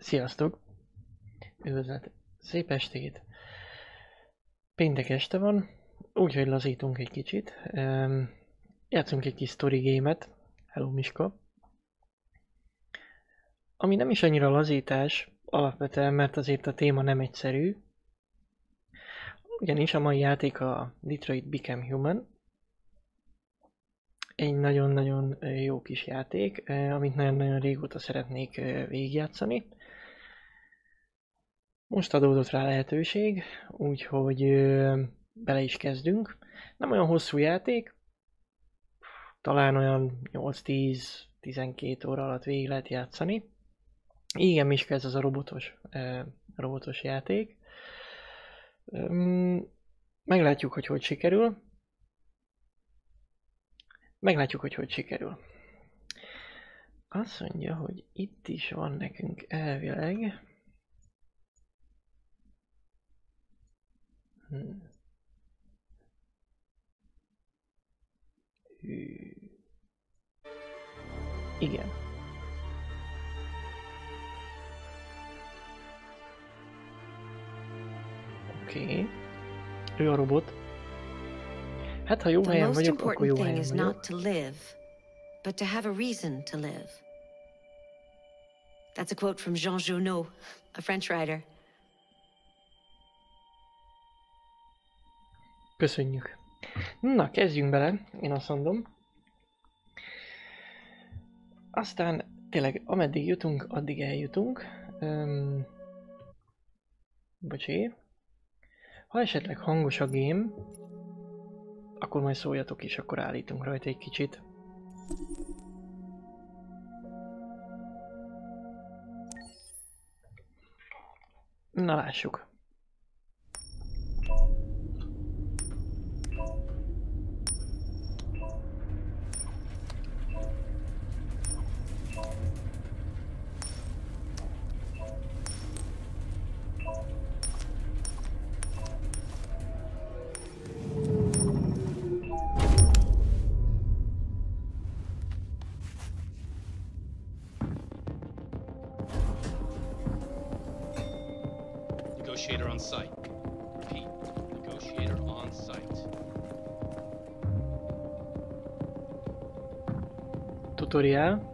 Sziasztok! Üdvözlet! Szép estét! Péntek este van, úgyhogy lazítunk egy kicsit. Játszunk egy kis story game-et. Hello Miska! Ami nem is annyira lazítás, alapvetően, mert azért a téma nem egyszerű. Ugyanis a mai játék a Detroit Become Human. Egy nagyon-nagyon jó kis játék, amit nagyon-nagyon régóta szeretnék végigjátszani. Most adódott rá lehetőség, úgyhogy bele is kezdünk. Nem olyan hosszú játék, talán olyan 8-10-12 óra alatt végig lehet játszani. Igen, Miska, ez az a robotos játék. Meglátjuk, hogy sikerül. Azt mondja, hogy itt is van nekünk elvileg. Igen. Oké. Ő a robot. Hát ha jó helyen vagyok, akkor jó helyen vagyok. Not to live, but to have a reason to live. That's a quote from Jean Genot, a French writer. Köszönjük. Na, kezdjünk bele, én azt mondom. Aztán tényleg, ameddig jutunk, addig eljutunk. Bocsi. Ha esetleg hangos a game, akkor majd szóljatok is, akkor állítunk rajta egy kicsit. Na, lássuk. Negotiator on site. Repeat. Negotiator on site. Tutorial.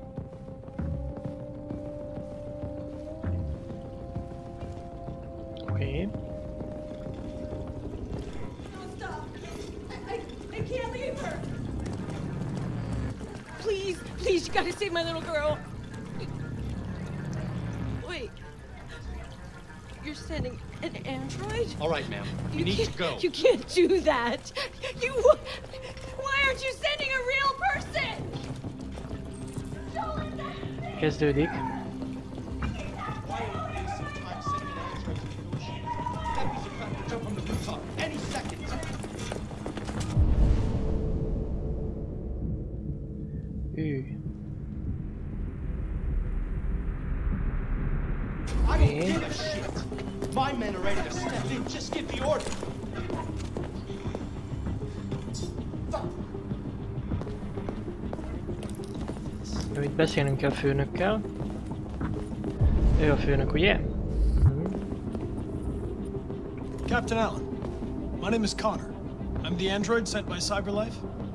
Okay. No, stop! I can't leave her! Please, you gotta save my little girl! Wait. You're sending an android? All right, ma'am. You need to go. You can't do that! Why aren't you sending a real person? Kezdődik. I don't give a shit. My men are ready to step in. Just give the order. Jó, itt beszélnünk kell a főnökkel. Ő a főnök, ugye? Captain Allen, my name is Connor. I'm the android sent by CyberLife.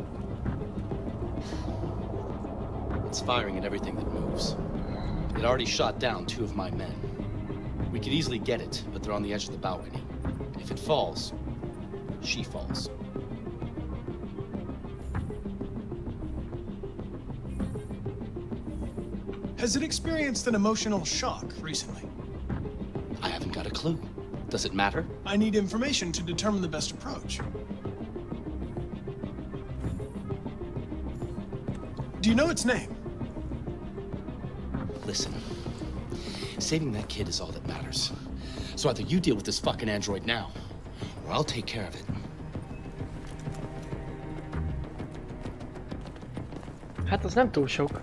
It's firing at everything that moves. It already shot down 2 of my men. We could easily get it, but they're on the edge of the balcony. If it falls, she falls. Has it experienced an emotional shock recently? I haven't got a clue. Does it matter? I need information to determine the best approach. Do you know its name? Listen. Saving that kid is all that matters. So either you deal with this fucking android now, or I'll take care of it. Hát az nem túl sok.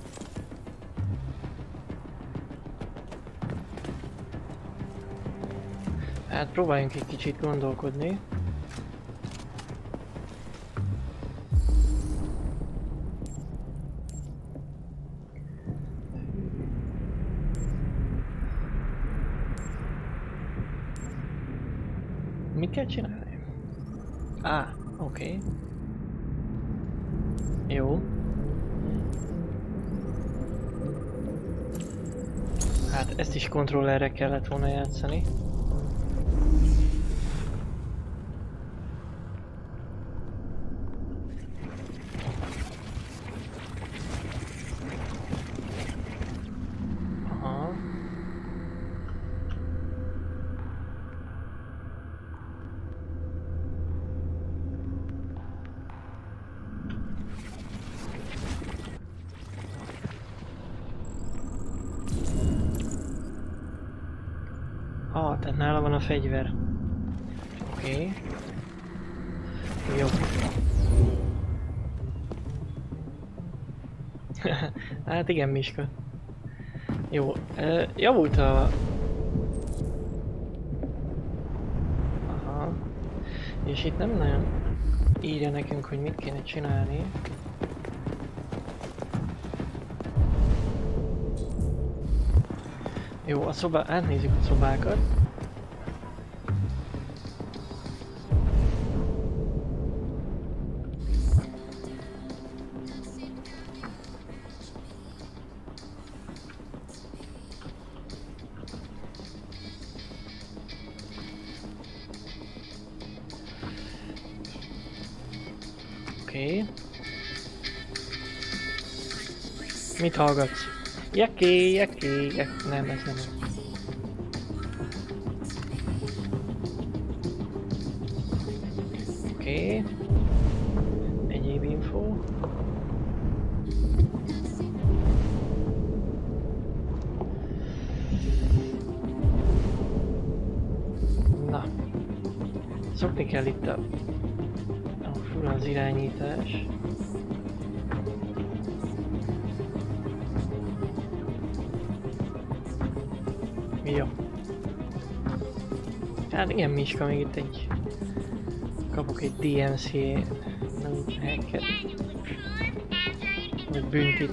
Hát próbáljunk egy kicsit gondolkodni. Mit kell csinálni? Oké. Jó. Hát ezt is kontrollerre kellett volna játszani. Aha. Tehát nála van a fegyver. Oké. Jó. Hát igen, Miska. Jó. Javult a... Aha. És itt nem nagyon írja nekünk, hogy mit kéne csinálni. Jó, a szoba... átnézzük a szobákat. Oké. Mit hallgatsz? Jeki. Nem, ez nem. Oké. Egyéb info. Na. Szokni kell itt a fura az irányítás. Jó. Hát igen, Miska, még itt egy... kapok egy DMC hacket. Vagy büntit.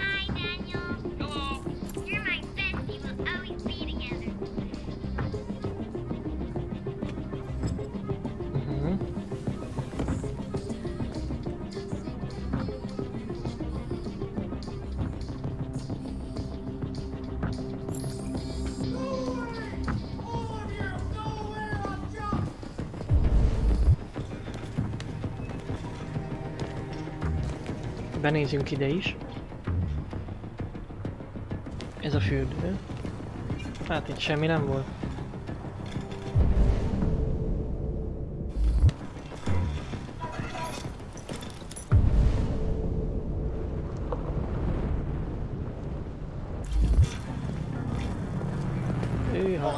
Benézzünk ide is. Ez a fürdő. Hát itt semmi nem volt. Hűha.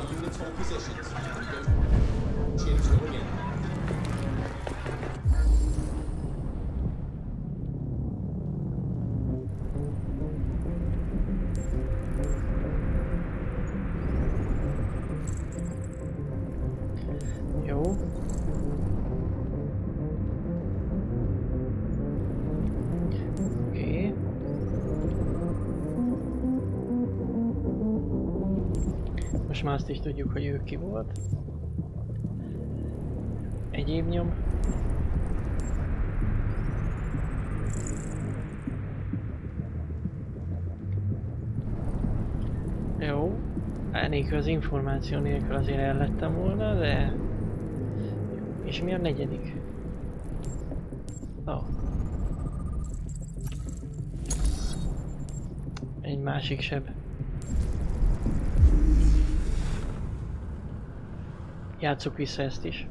Most már azt is tudjuk, hogy ő ki volt. Egyéb nyom. Jó. Enélkül az információ nélkül azért ellettem volna, de... És mi a negyedik? Egy másik seb. Játsszuk vissza ezt is.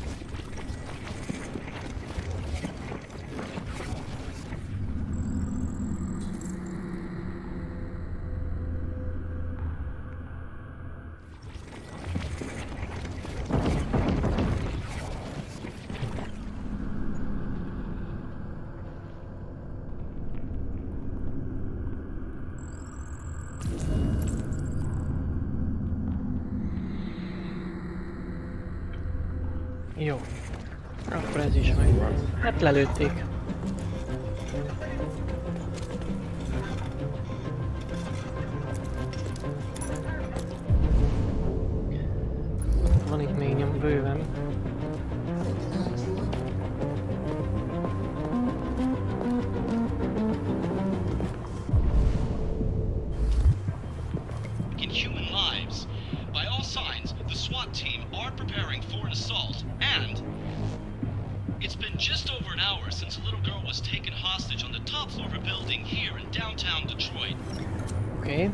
Jó. Akkor ez is megvan. Hát lelőtték. Van itt még nyom bőven. human lives. By all signs, the SWAT team are preparing for an assault, and it's been just over an hour since a little girl was taken hostage on the top floor of a building here in downtown Detroit. Oké.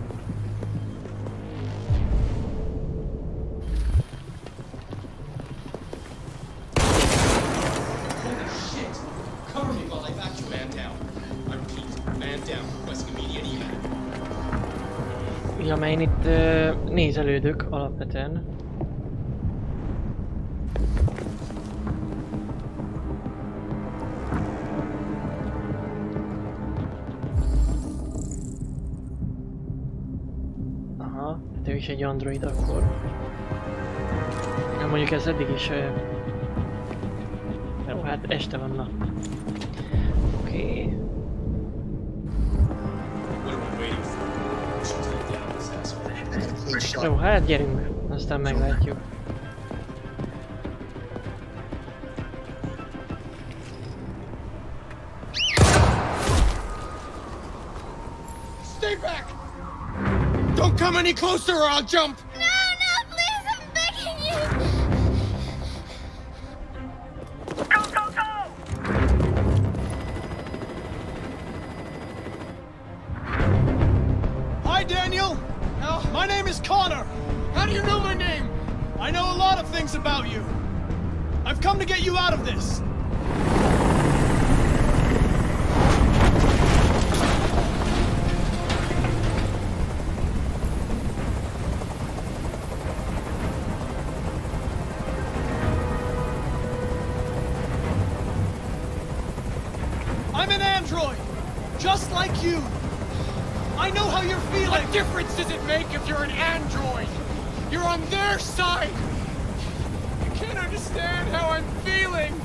Shit! Cover me while I back you, man down. I repeat, man down, requesting immediate evac. Ja, mert én itt nézelődök alapvetően. Aha, hát ő is egy android akkor. Ja, mondjuk ez eddig is... Jó, hát este van, na. Oké. Jó, hát gyerünk, aztán meglátjuk. Stay back! Don't come any closer or I'll jump! No, no, please, I'm begging you! Go, go, go! Hi, Daniel! My name is Connor! How do you know my name? I know a lot of things about you. I've come to get you out of this. I'm an android, just like you. I know how you're feeling. What difference does it make if you're an android? You're on their side. You can't understand how I'm feeling.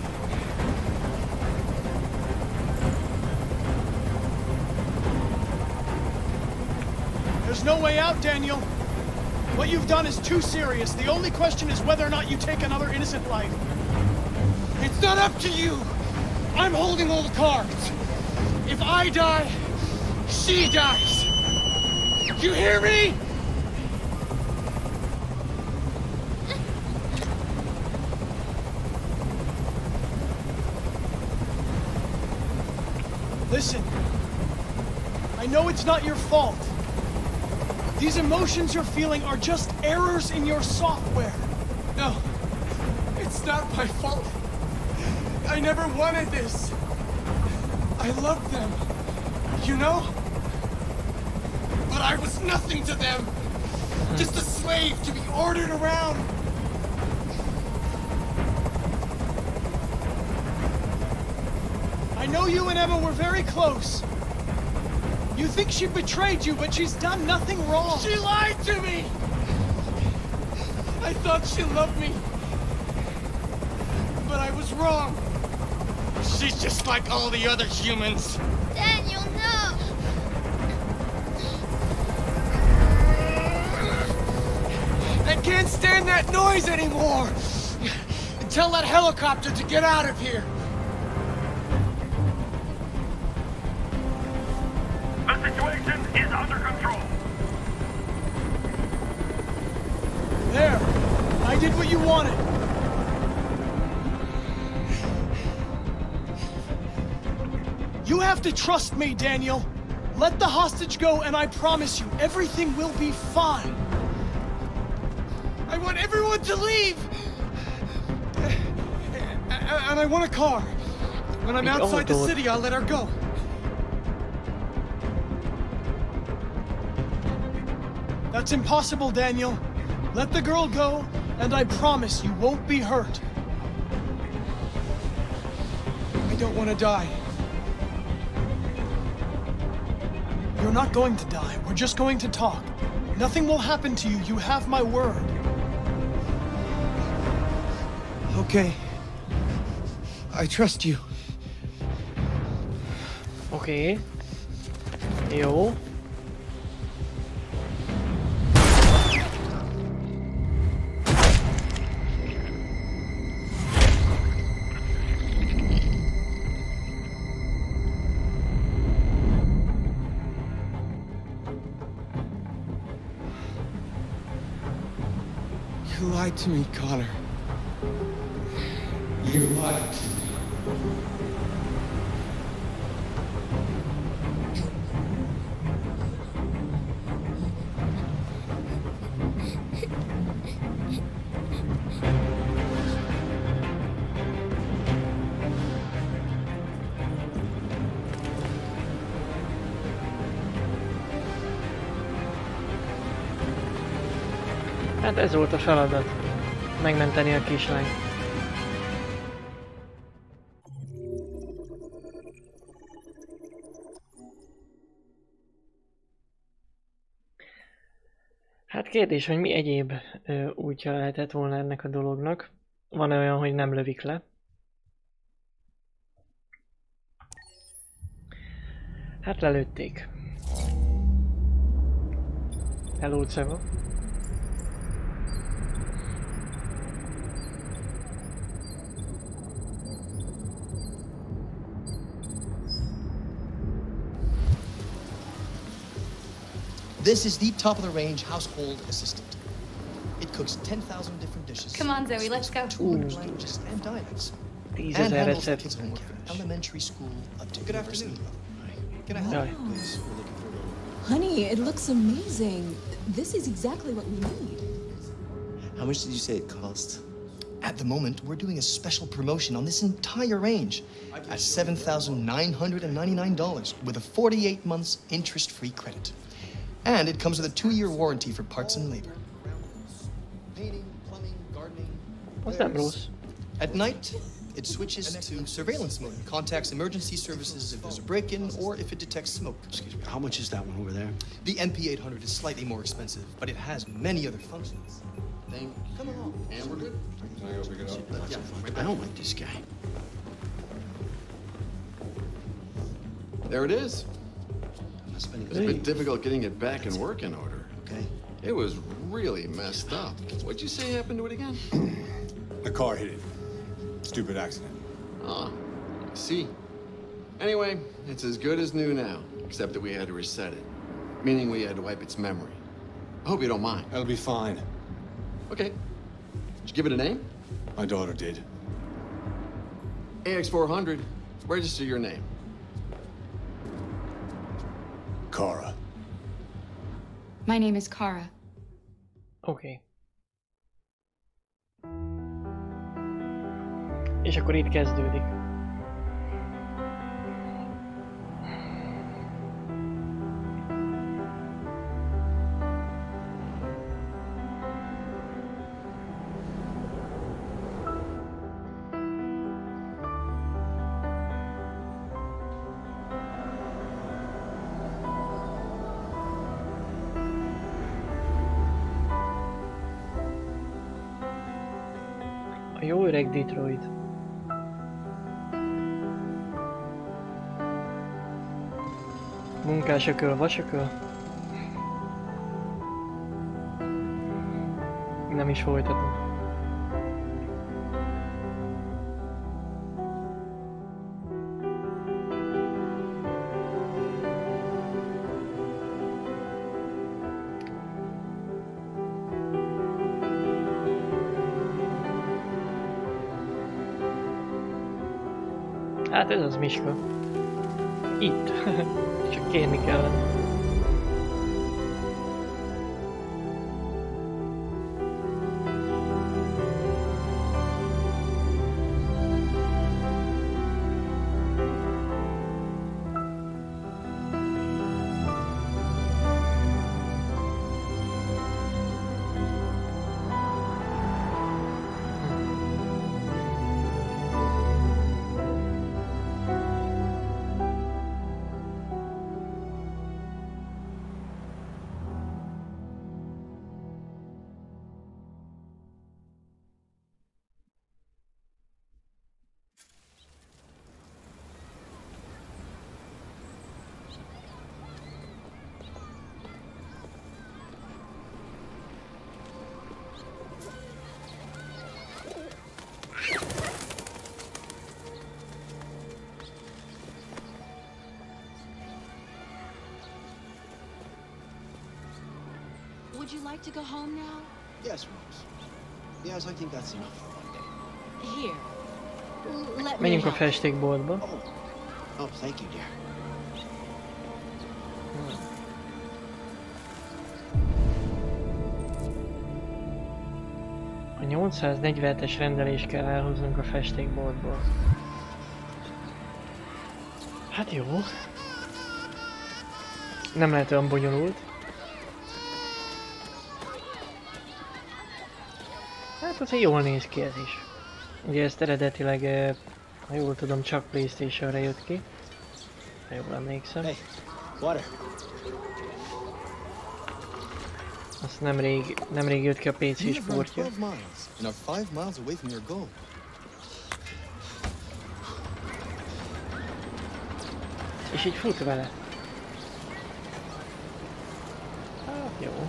There's no way out, Daniel. What you've done is too serious. The only question is whether or not you take another innocent life. It's not up to you. I'm holding all the cards. If I die, she dies. You hear me? Listen, I know it's not your fault. These emotions you're feeling are just errors in your software. No, it's not my fault. I never wanted this. I loved them, you know? But I was nothing to them. Just a slave to be ordered around. I know you and Emma were very close. You think she betrayed you, but she's done nothing wrong. She lied to me! I thought she loved me. But I was wrong. She's just like all the other humans. Daniel, no! I can't stand that noise anymore! Tell that helicopter to get out of here! The situation is under control. There. I did what you wanted. You have to trust me, Daniel. Let the hostage go, and I promise you, everything will be fine. I want everyone to leave! And I want a car. When I'm outside the city, I'll let her go. That's impossible, Daniel. Let the girl go, and I promise you won't be hurt. I don't want to die. You're not going to die. We're just going to talk. Nothing will happen to you. You have my word. Okay. I trust you. Oké. Jó. You lied to me, Connor. You lied to me. Hát ez volt a feladat. Megmenteni a kislányt. Hát kérdés, hogy mi egyéb útja lehetett volna ennek a dolognak. Van olyan, hogy nem lövik le. Hát lelőtték. Hello, Ceva. This is the top-of-the-range household assistant. It cooks 10,000 different dishes. Come on, Zoe, let's go. 200 languages and dialects. 10 And 000 handles the recept. kids' homework from elementary school up to good afternoon. Can I help Jaj. you, please? We're looking for Honey, it looks amazing. This is exactly what we need. How much did you say it cost? At the moment, we're doing a special promotion on this entire range at $7,999 with a 48 months interest-free credit. And it comes with a 2-year warranty for parts and labor. Painting, plumbing, gardening. Az nem rossz. At night, it switches to surveillance mode. Contacts emergency services if there's a break-in or if it detects smoke. Excuse me, how much is that one over there? The NP800 is slightly more expensive, but it has many other functions. Come along. And we're good? I don't like this guy. There it is. I'm not spending It's been difficult getting it back in working order. Okay. It was really messed up. What'd you say happened to it again? The car hit it. Stupid accident. Ah, I see. Anyway, it's as good as new now, except that we had to reset it. Meaning we had to wipe its memory. I hope you don't mind. That'll be fine. Okay. Did you give it a name? My daughter did. AX400. Register your name. Kara. My name is Kara. Oké. És akkor itt kezdődik. A jó öreg Detroit. Munkásököl, vasököl. Nem is folytatom. Hát ez az Miska. Itt. Csak kérni kellene. Would you like to go home now? Yes, Rose. Yes, I think that's enough. Here. Let me Menjünk a help. festékboltba. Oh, thank you, dear. A 847-es rendelést kell elhoznunk a festékboltból. Hát jó. Nem lehet olyan bonyolult. Hát azért jól néz ki ez is. Ugye ezt eredetileg, ha jól tudom, csak PlayStation-re jött ki. Ha jól emlékszem. Hey, water. Azt nemrég jött ki a PC sportja. And are 5 miles away from your goal. És így fut vele. Hát jó.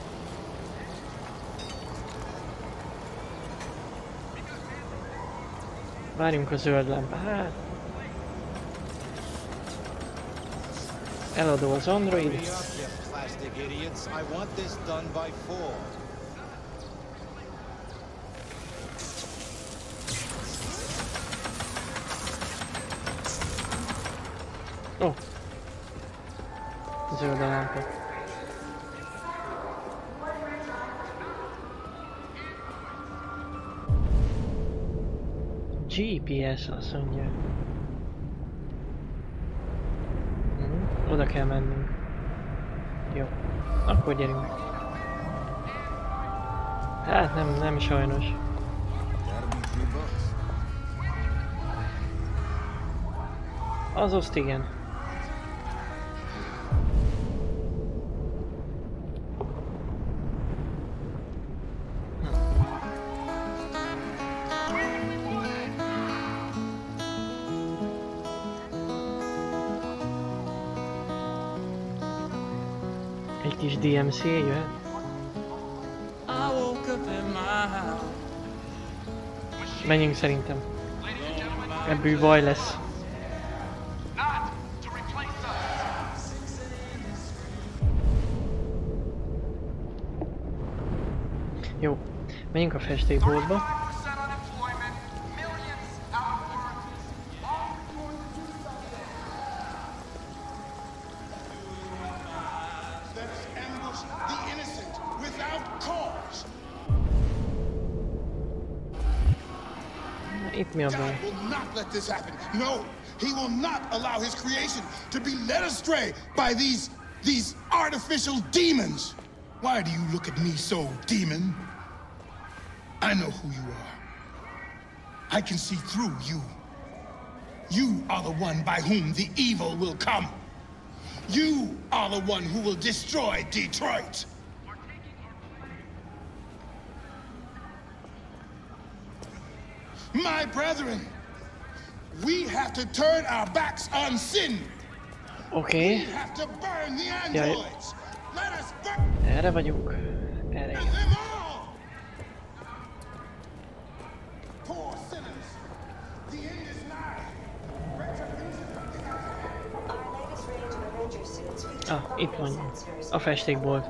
Várjunk a zöld lámpa. Hát. Eladó az Android. Plastic idiots. I want this done by 4. Oh. Zöld a lámpa. GPS azt mondja. Oda kell mennünk. Jó. Akkor gyerünk. Hát nem sajnos. Azoszt igen. Egy kis DMC jöhet. Menjünk szerintem. Ebből baj lesz. Jó, menjünk a festékboltba. Itt mi a baj? No, he will not allow his creation to be led astray by these artificial demons. Why do you look at me so, demon? I know who you are. I can see through you. You are the one by whom the evil will come. You are the one who will destroy Detroit. My brethren, we have to turn our backs on sin. Oké. We have to burn the androids. Let us burn. Erre vagyunk. Erre. Poor sinners. The end is nigh. Ah, itt van. A festékbolt.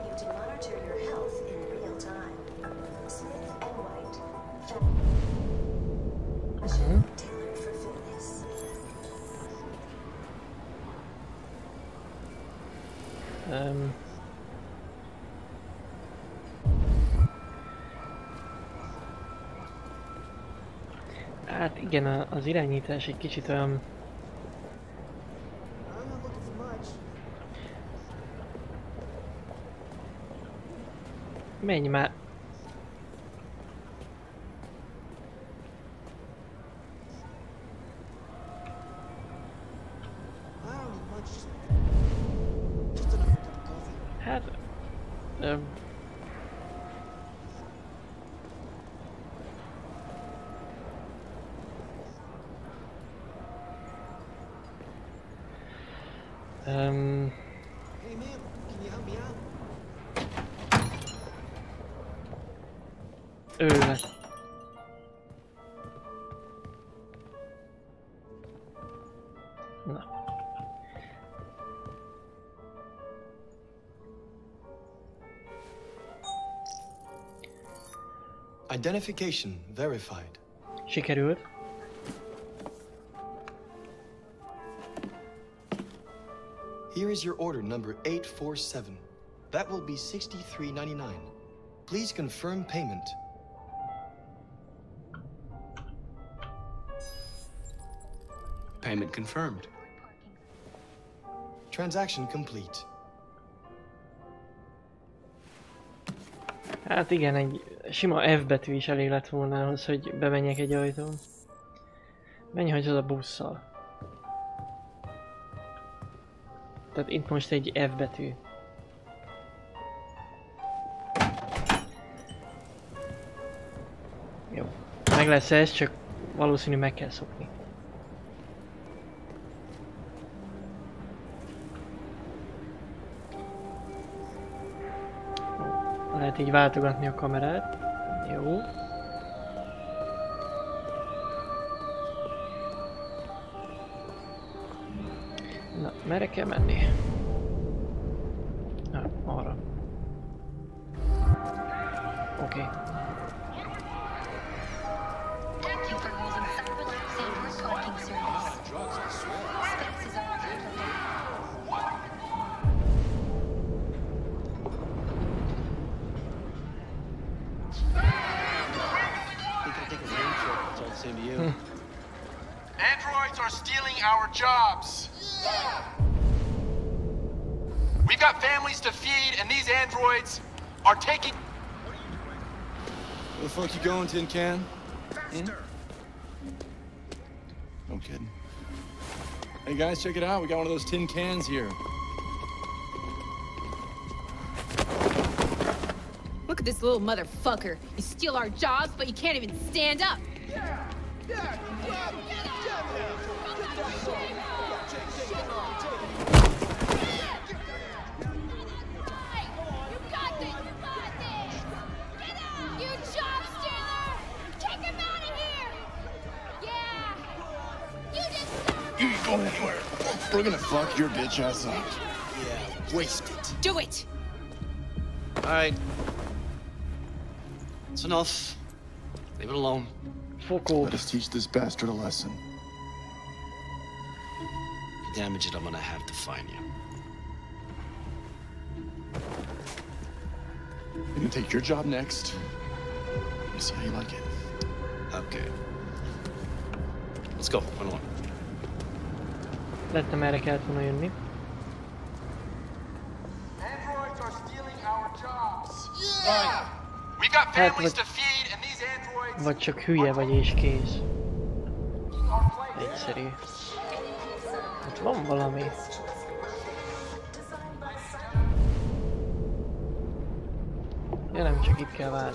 Hát igen, az irányítás egy kicsit olyan... Menj már! Hát... Hey man, can you help me out? Ő lett. Na. Identification verified. Sikerült. Here is your order number 847. That will be $63.99. Please confirm payment. Payment confirmed. Transaction complete. Hát igen, egy sima F betű is elég lett volna ahhoz, hogy bemenjek egy ajtón. Menj, hogy az a busszal. Tehát itt most egy F betű. Jó. Meg lesz ez, csak valószínű meg kell szokni. Lehet így váltogatni a kamerát. Jó. Na, merre kell menni? Na, arra. Oké. Androids are stealing our jobs. We've got families to feed, and these androids are taking... Where the fuck you going, Tin Can? No kidding. Hey guys, check it out. We got one of those tin cans here. Look at this little motherfucker. You steal our jobs, but you can't even stand up. You ain't going anywhere. We're gonna fuck your bitch ass up. Yeah, waste it. Do it! Alright. It's enough. Leave it alone. Let us teach this bastard a lesson. You damage it, I'm gonna have to find you. You can take your job next. Let me see how you like it. Okay. Let's go. Run along. Lettem erre kellett volna jönni. Androids are stealing our jobs. Yeah! We've got families to feed, and these androids... Vagy csak hülye vagy és kész. Egyszerű. Hát van valami. Ja, nem csak itt kell várni.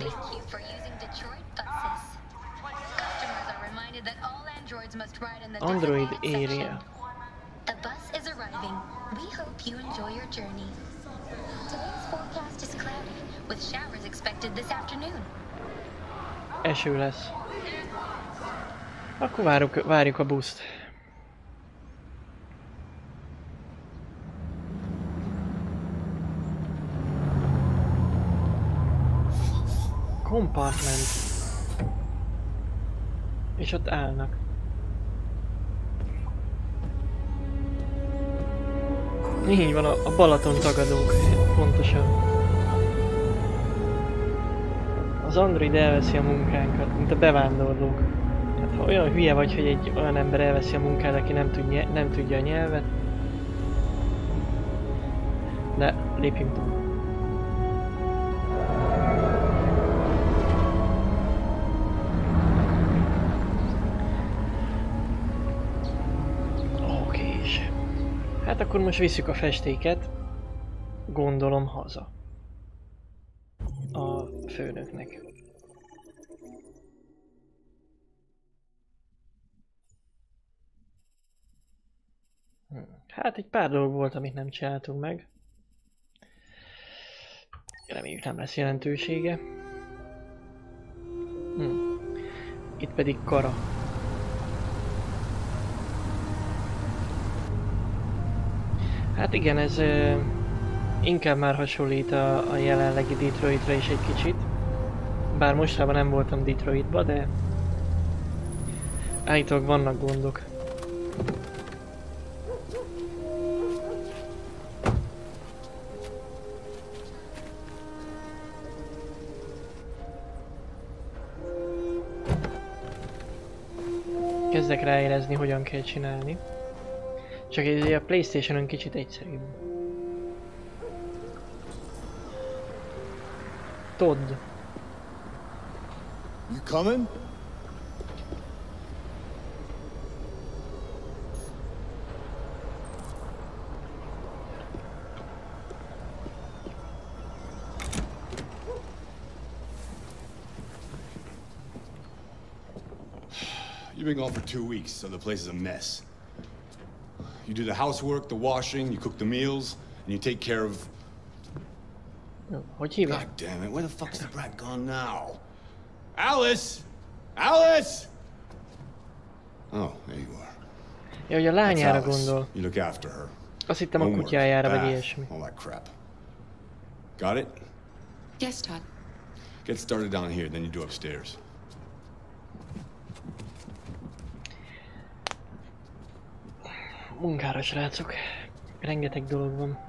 Android area. The bus is arriving. We hope you enjoy your journey. Today's forecast is cloudy, with showers expected this afternoon. Eső lesz. Akkor várjuk a buszt. Compartment. És ott állnak. Így van, a Balaton tagadók, pontosan. Az Android elveszi a munkánkat, mint a bevándorlók. Hát ha olyan hülye vagy, hogy egy olyan ember elveszi a munkát, aki nem tudja a nyelvet. De lépjünk túl. Okés. Hát akkor most visszük a festéket. Gondolom haza. A főnöknek. Hát egy pár dolog volt, amit nem csináltunk meg. Reméljük nem lesz jelentősége. Itt pedig Kara. Hát igen, ez inkább már hasonlít a jelenlegi Detroitra is egy kicsit. Bár mostában nem voltam Detroitba, de állítólag vannak gondok. Kezdek ráérezni, hogyan kell csinálni. Csak ez a PlayStation-on kicsit egyszerűbb. Todd. You coming? You've been gone for 2 weeks, so the place is a mess. You do the housework, the washing, you cook the meals, and you take care of... Hogy hívják? God damn it, where the fuck's the brat gone now? Alice! Alice! Oh, there you are. Ja, hogy a lányára gondol. You look after her. Azt hittem a kutyájára, vagy ilyesmi. All that crap. Got it? Yes, Todd. Get started down here, then you do upstairs. Munkára, srácok. Rengeteg dolog van.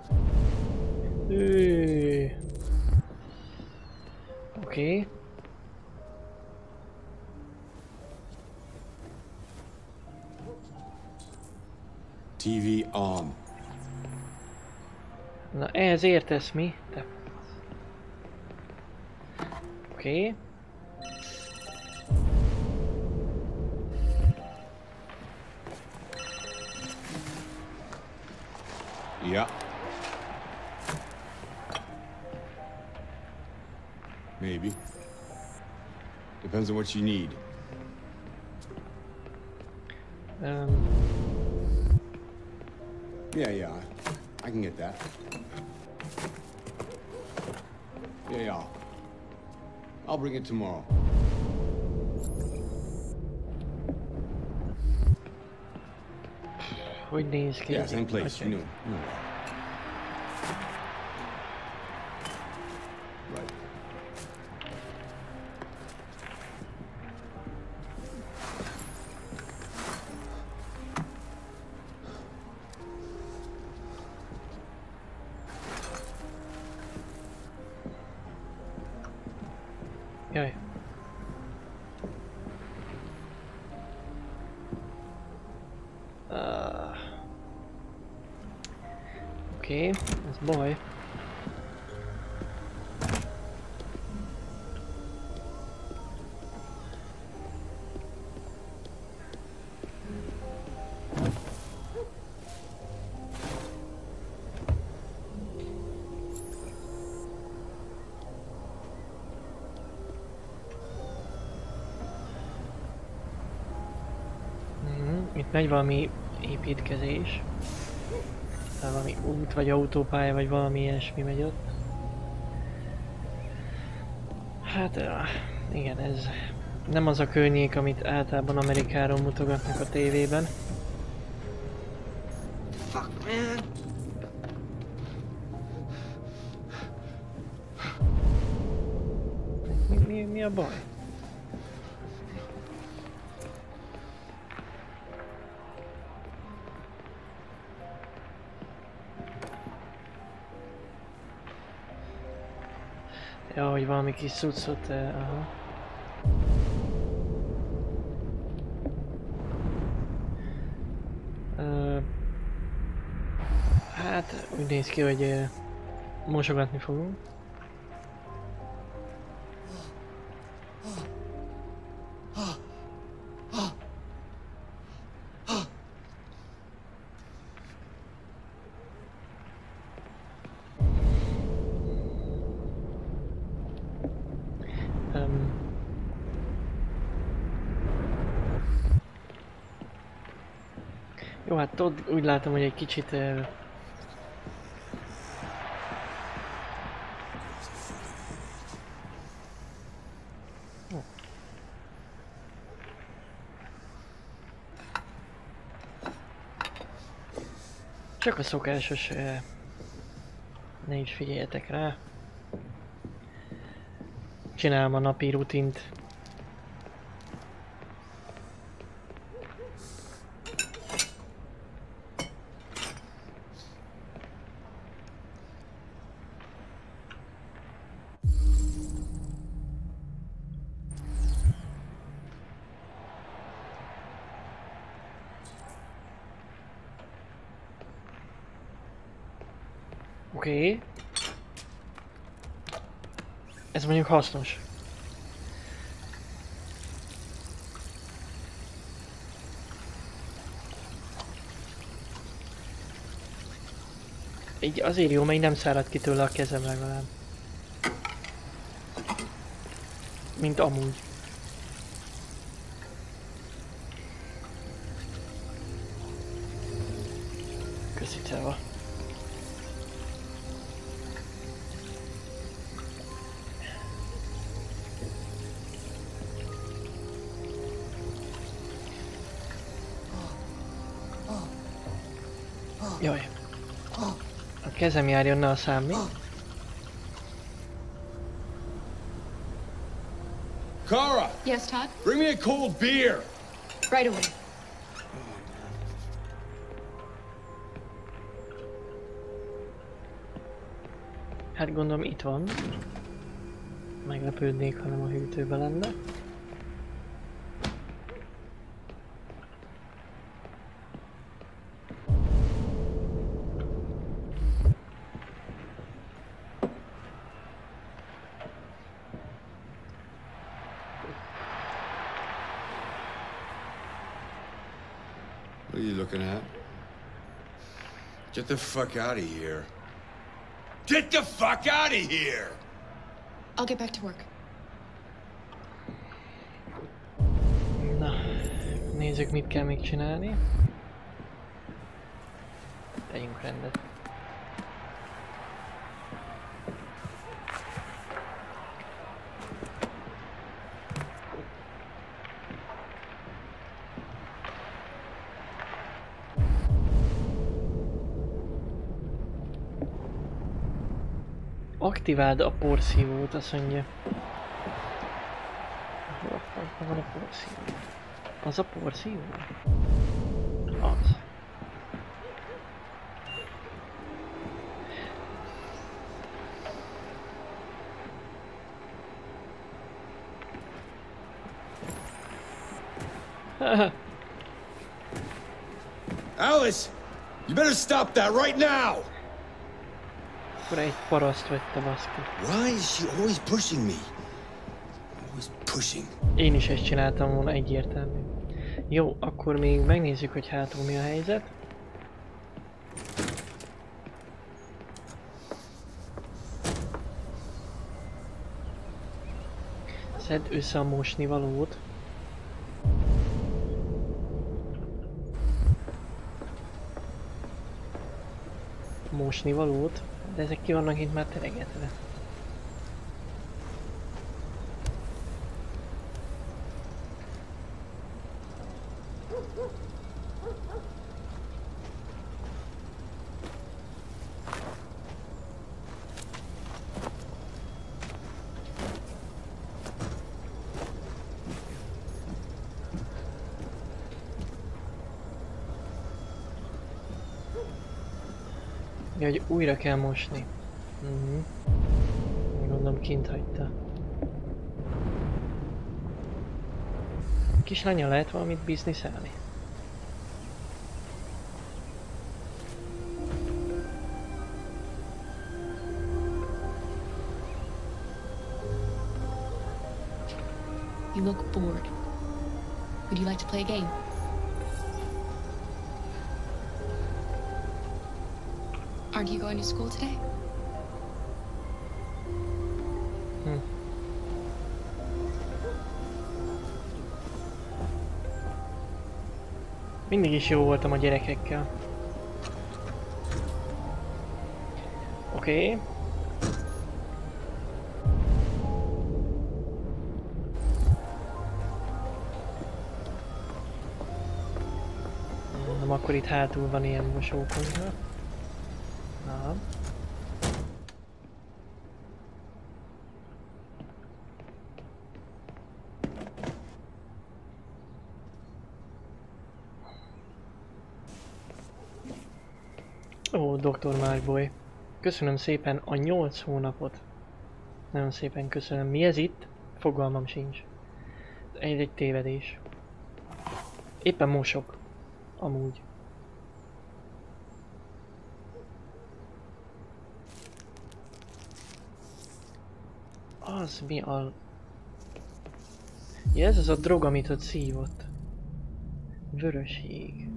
Oké. TV on. Na, ehhez értesz mi? Te. Oké. Yeah. Maybe. Depends on what you need. Yeah, I can get that. Yeah. I'll bring it tomorrow. Hogy néz ki? Yeah, same place. You know. Right. Jaj. Oké, ez baj. Itt megy valami építkezés. Valami út, vagy autópálya, vagy valami ilyesmi megy ott. Hát, igen, ez nem az a környék, amit általában Amerikáról mutogatnak a tévében. Fuck, man. Mi a baj? Ja, hogy valami kis cuccot, aha. Hát, úgy néz ki, hogy mosogatni fogunk. Jó, hát Todd úgy látom, hogy egy kicsit... Csak a szokásos... Ne is figyeljetek rá. Csinálom a napi rutint. Oké. Ez mondjuk hasznos. Így azért jó, mert nem szárad ki tőle a kezem legalább. Mint amúgy. Köszi Ceva. Jaj. A kezem járjon, ne a szám, mi? Kara! Yes, Todd? Bring me a cold beer! Right away. Hát gondolom itt van. Meglepődnék, ha nem a hűtőben lenne. What are you looking at? Get the fuck out of here. Get the fuck out of here! I'll get back to work. Na, nézzük, mit kell még csinálni. Tegyünk rendet. Aktiváld a porszívót, azt mondja. Hol a frankban van a porszívó? Az a porszívó? Az. Alice! You better stop that right now! Akkor egy paraszt vagy te, baszki. Why is she always pushing me? Always pushing. Én is ezt csináltam volna, egyértelmű. Jó, akkor még megnézzük, hogy hátul mi a helyzet. Szedd össze a mosnivalót. Mosnivalót, de ezek ki vannak itt már teregetve. Ja, hogy újra kell mosni. Gondolom kint hagyta. Kislánya, lehet valamit bizniszelni? You look bored. Would you like to play a game? Aren't you going to school today? Mindig is jó voltam a gyerekekkel. Oké. Nem, akkor itt hátul van ilyen mosókonyha. Na. Ó, Dr. Markboy. Köszönöm szépen a 8 hónapot. Nagyon szépen köszönöm. Mi ez itt? Fogalmam sincs. Egy tévedés. Éppen mosok. Amúgy. Az mi a... Ja, ez az a drog, amit ott szívott. Vöröség.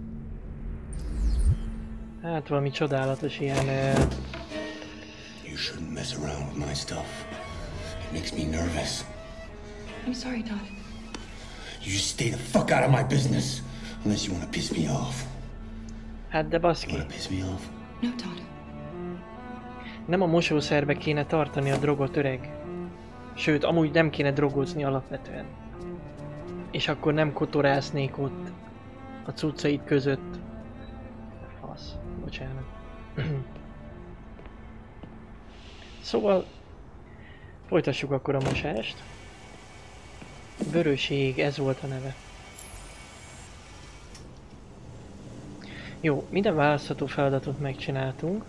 Hát valami csodálatos ilyen... You shouldn't mess around with my stuff. It makes me nervous. I'm sorry, Todd. You just stay the fuck out of my business. Unless you want to piss me off. Hát de baszki. You want to piss me off? No, Todd. Nem a mosószerbe kéne tartani a drogot, öreg. Sőt, amúgy nem kéne drogozni alapvetően. És akkor nem kotorásznék ott a cuccaid között. Fasz. Bocsánat. Szóval folytassuk akkor a mosást. Vöröség, ez volt a neve. Jó, minden választható feladatot megcsináltunk.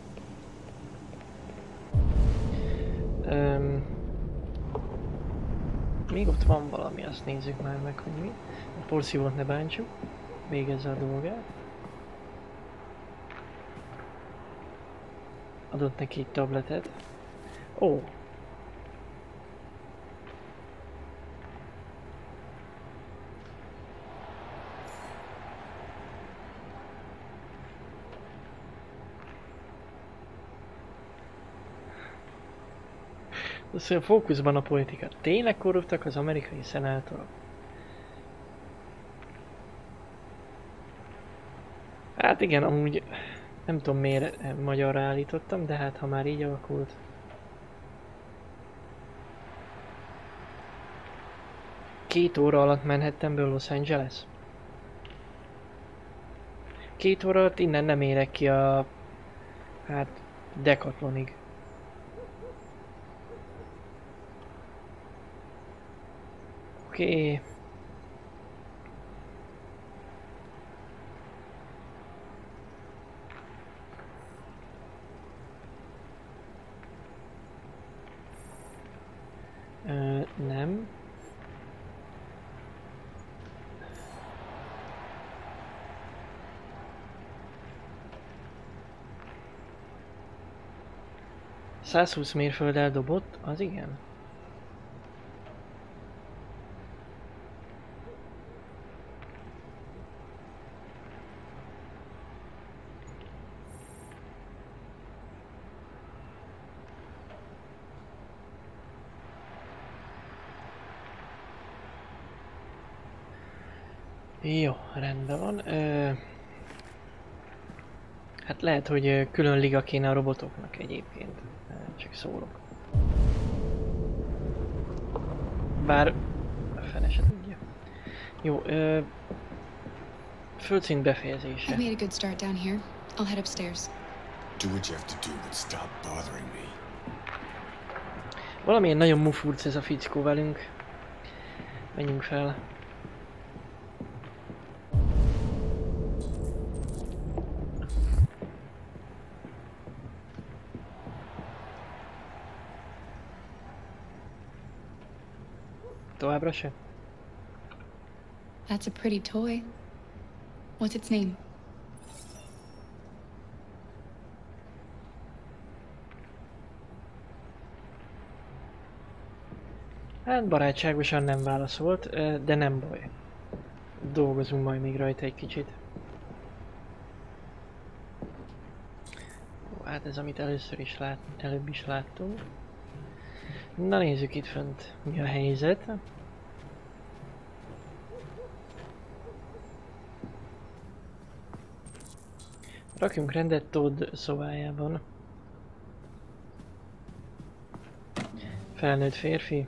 Még ott van valami, azt nézzük már meg, hogy mi. A porszívót ne bántsuk. Végezze a dolgát. Adott neki egy tabletet. Ó! Szóval fókuszban a politika. Tényleg korruptak az amerikai szenátorok? Hát igen, amúgy nem tudom miért magyarra állítottam, de hát ha már így alakult. Két óra alatt Manhattanből Los Angeles? 2 óra alatt innen nem érek ki a... hát... Decathlonig. Oké. Nem. ...120 mérfölddel dobott, az igen. Jó, rendben van. Hát lehet, hogy külön liga kéne a robotoknak egyébként. Csak szólok. Bár... a fene se tudja. Jó, földszint befejezése. I've made a good start down here. I'll head upstairs. Do what you have to do, but stop bothering me. Valamilyen nagyon mufurc ez a fickó velünk. Menjünk fel. Továbbra se? That's a pretty toy. What's its name? Hát barátságosan nem válaszolt, de nem baj. Dolgozunk majd még rajta egy kicsit. Ó, hát ez amit előbb is láttunk. Na nézzük itt fönt, mi a helyzet. Rakjunk rendet Todd szobájában. Felnőtt férfi.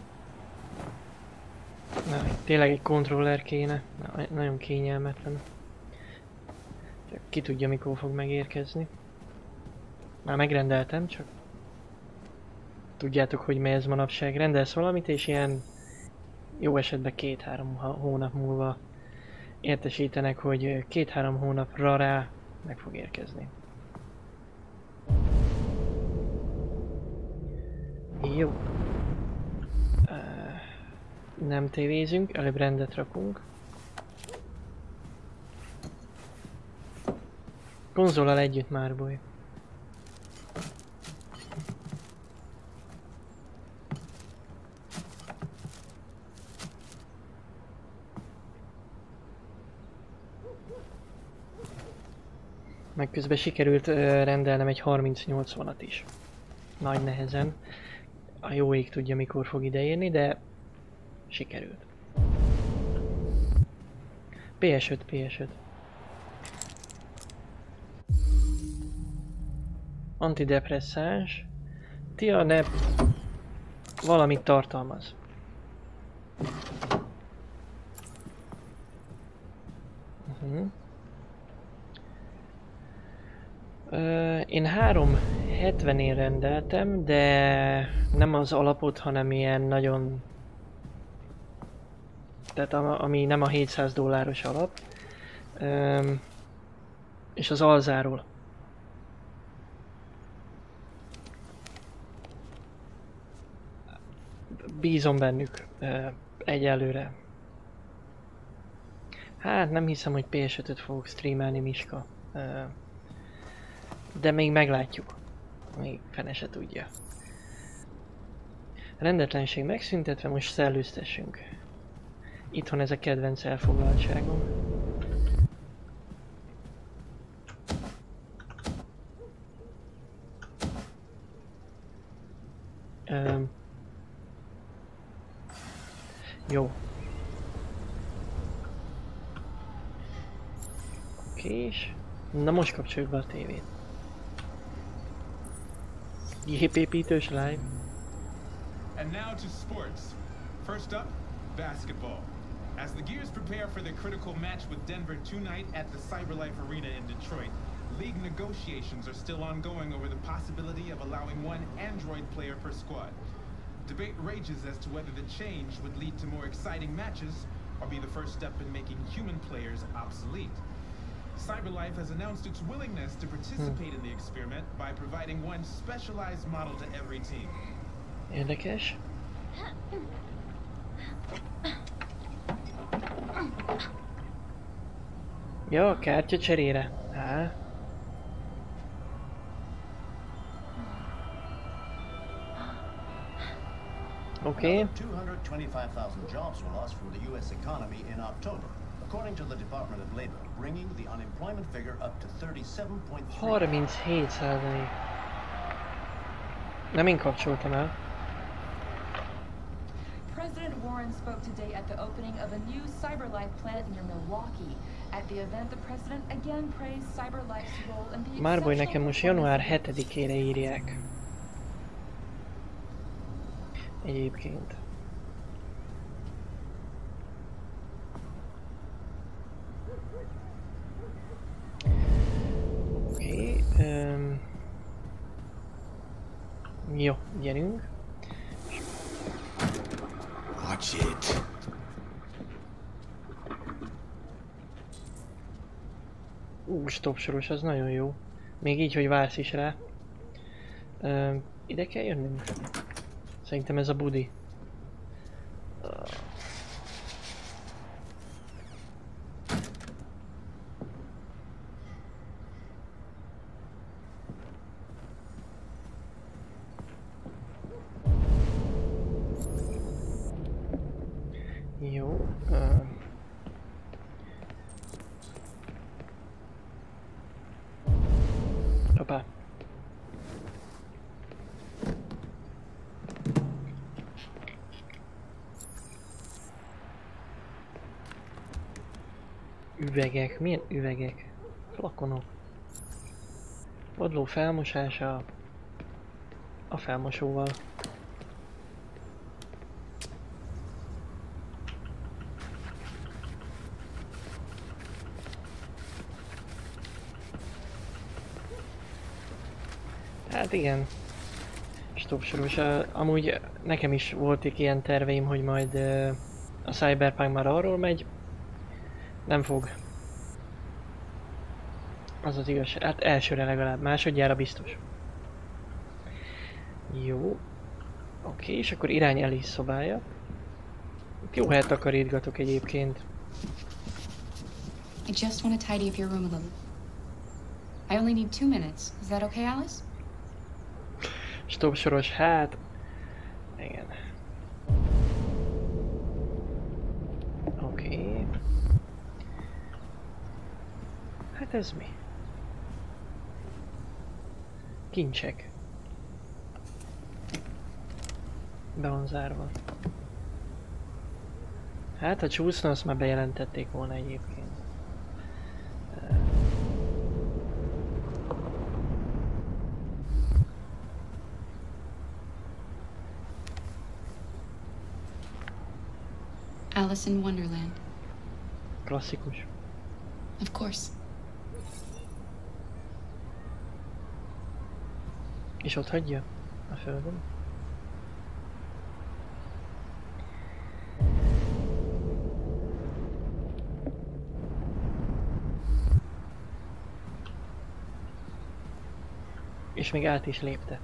Tényleg egy kontroller kéne. Nagyon kényelmetlen. Ki tudja, mikor fog megérkezni. Már megrendeltem, csak tudjátok, hogy mi ez manapság. Rendelsz valamit, és ilyen jó esetben 2-3 hónap múlva értesítenek, hogy 2-3 hónapra rá meg fog érkezni. Jó. Nem tévézünk, előbb rendet rakunk. Konzollal együtt már boly. Meg közben sikerült rendelnem egy 3080-at is. Nagy nehezen. A jó ég tudja, mikor fog ideérni, de sikerült. PS5. Antidepresszáns. Tianep valamit tartalmaz. Én 370-én rendeltem, de nem az alapot, hanem ilyen nagyon... Tehát ami nem a $700 alap. És az alzáról. Bízom bennük egyelőre. Hát nem hiszem, hogy PS5-öt fogok streamelni, Miska. De még meglátjuk. Még fene se tudja. Rendetlenség megszüntetve, most szellőztessünk. Itthon ez a kedvenc elfoglaltságom. Jó. Okés. Na most kapcsoljuk be a tévét. Gépépítős live. And now to sports. First up, basketball. As the Gears prepare for their critical match with Denver tonight at the CyberLife Arena in Detroit, league negotiations are still ongoing over the possibility of allowing one Android player per squad. Debate rages as to whether the change would lead to more exciting matches or be the first step in making human players obsolete. CyberLife has announced its willingness to participate in the experiment by providing one specialized model to every team. Érdekes. Jó, kártya cserére. Há. Okay. 225,000 jobs were lost from the U.S. economy in October, according to the Department of Labor, bringing the unemployment figure up to 37.3%. 37%. Nem én kapcsoltam el. President Warren spoke today at the opening of a new CyberLife plant near Milwaukee. At the event, the president again praised CyberLife's role in the Márboly nekem most január 7-ére írják. Egyébként. Oké. Jó, gyerünk. Watch it. Stopsoros, az nagyon jó. Még így, hogy vársz is rá. Ide kell jönnünk? Szerintem ez a budi. Jó. Hoppá. Üvegek, milyen üvegek? Flakonok. Padló felmosása a felmosóval. Hát igen. Stopsoros. Amúgy nekem is voltak ilyen terveim, hogy majd a Cyberpunk már arról megy. Nem fog. Az az igazság. Hát elsőre legalább, másodjára biztos. Jó. Oké, és akkor irány Alice szobája. Jó helyet takarítgatok egyébként. I just want to tidy up your room a little. I only need 2 minutes. Is that okay, Alice? Stop soros, hát... Igen. Oké. Hát ez mi? Kincsek. Be van zárva. Hát ha csúszna, azt már bejelentették volna egyébként. Alice in Wonderland. Klasszikus. Of course. És ott hagyja a földön. És még át is lépte.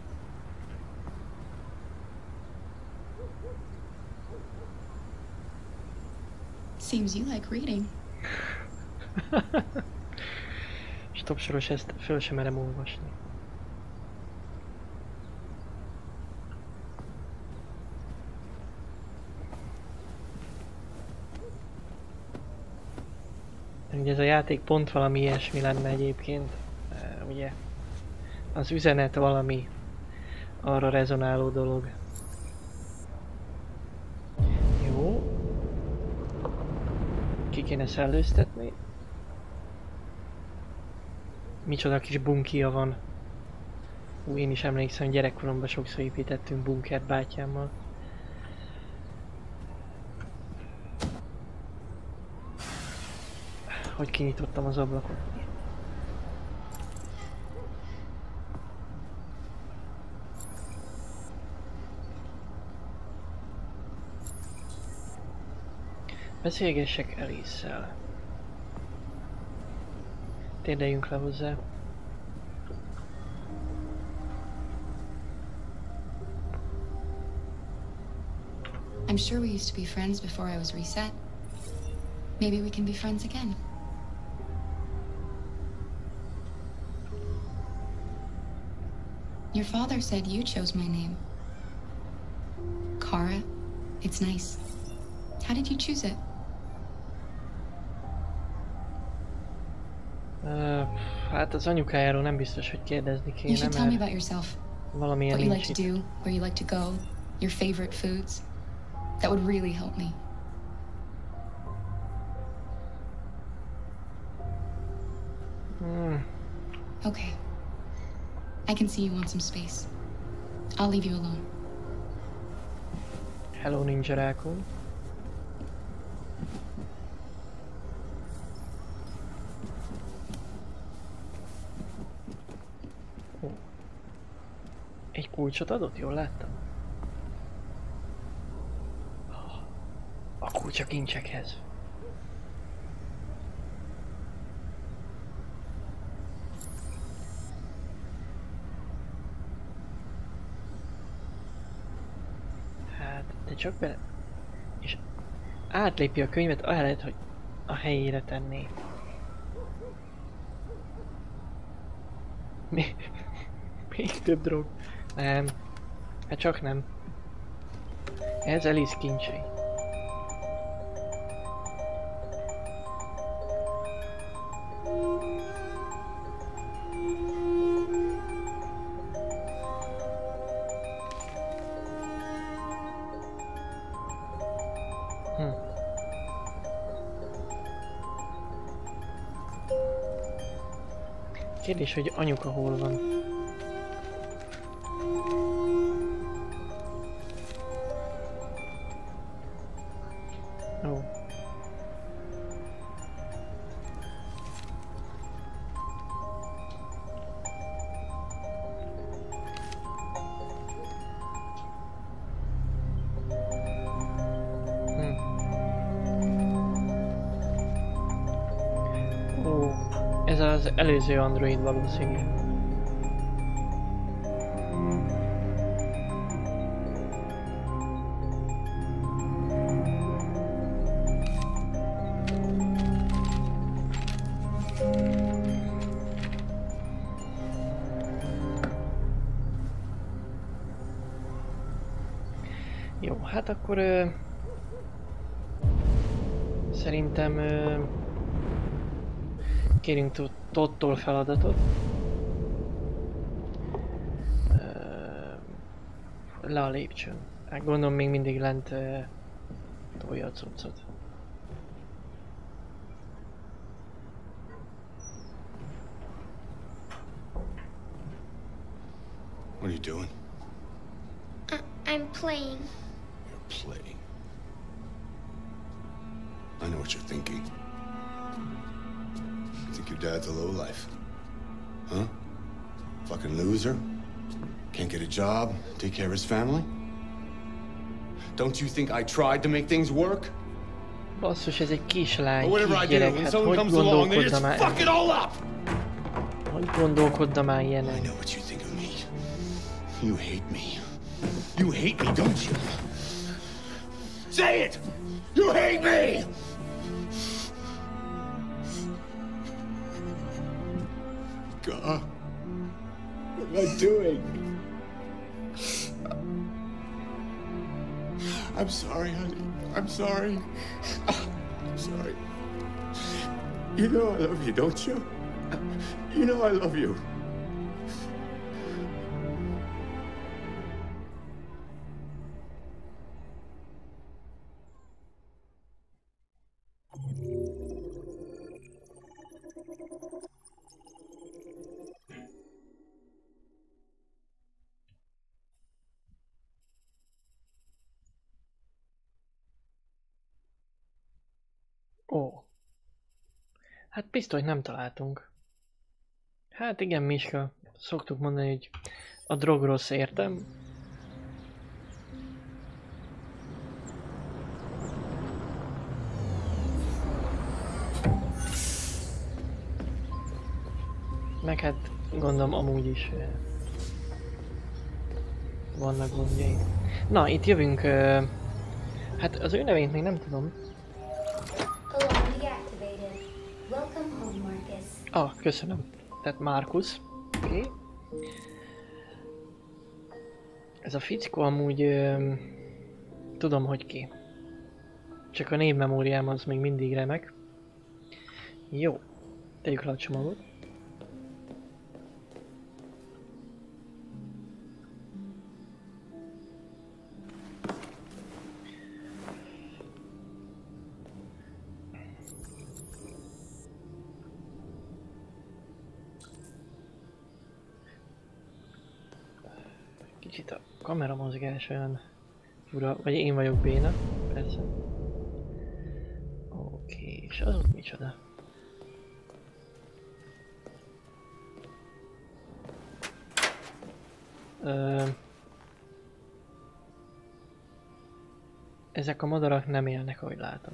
Seems you like reading. Stop soros, ezt föl sem merem olvasni. Ugye ez a játék pont valami ilyesmi lenne egyébként, ugye az üzenet valami arra rezonáló dolog. Jó. Ki kéne szellőztetni. Micsoda kis bunkia van. Én is emlékszem, hogy gyerekkoromban sokszor építettünk bunkert bátyámmal. Hogy kinyitottam az ablakot. Beszélgessek Alice-szel. Térdeljünk le hozzá. I'm sure we used to be friends before I was reset. Maybe we can be friends again. Your father said you chose my name. Kara. It's nice. How did you choose it? Hát az anyukájáról nem biztos, hogy kérdezni kéne, You should tell me about yourself. Valamilyen What you nincs like to itt. do, where you like to go, your favorite foods. That would really help me. Okay. I can see you want some space. I'll leave you alone. Hello, Ninja Raccoon. Egy kulcsot adott? Jól láttam? A kulcs a kincsekhez. Hát, de csak bele... És átlépi a könyvet, ahelyett, hogy a helyére tenné. Még több drog. Nem. Hát csak nem. Ez Alice kincsei. Kérdés, hogy anyuka hol van? Ó. Ez az előző android valószínű. Jó, hát akkor szerintem kérünk Toddtól feladatot. Le a lépcsőn. Hát gondolom még mindig lent tolja a cuccot. What are you doing? I'm playing. You're playing. I know what you're thinking. You think your dad's a lowlife? Huh? Fucking loser? Can't get a job, take care of his family? Don't you think I tried to make things work? Basszus, ez egy kislány, Whatever I do, kisgyerek, when hát someone hogy comes along, they gondolkodna just már? fuck it all up! Hogy gondolkodna már ilyenen? I know what you think of me. You hate me. You hate me, don't you? Say it! You hate me! God, what am I doing? I'm sorry, honey. I'm sorry. I'm sorry. You know I love you, don't you? You know I love you. Ó. Hát pisztolyt nem találtunk. Hát igen, Miska. Szoktuk mondani, hogy a drog rossz, értem. Meg hát gondolom amúgy is vannak gondjai. Na, itt jövünk. Hát az ő nevét még nem tudom. Ah, köszönöm. Tehát Marcus. Oké. Okay. Ez a fickó amúgy tudom, hogy ki. Csak a névmemóriám az még mindig remek. Jó. Tegyük le a csomagot. Kicsit a kameramozgás olyan fura, vagy én vagyok béna, persze. Oké, és az ott micsoda? Ezek a madarak nem élnek, ahogy látom.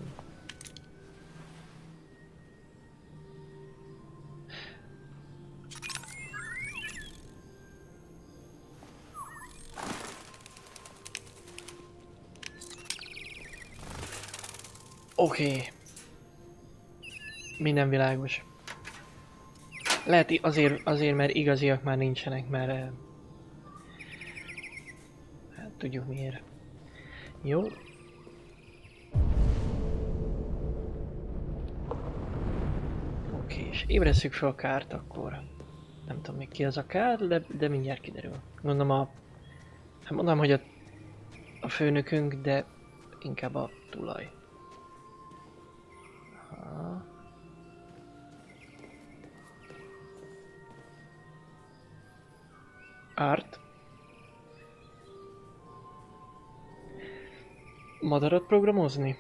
Oké. Minden világos. Lehet azért, mert igaziak már nincsenek, mert... hát tudjuk miért. Jó. Oké, és ébresszük fel a kárt akkor. Nem tudom még ki az a kár, de mindjárt kiderül. Gondolom hát mondom, hogy a főnökünk, de inkább a tulaj. Art. Madarat programozni?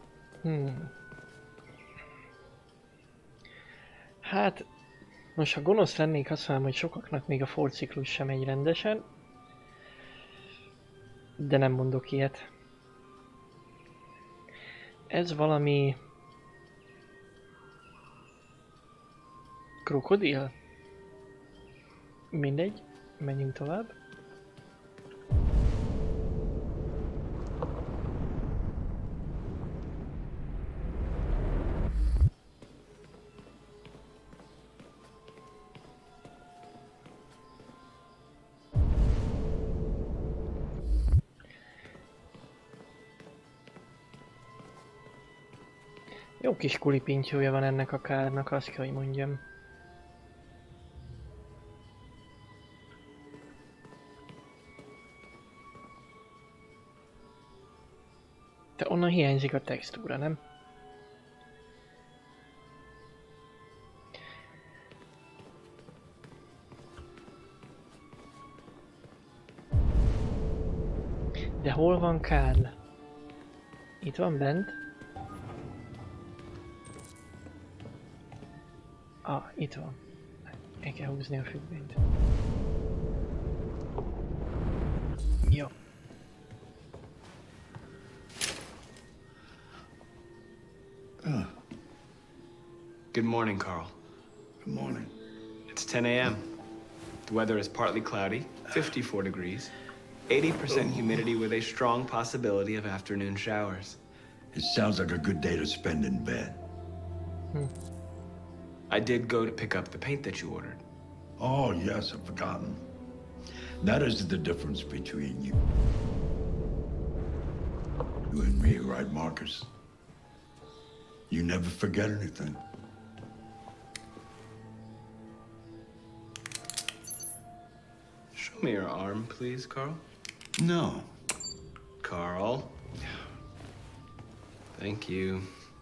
Hát, most ha gonosz lennék, azt mondom, hogy sokaknak még a forciklus sem megy rendesen. De nem mondok ilyet. Ez valami... Krokodil? Mindegy, menjünk tovább. Jó kis kulipintyója van ennek a kárnak, azt kell, hogy mondjam. De onnan hiányzik a textúra, nem? De hol van Karl? Itt van bent. Ah, itt van. El kell húzni a függvényt. Jó. Good morning, Carl. Good morning. It's 10 a.m. The weather is partly cloudy, 54 degrees, 80% humidity with a strong possibility of afternoon showers. It sounds like a good day to spend in bed. I did go to pick up the paint that you ordered. Oh, yes, I've forgotten. That is the difference between you. You and me, right, Marcus? You never forget anything. Show me your arm, please, Carl. No. Carl. Thank you.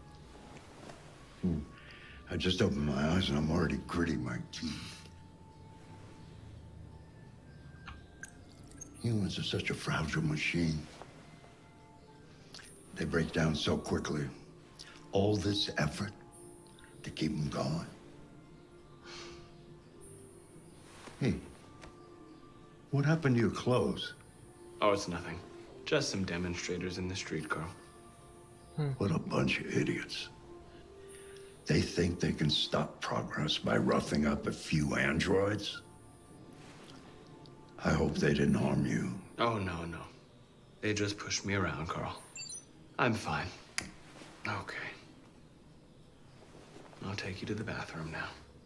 I just opened my eyes and I'm already gritting my teeth. Humans are such a fragile machine. They break down so quickly. All this effort to keep them going. Hey, what happened to your clothes? Oh, it's nothing. Just some demonstrators in the street, Carl. What a bunch of idiots. They think they can stop progress by roughing up a few androids? I hope they didn't harm you. Oh, no, no. They just pushed me around, Carl. I'm fine. Okay. I'll take you to the bathroom now.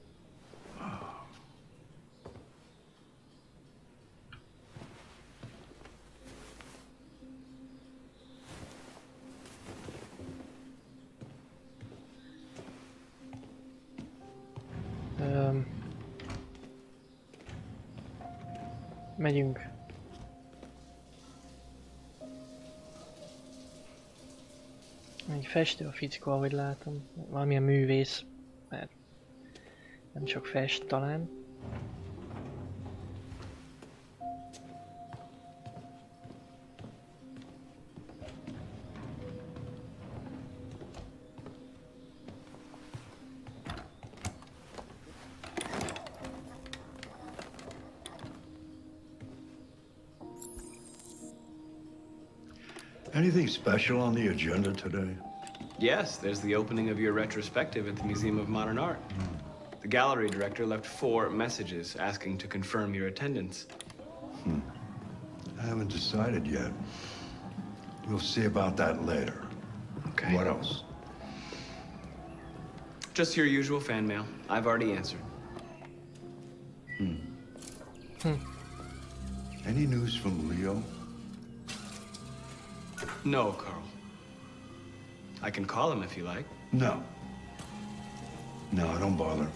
Megyünk. Egy festő a fickó, ahogy látom. Valamilyen művész, mert nem csak fest talán. Anything special on the agenda today? Yes, there's the opening of your retrospective at the Museum of Modern Art. The gallery director left 4 messages asking to confirm your attendance. I haven't decided yet. We'll see about that later. Okay. What else? Just your usual fan mail. I've already answered. Any news from Leo? No, Carl. I can call him if you like. No. No, don't bother.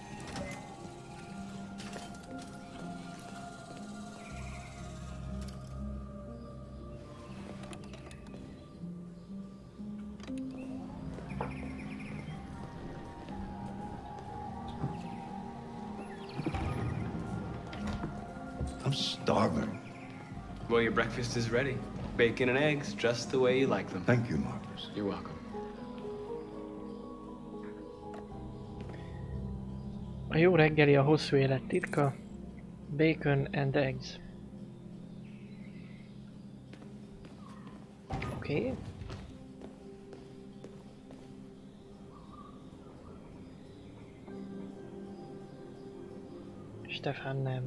I'm starving. Well, your breakfast is ready. Bacon and eggs, just the way you like them. Thank you, Marcus. You're welcome. A jó reggeli a hosszú élet titka. Bacon and eggs. Oké. Stefan nem.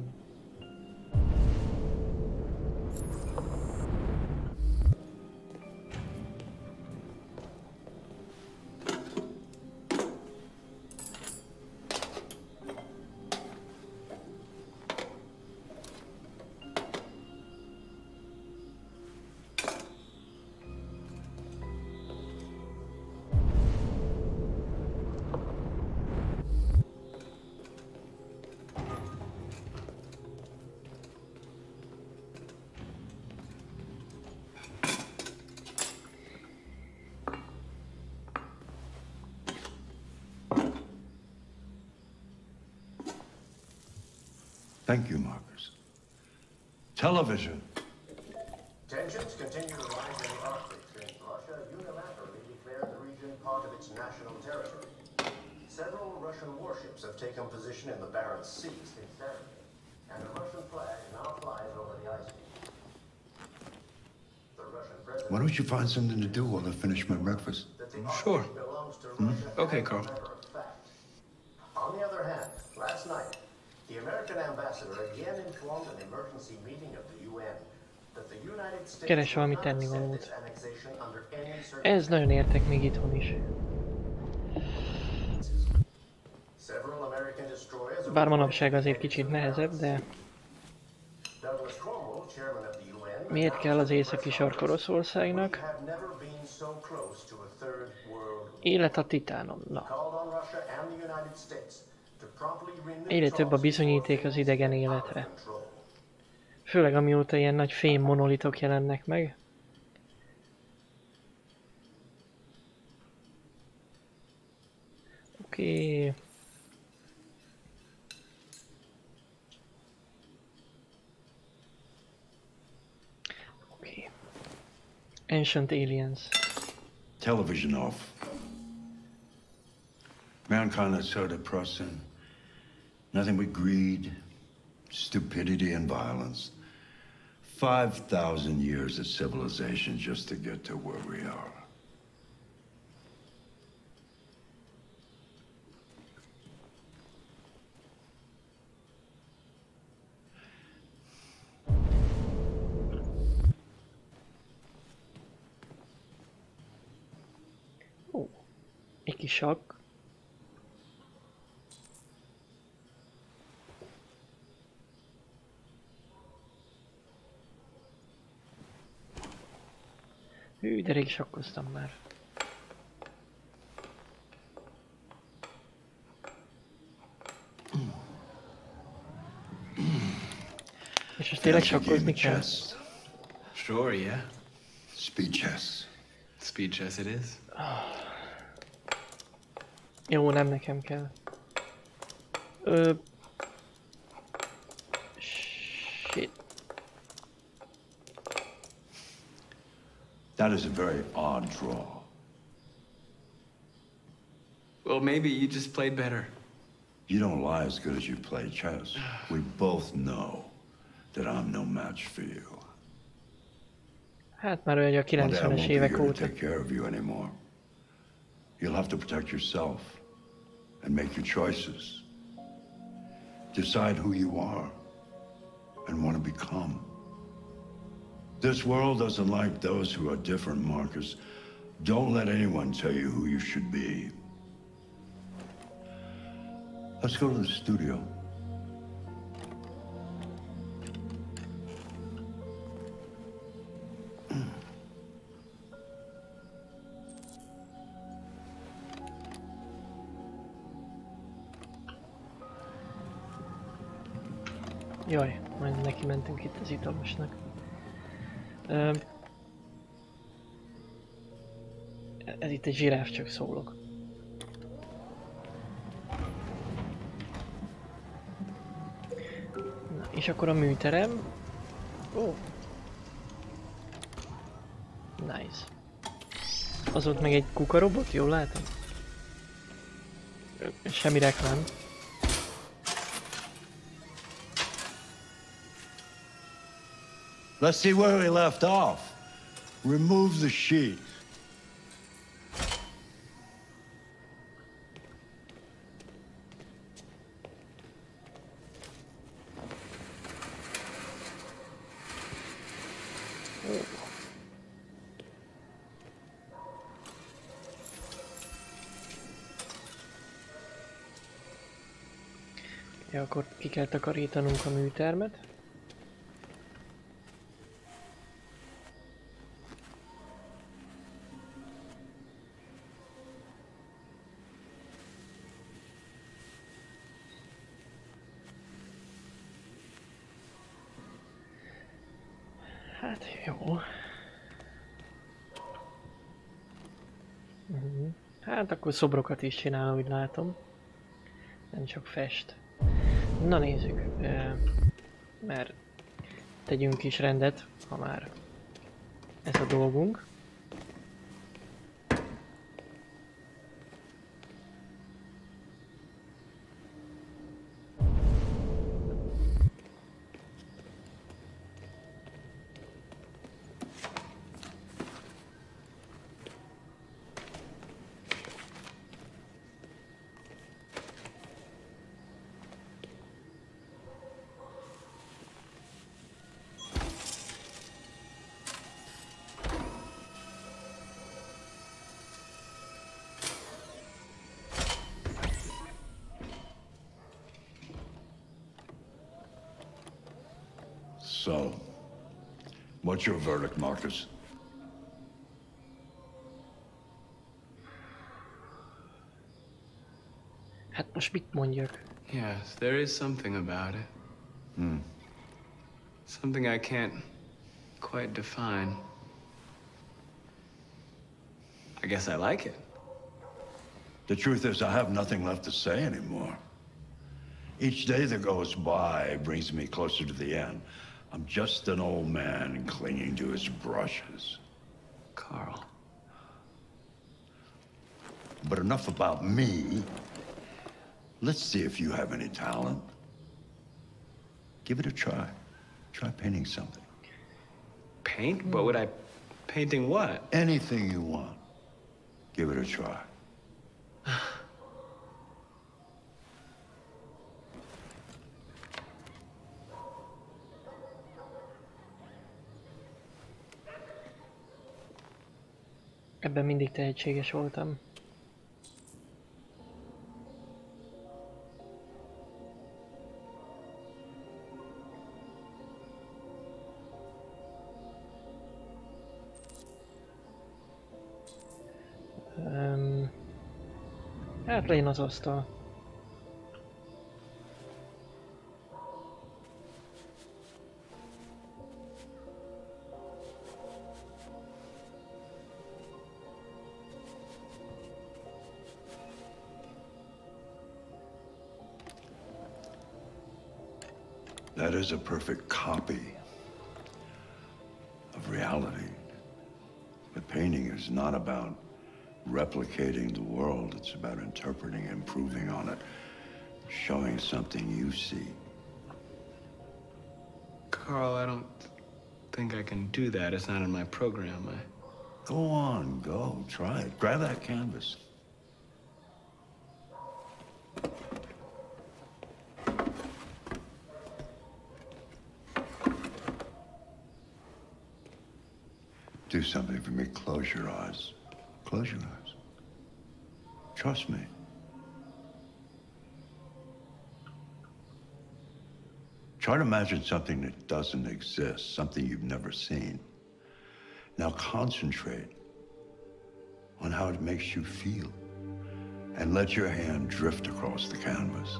Thank you, Marcus. Television. Tensions continue to rise in the Arctic since Russia unilaterally declared the region part of its national territory. Several Russian warships have taken position in the Barents Sea since Saturday, and a Russian flag now flies over the ice sheet. The Russian president... Why don't you find something to do while I finish my breakfast? Sure. Okay, Carl. On the other hand, last night, the American ambassador again informed an emergency meeting of the UN that the United States Keres valami tennivalót. Ez nagyon értek még itthon is. Bár manapság azért kicsit nehezebb, de... Miért kell az északi sark Oroszországnak? Élet a titánon, na. Egyre több a bizonyíték az idegen életre. Főleg amióta ilyen nagy fém monolitok jelennek meg. Oké. Oké. Ancient Aliens. Television off. Mankind is so depressing. Nothing but greed, stupidity, and violence. 5,000 years of civilization just to get to where we are. Ó, egy kis sakk. Hű, de rég sakkoztam már. És most tényleg sakkozni kell? Sure, yeah. Speed chess. Speed chess it is. Jó, nem nekem kell. Shit. That is a very odd draw. Well, maybe you just played better. You don't lie as good as you play chess. We both know that I'm no match for you. Hát már olyan, hogy a 90-es évek óta. Take care of you anymore. You'll have to protect yourself and make your choices. Decide who you are and want to become. This world doesn't like those who are different, Marcus. Don't let anyone tell you who you should be. Let's go to the studio. Jaj, majd neki mentünk itt az italosnak. Ez itt egy zsiráf, csak szólok. Na, és akkor a műterem. Ó. Nice. Az ott meg egy kukarobot, jól látom? Semmi reklám. Let's see where we left off. Remove the sheet. Ja, akkor ki kell takarítanunk a műtermet. Hát jó. Hát akkor szobrokat is csinál, úgy látom. Nem csak fest. Na nézzük. Mert tegyünk is rendet, ha már ez a dolgunk. So, what's your verdict, Marcus? Hát most mit mondjak? Yes, there is something about it. Something I can't quite define. I guess I like it. The truth is, I have nothing left to say anymore. Each day that goes by brings me closer to the end. I'm just an old man clinging to his brushes. Carl. But enough about me. Let's see if you have any talent. Give it a try. Try painting something. Paint? What would I... Painting what? Anything you want. Give it a try. Ebben mindig tehetséges voltam. Hát legyen az asztal. That is a perfect copy of reality. But painting is not about replicating the world. It's about interpreting, improving on it, showing something you see. Carl, I don't think I can do that. It's not in my program. Go on, go. Try it. Grab that canvas. Do something for me. Close your eyes. Close your eyes. Trust me. Try to imagine something that doesn't exist, something you've never seen. Now concentrate on how it makes you feel, and let your hand drift across the canvas.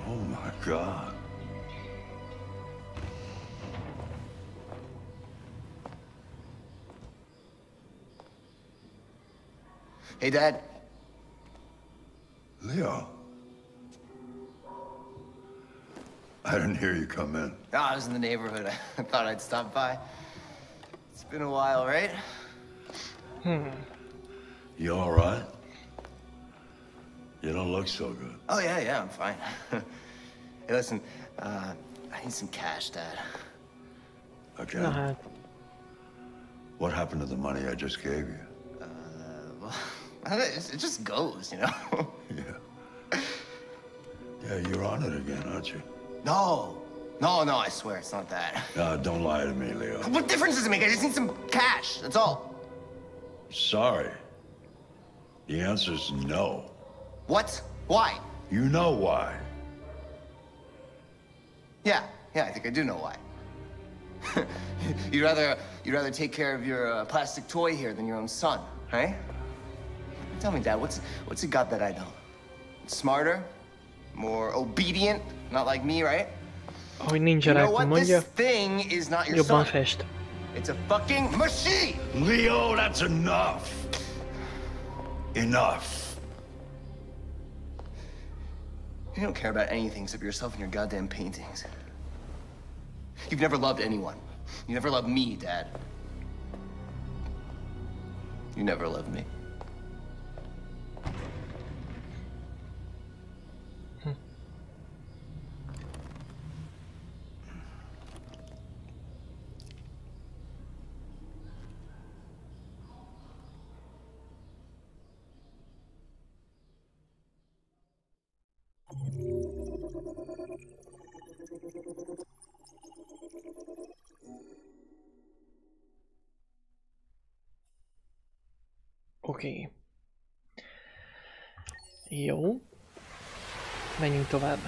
Oh my God. Hey, Dad. Leo. I didn't hear you come in. Oh, I was in the neighborhood. I thought I'd stop by. It's been a while, right? You all right? You don't look so good. Oh, yeah, I'm fine. Hey, listen, I need some cash, Dad. Okay. What happened to the money I just gave you? Well, it just goes, you know? Yeah, you're on it again, aren't you? No, I swear it's not that. Don't lie to me, Leo. What difference does it make? I just need some cash, that's all. Sorry. The answer's no. What? Why? You know why. Yeah, I think I do know why. You'd rather take care of your plastic toy here than your own son, right? Tell me, Dad, what's it got that I don't? Smarter? More obedient? Not like me, right? Ahogy ninja rákon mondja, This thing is not your jobban son. fest. It's a fucking machine! Leo, that's enough. Enough. You don't care about anything except yourself and your goddamn paintings. You've never loved anyone. You never loved me, Dad. You never loved me. Oké. Jó. Menjünk tovább.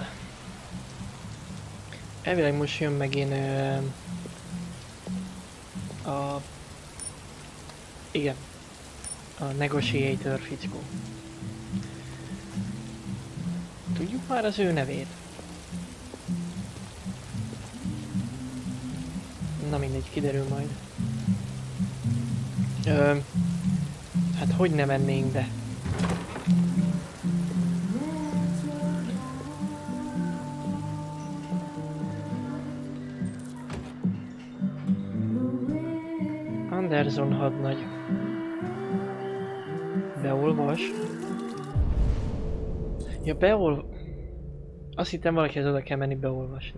Elvileg most jön megint igen. A Negotiator fickó. Tudjuk már az ő nevét? Na mindegy, kiderül majd. Hát hogy ne mennénk, de... Anderson hadnagy. Beolvas. Ja, azt hittem valakihez oda kell menni beolvasni.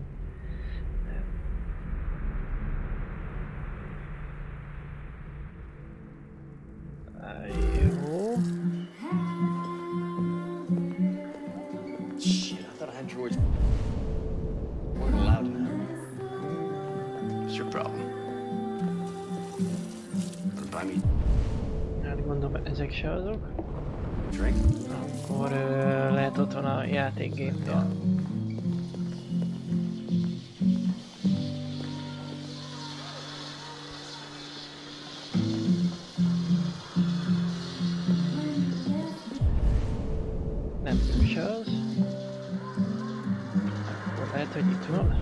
Jó. Shit, I thought I had droids. Weren't allowed now. What's your problem? Buy me. Hát gondolom ezek se azok. Drink? Akkor lehet ott van a játékgépnél. Nem is az. Akkor lehet, hogy itt van.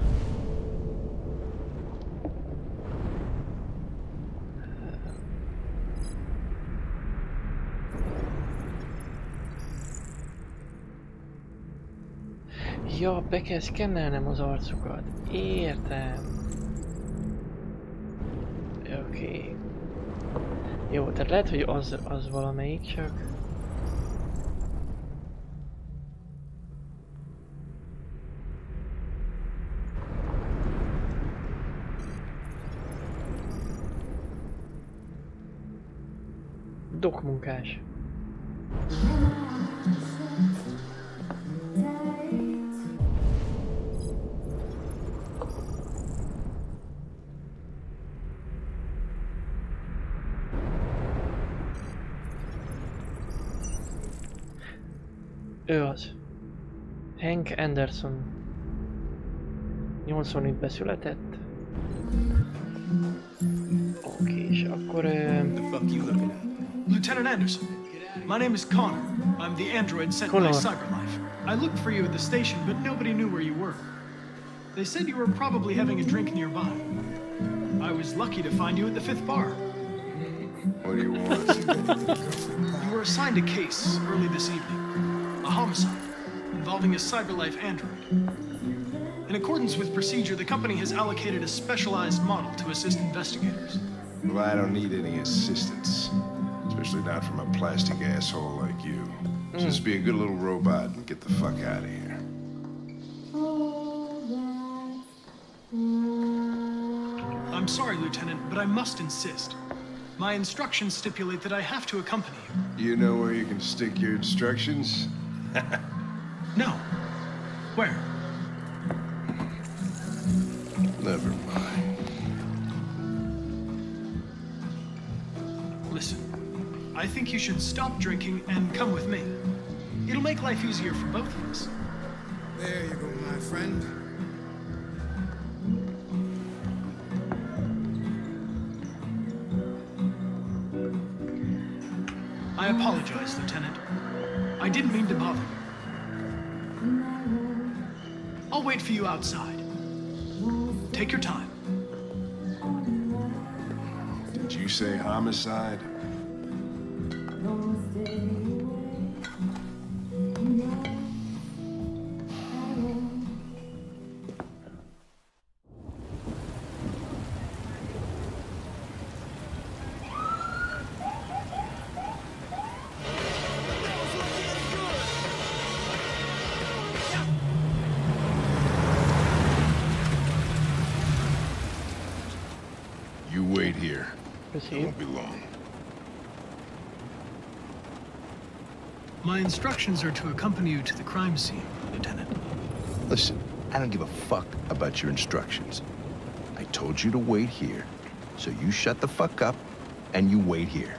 Ja, be kell szkennelnem az arcukat. Értem. Oké. Jó, tehát lehet, hogy az valamelyik csak. Dokmunkás. Ő az. Hank Anderson. 85-ben született. Oké, és akkor... Lieutenant Anderson. My name is Connor. I'm the android sent by CyberLife. I looked for you at the station, but nobody knew where you were. They said you were probably having a drink nearby. I was lucky to find you at the 5th bar. What do you want? You were assigned a case early this evening. A homicide involving a CyberLife android. In accordance with procedure, the company has allocated a specialized model to assist investigators. Well, I don't need any assistance. Especially not from a plastic asshole like you. Just be a good little robot and get the fuck out of here. I'm sorry, Lieutenant, but I must insist. My instructions stipulate that I have to accompany you. You know where you can stick your instructions? No. Where? Never mind. Listen, I think you should stop drinking and come with me. It'll make life easier for both of us. There you go, my friend. I apologize, Lieutenant. I didn't mean to bother you. I'll wait for you outside. Take your time. Did you say homicide? You wait here. It won't be long. My instructions are to accompany you to the crime scene, Lieutenant. Listen, I don't give a fuck about your instructions. I told you to wait here, so you shut the fuck up and you wait here.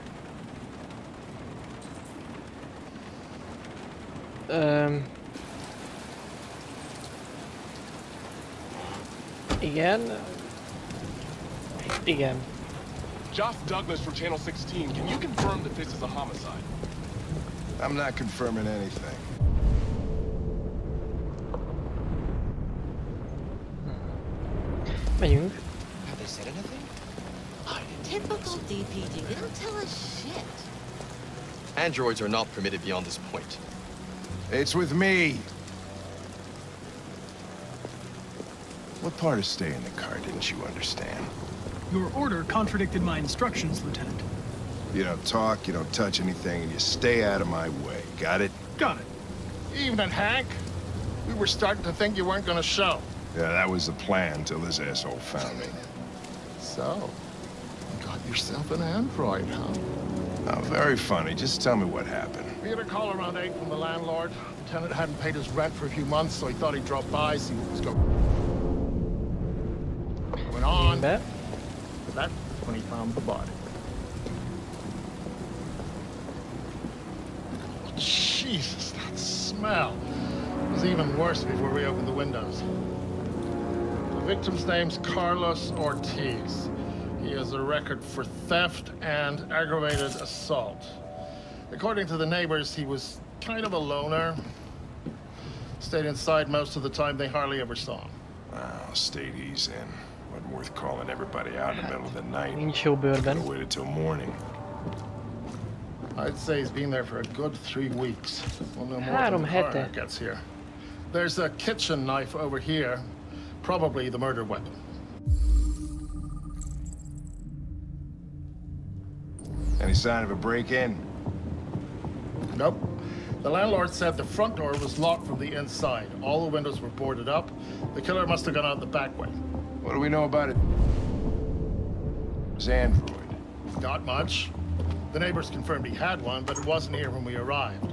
Igen. Igen. Josh Douglas from Channel 16. Can you confirm that this is a homicide? I'm not confirming anything. Megyünk. Have they said anything? Typical DPD. They don't tell us shit. Androids are not permitted beyond this point. It's with me. What part of staying in the car didn't you understand? Your order contradicted my instructions, Lieutenant. You don't talk, you don't touch anything, and you stay out of my way. Got it? Got it. Evening, Hank. We were starting to think you weren't gonna show. Yeah, that was the plan till this asshole found me. So, you got yourself an android, huh? Oh, very funny. Just tell me what happened. We had a call around 8 from the landlord. The tenant hadn't paid his rent for a few months, so he thought he'd drop by, see what was going on. That's when he found the body. Oh, Jesus, that smell. It was even worse before we opened the windows. The victim's name's Carlos Ortiz. He has a record for theft and aggravated assault. According to the neighbors, he was kind of a loner. Stayed inside most of the time. They hardly ever saw him. Oh, stayed easy in. Wasn't worth calling everybody out in the middle of the night. Nincs jó bőrben. Waited till morning. I'd say he's been there for a good 3 weeks. Well, no more 3 than the hete. coroner gets here. There's a kitchen knife over here. Probably the murder weapon. Any sign of a break-in? Nope. The landlord said the front door was locked from the inside. All the windows were boarded up. The killer must have gone out the back way. What do we know about it? His android. Not much. The neighbors confirmed he had one, but it wasn't here when we arrived.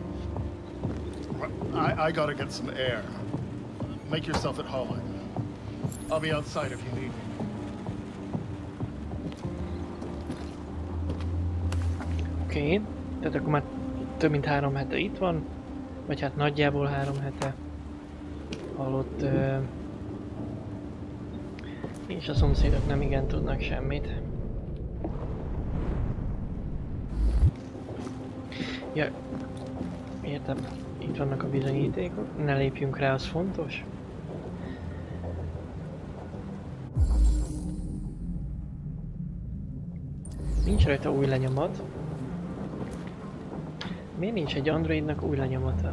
I gotta get some air. Make yourself at home. I'll be outside if you need me. Oké, tehát akkor már több mint 3 hete itt van, vagy hát nagyjából 3 hete. Halott, és a szomszédok nem igen tudnak semmit. Ja, értem. Itt vannak a bizonyítékok. Ne lépjünk rá, az fontos. Nincs rajta új lenyomat. Miért nincs egy androidnak új lenyomata?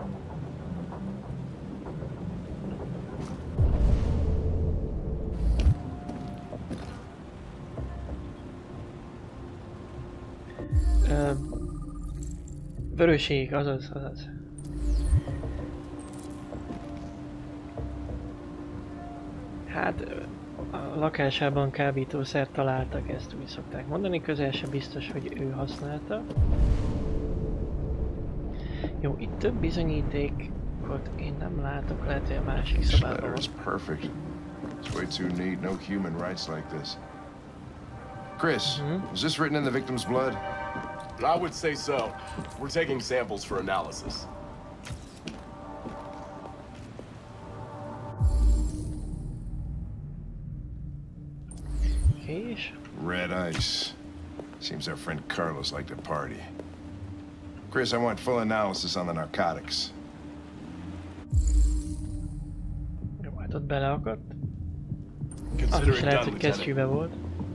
Vöröség, azaz. Hát a lakásában kábítószert találtak, ezt úgy szokták mondani, közel se biztos, hogy ő használta. Jó, itt több bizonyítékot én nem látok, lehet, hogy a másik szobában van. Perfect. It's way too neat, no human rights like this. Chris, was this written in the victim's blood? I would say so. We're taking samples for analysis. Red ice. Seems our friend Carlos liked to party. Chris, I want full analysis on the narcotics. Jó, hát ott beleakadt. Az is lehet, hogy kesztyűbe volt.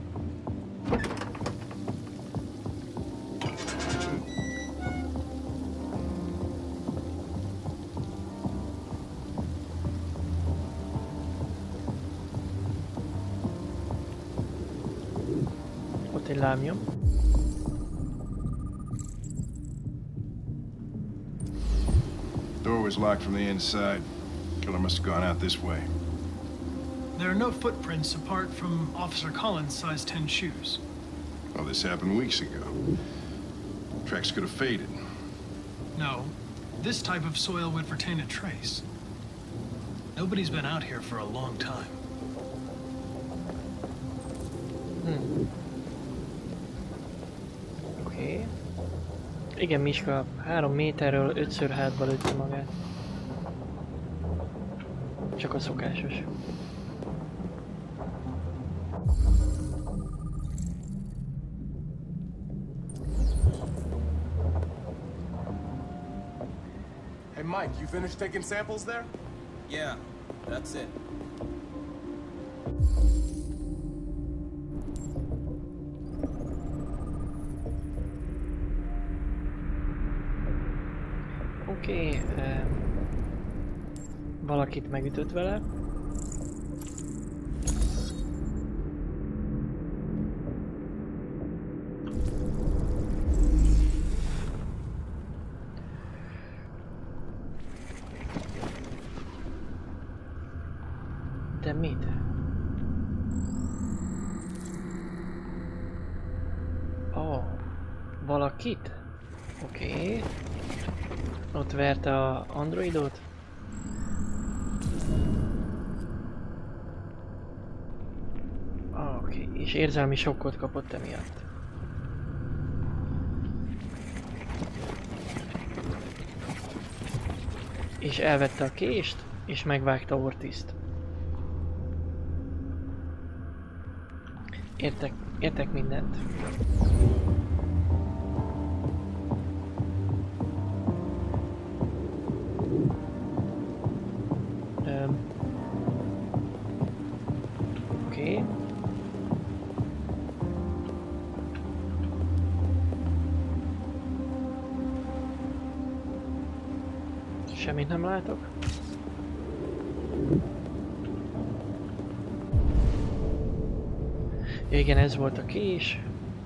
Ott egy lábnyom. Door was locked from the inside. Killer must have gone out this way. There are no footprints apart from Officer Collins' size 10 shoes. Well, this happened weeks ago. Tracks could have faded. No. This type of soil would retain a trace. Nobody's been out here for a long time. Oké. Igen, Miska 3 méterről 5-ször hátba lőtte magát. Csak a szokásos. Hey Mike, you finished taking samples there? Yeah, that's it. Oké, valakit megütött vele. De mit? Oh, valakit? Oké. Ott verte a androidot. Oké, és érzelmi sokkot kapott emiatt. És elvette a kést, és megvágta Ortizt. Értek mindent. Oké. Semmit nem látok. Ja, igen, ez volt a kés.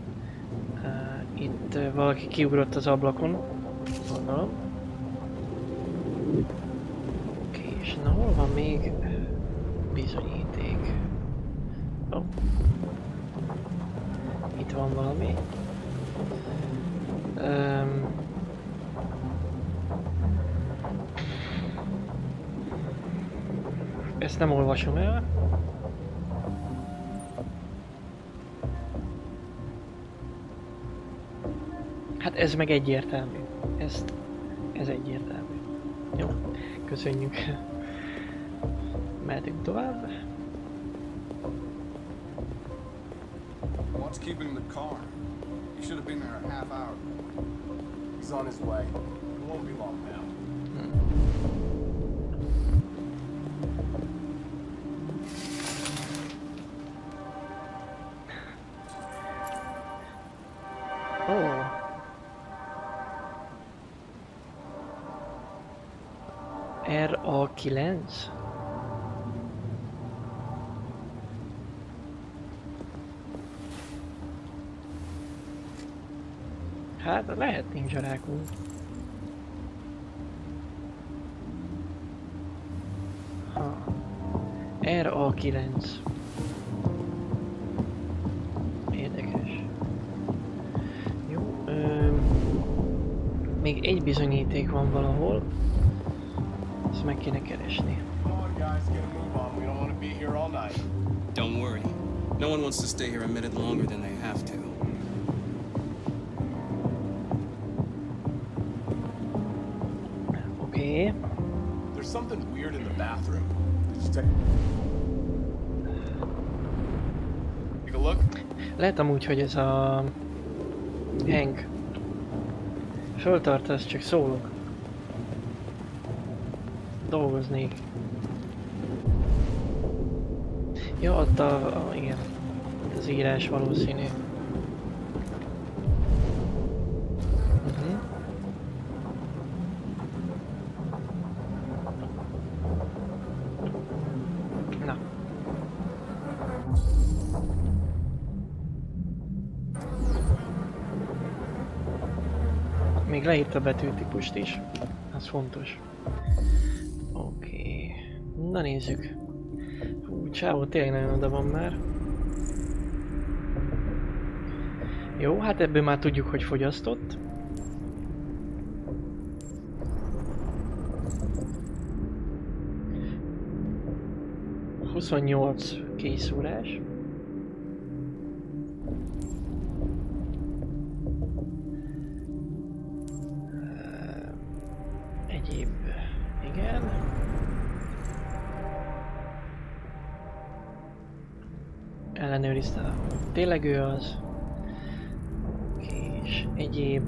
Itt valaki kiugrott az ablakon, gondolom. Oké, és na hol van még bizonyíték? Oh. Itt van valami. Ezt nem olvasom el. Hát ez meg egyértelmű. Ez egyértelmű. Jó, köszönjük. Mehetünk tovább. What's keeping the car? You should have been there a half hour. He's on his way. It won't be long now. Oh. RA9. Hát lehet nincs rákunk. RA9. Érdekes. Jó, még egy bizonyíték van valahol. Ezt meg kéne keresni. Don't worry. No one wants to stay here a minute longer than they have to. Okay. There's something weird in the bathroom. Just take a look. Lehet amúgy, hogy ez a Hank föltartasz, csak szólok. Dolgoznék. Ja, ott igen. Ott az írás valószínű. Na. Még leírta a betűtípust is. Ez fontos. Oké. Na nézzük. Hú, csávó tényleg nagyon oda van már. Jó, hát ebből már tudjuk, hogy fogyasztott. A 28 készúrás. Egyéb, igen. Ellenőrizte, tényleg ő az. És egyéb...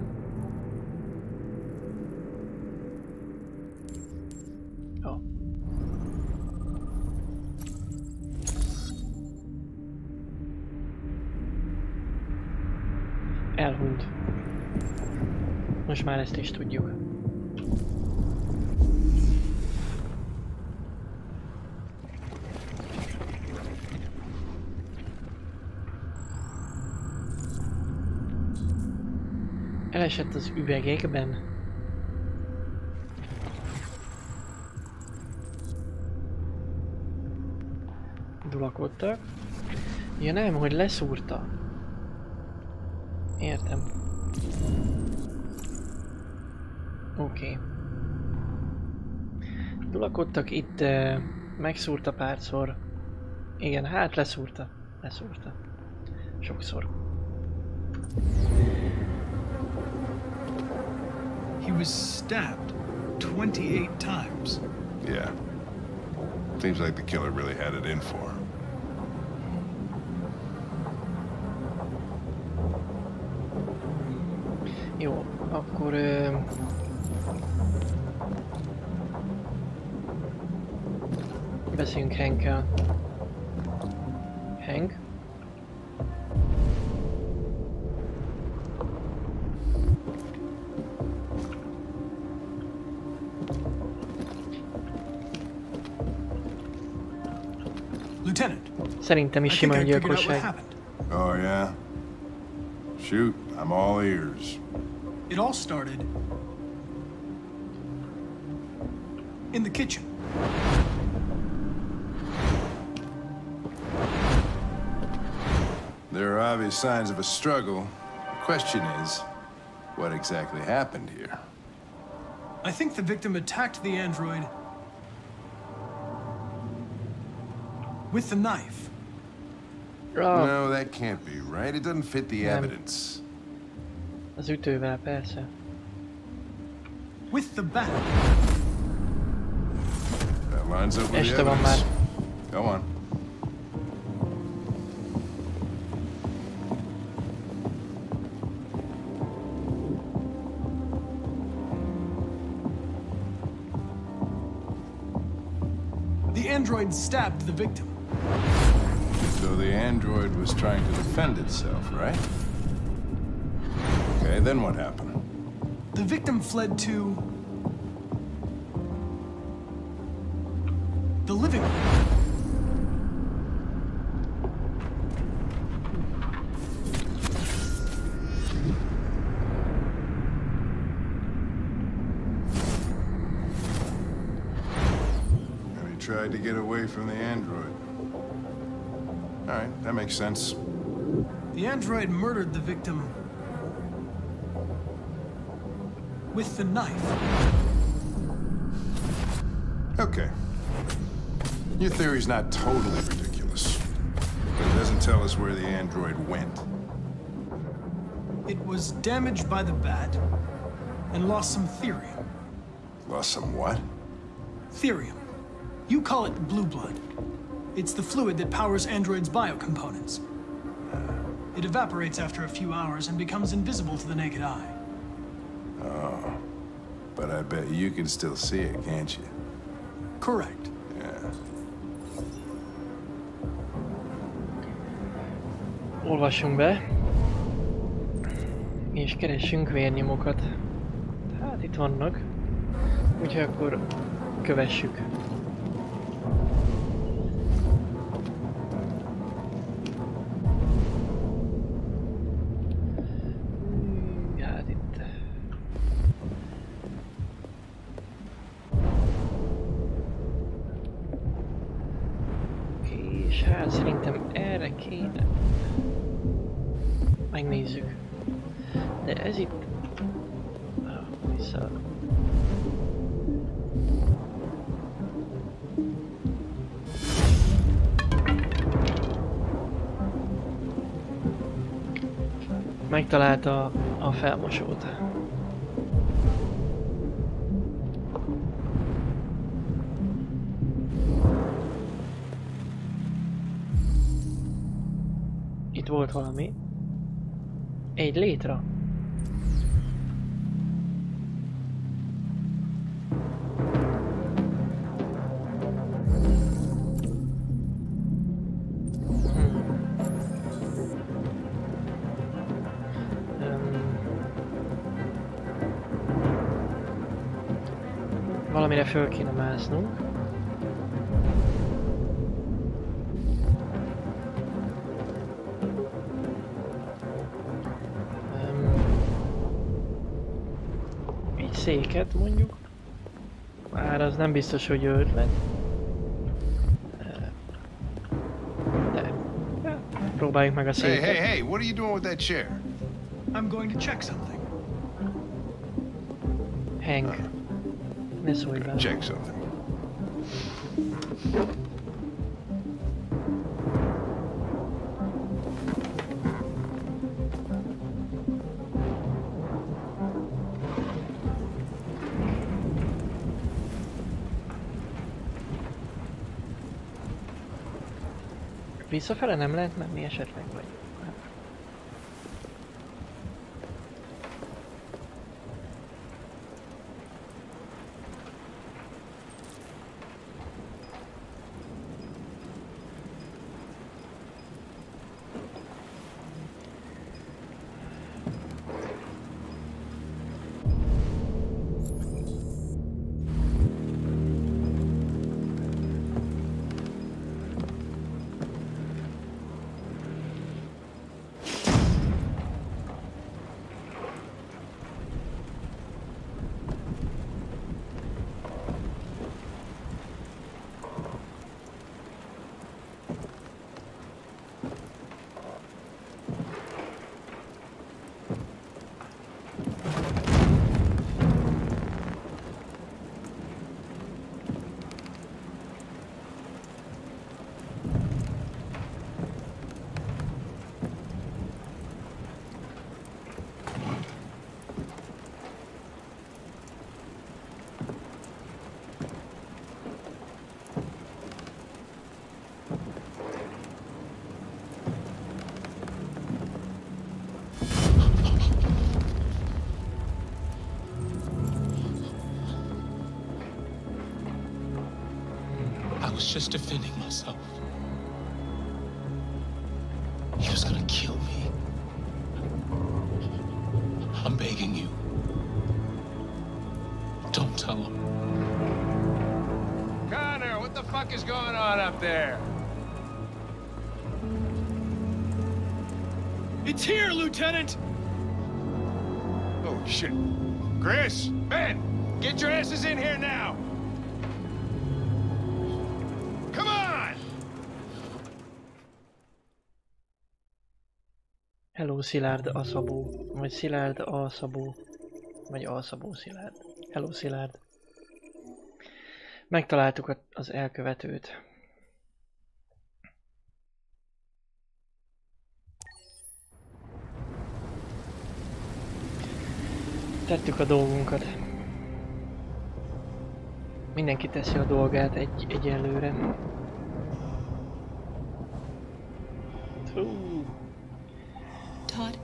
Oh. Elhunyt. Most már ezt is tudjuk. Elesett az üvegekben. Dulakodtak. Ja nem, hogy leszúrta. Értem. Oké. Dulakodtak itt, megszúrta párszor. Igen, hát leszúrta. Leszúrta. Sokszor. He was stabbed 28 times. Yeah. Seems like the killer really had it in for him. Jó, akkor... beszéljünk Hankkel. Hank? Lieutenant. Szerintem is sima gyilkosság. Oh yeah? Shoot, I'm all ears. It all started in the kitchen. There are obvious signs of a struggle. The question is, what exactly happened here? I think the victim attacked the android with the knife. No, that can't be right. It doesn't fit the evidence. Az ütővel, persze. With the bat. That lines up with Este the van már. evidence. Go on. The android stabbed the victim. So the android was trying to defend itself, right? Okay, then what happened? The victim fled to the living room. And he tried to get away from the android. All right, that makes sense. The android murdered the victim with the knife. Okay. Your theory's not totally ridiculous, but it doesn't tell us where the android went. It was damaged by the bat and lost some therium. Lost some what? Therium. You call it blue blood. It's the fluid that powers androids' biocomponents. It evaporates after a few hours and becomes invisible to the naked eye. Oh, but I bet you can still see it, can't you? Correct. Yeah. Olvassunk be, és keressünk vérnyomokat. Hát itt vannak, úgyhogy akkor kövessük. Hát itt. És hát szerintem erre kéne. Megnézzük. De ez itt... Vissza... Megtalálta a felmosót. Itt volt valami. Egy létra. Valamire föl kéne másznunk. Egy széket mondjuk. Már az nem biztos, hogy jó ötlet. De próbáljuk meg a széket. Hey, what are you doing with that chair? I'm going to check something. Hank. Ne szólj bele. Check something. Visszafele nem lehet menni esetleg, vagy? was just defending myself. He was gonna kill me. I'm begging you. Don't tell him. Connor, what the fuck is going on up there? It's here, Lieutenant! Oh, shit. Chris, Ben, get your asses in here now! Come on! Hello, Szilárd Aszabó. Vagy Szilárd Alszabó. Vagy Alszabó Szilárd. Hello, Szilárd. Megtaláltuk az elkövetőt. Tettük a dolgunkat. Mindenki teszi a dolgát egyelőre. Todd?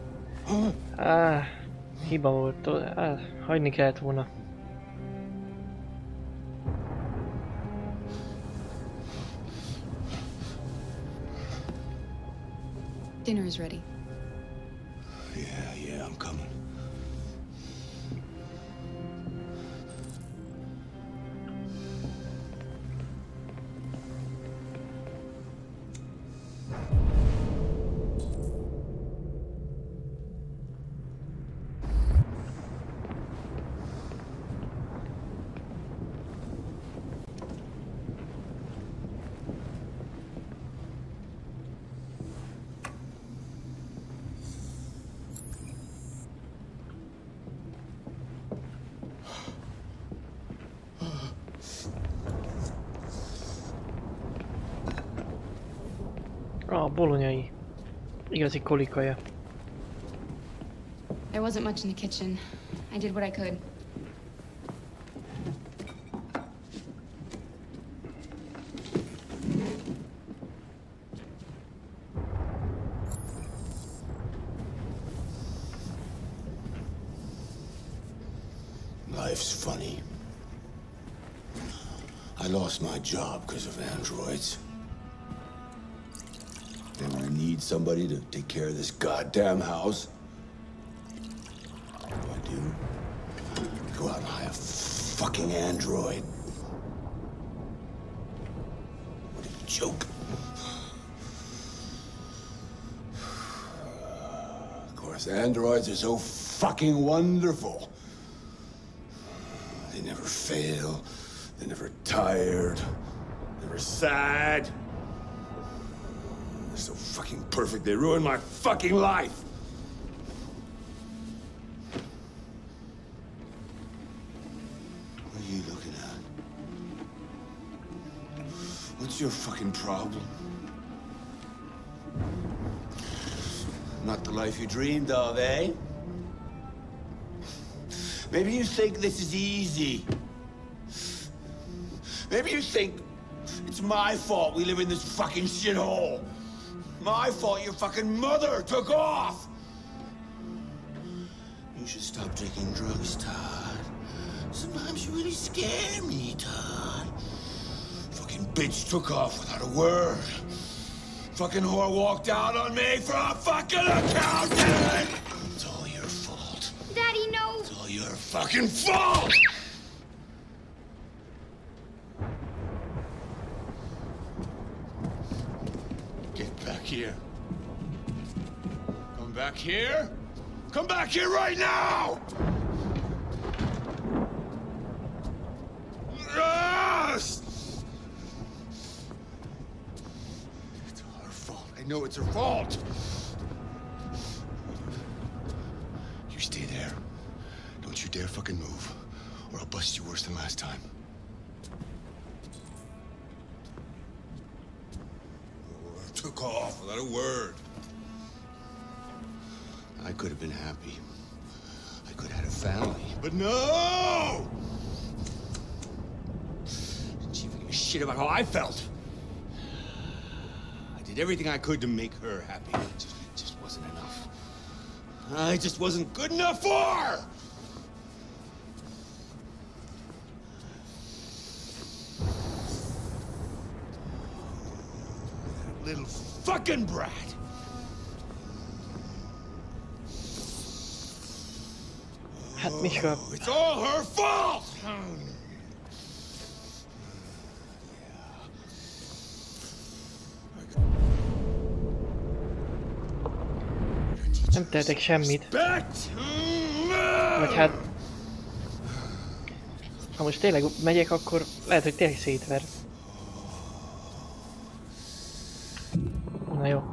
Hiba volt. Hagyni kellett volna. Dinner is ready. Yeah, I'm coming. A bolonyai. Igazi kolikaja. There wasn't much in the kitchen. I did what I could. Life's funny. I lost my job because of androids. And I need somebody to take care of this goddamn house. What do I do? Go out and hire a fucking android. What a joke. Of course, androids are so fucking wonderful. They never fail. They're never tired. Never sad. They're so fucking perfect, they ruined my fucking life! What are you looking at? What's your fucking problem? Not the life you dreamed of, eh? Maybe you think this is easy. Maybe you think it's my fault we live in this fucking shithole. My fault your fucking mother took off! You should stop taking drugs, Todd. Sometimes you really scare me, Todd. Fucking bitch took off without a word. Fucking whore walked out on me for a fucking accountant! It's all your fault. Daddy, no! It's all your fucking fault! Here. Come back here. Come back here right now! Yes! It's her fault. I know it's her fault. You stay there. Don't you dare fucking move, or I'll bust you worse than last time. Took off without a word. I could have been happy. I could have had a family. But no! Didn't she even give a shit about how I felt? I did everything I could to make her happy. It just wasn't enough. I just wasn't good enough for her! little fucking brat. Hát Mika. It's all her fault. Nem tehetek semmit. Vagy hát... Ha most tényleg megyek, akkor lehet, hogy tényleg szétver. Na jó.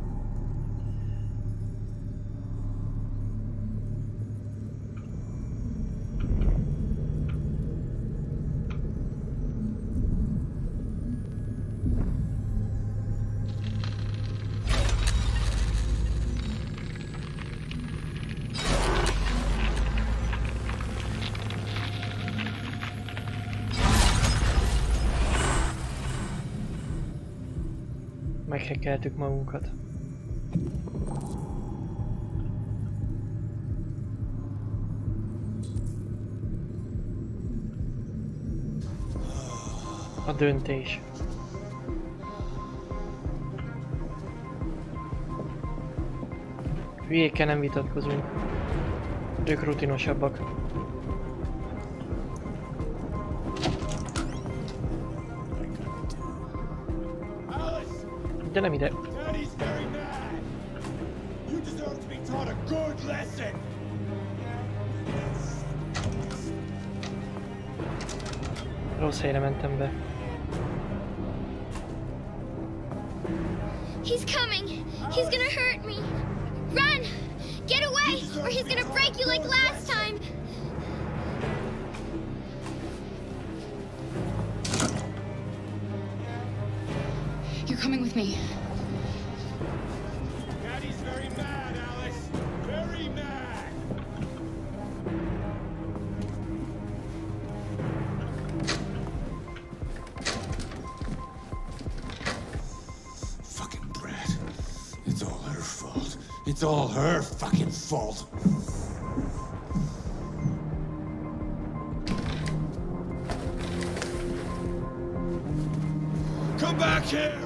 Meghekkeltük magunkat. A döntés. Hülyékkel nem vitatkozunk. Ők rutinosabbak. De nem ide. Rossz helyre mentem be. He's coming. He's gonna hurt me. Run! Get away, or he's gonna break you like last time. You're coming with me. Daddy's very mad, Alice. Very mad. Fucking brat. It's all her fault. It's all her fucking fault. Come back here!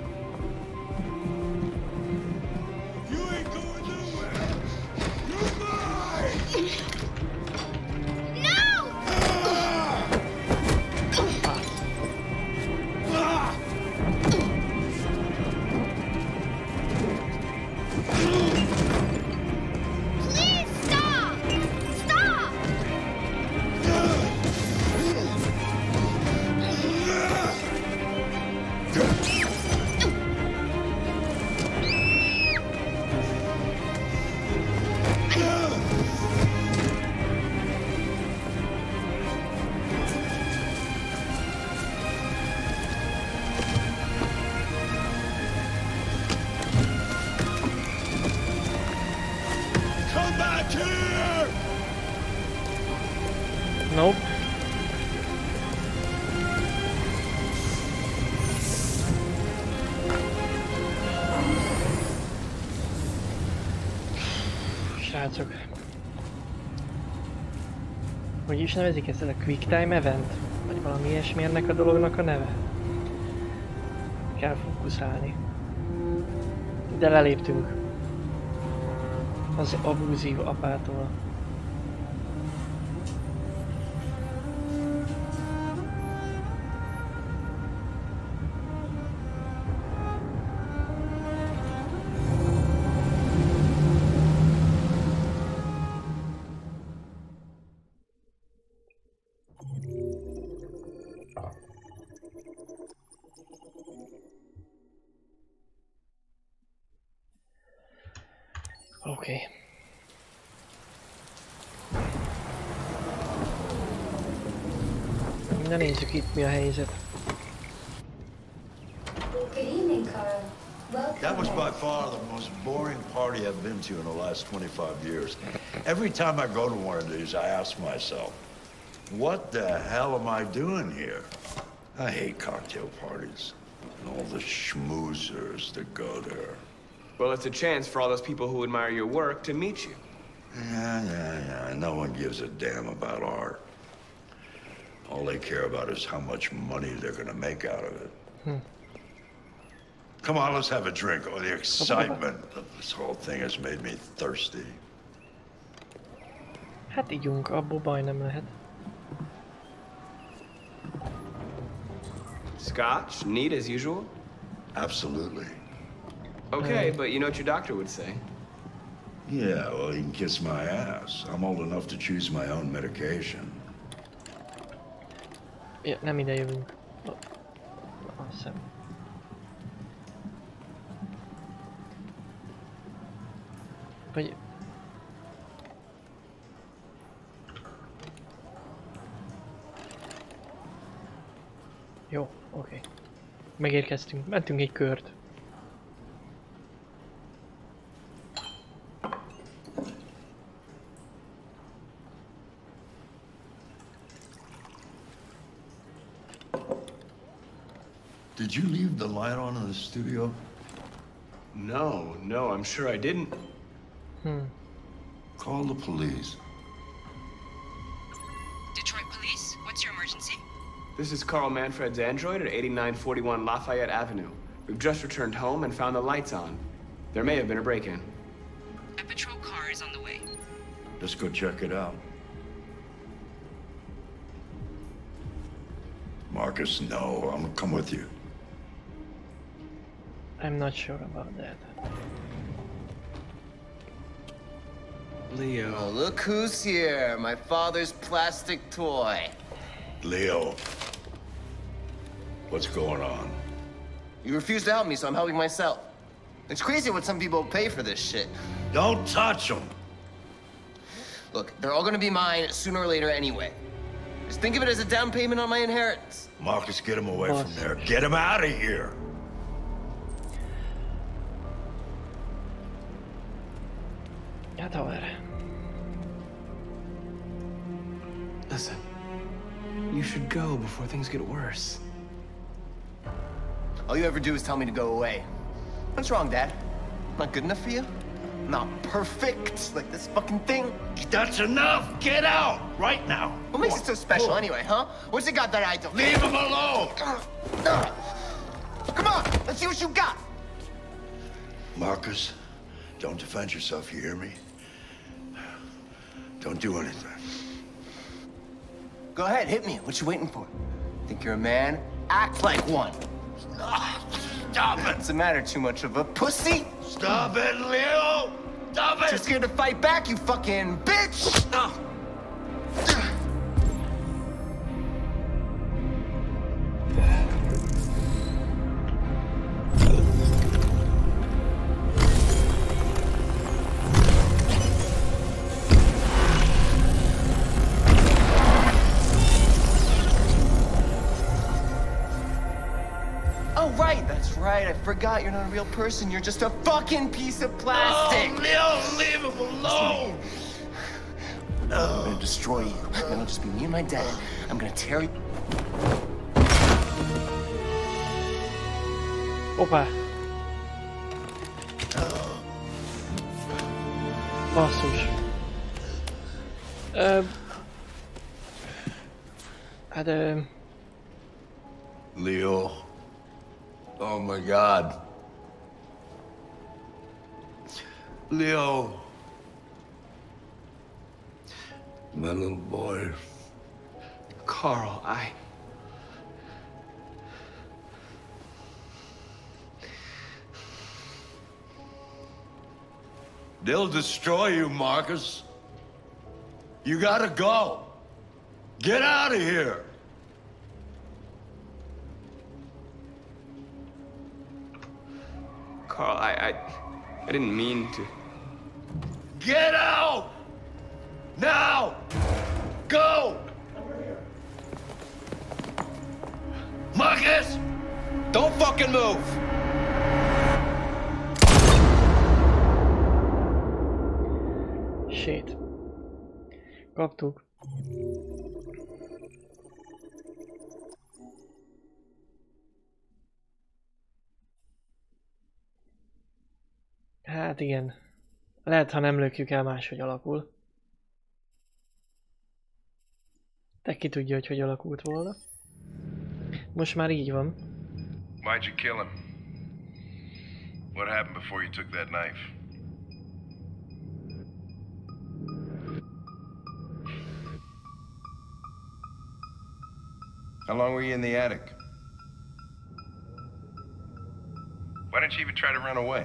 Nope. Srácok. Hogy is nevezik ezt a Quick Time Event? Vagy valami ilyesmi ennek a dolognak a neve? Kell fókuszálni. De leléptünk. Az abúzív apától. Oké. Na nézzük itt mi a helyzet. Good evening, Carl. Welcome. That was by far the most boring party I've been to in the last 25 years. Every time I go to one of these, I ask myself, what the hell am I doing here? I hate cocktail parties and all the schmoozers that go there. Well, it's a chance for all those people who admire your work to meet you. Yeah. No one gives a damn about art. All they care about is how much money they're gonna make out of it. Come on, let's have a drink. Oh, the excitement of this whole thing has made me thirsty. Hát ígyunk, abból baj nem lehet. Scotch, neat as usual? Absolutely. Okay, but you know what your doctor would say. Yeah, well, he can kiss my ass. I'm old enough to choose my own medication. Ja, nem ide jövünk. Azt hiszem. Vagy... Jó, oké. Megérkeztünk, mentünk egy kört. Did you leave the light on in the studio? No, I'm sure I didn't. Call the police. Detroit Police, what's your emergency? This is Carl Manfred's android at 8941 Lafayette Avenue. We've just returned home and found the lights on. There may have been a break-in. A patrol car is on the way. Let's go check it out. Marcus, no, I'm gonna come with you. I'm not sure about that. Leo. Oh, look who's here. My father's plastic toy. Leo. What's going on? You refuse to help me, so I'm helping myself. It's crazy what some people pay for this shit. Don't touch them. Look, they're all gonna be mine sooner or later anyway. Just think of it as a down payment on my inheritance. Marcus, get him away from there. Get him out of here. Hát haver. Listen, you should go before things get worse. All you ever do is tell me to go away. What's wrong, Dad? Not good enough for you? Not perfect, like this fucking thing? That's enough! Get out! Right now! What makes it so special anyway, huh? What's it got that I don't? Leave him alone! Come on, let's see what you got! Marcus, don't defend yourself, you hear me? Don't do anything. Go ahead, hit me. What you waiting for? Think you're a man? Act like one. Stop it! What's the matter? Too much of a pussy? Stop it, Leo! Stop it! Too scared to fight back, you fucking bitch! Right, I forgot you're not a real person. You're just a fucking piece of plastic. Oh, Leo, leave him alone. I'm gonna destroy you. Then it'll just be me and my dad. I'm gonna tear you. Opa. Basszus. Hát Leo. Oh my God. Leo. My little boy. Carl, They'll destroy you, Marcus. You gotta go. Get out of here. Carl, I didn't mean to. Get out! Now! Go! Marcus! Don't fucking move! Shit. Kaptuk. Hát igen. Lehet, ha nem lökjük el, máshogy alakul. Te ki tudja, hogy alakult volna. Most már így van. Why'd you kill him? What happened before you took that knife? How long were you in the attic? Why didn't you even try to run away?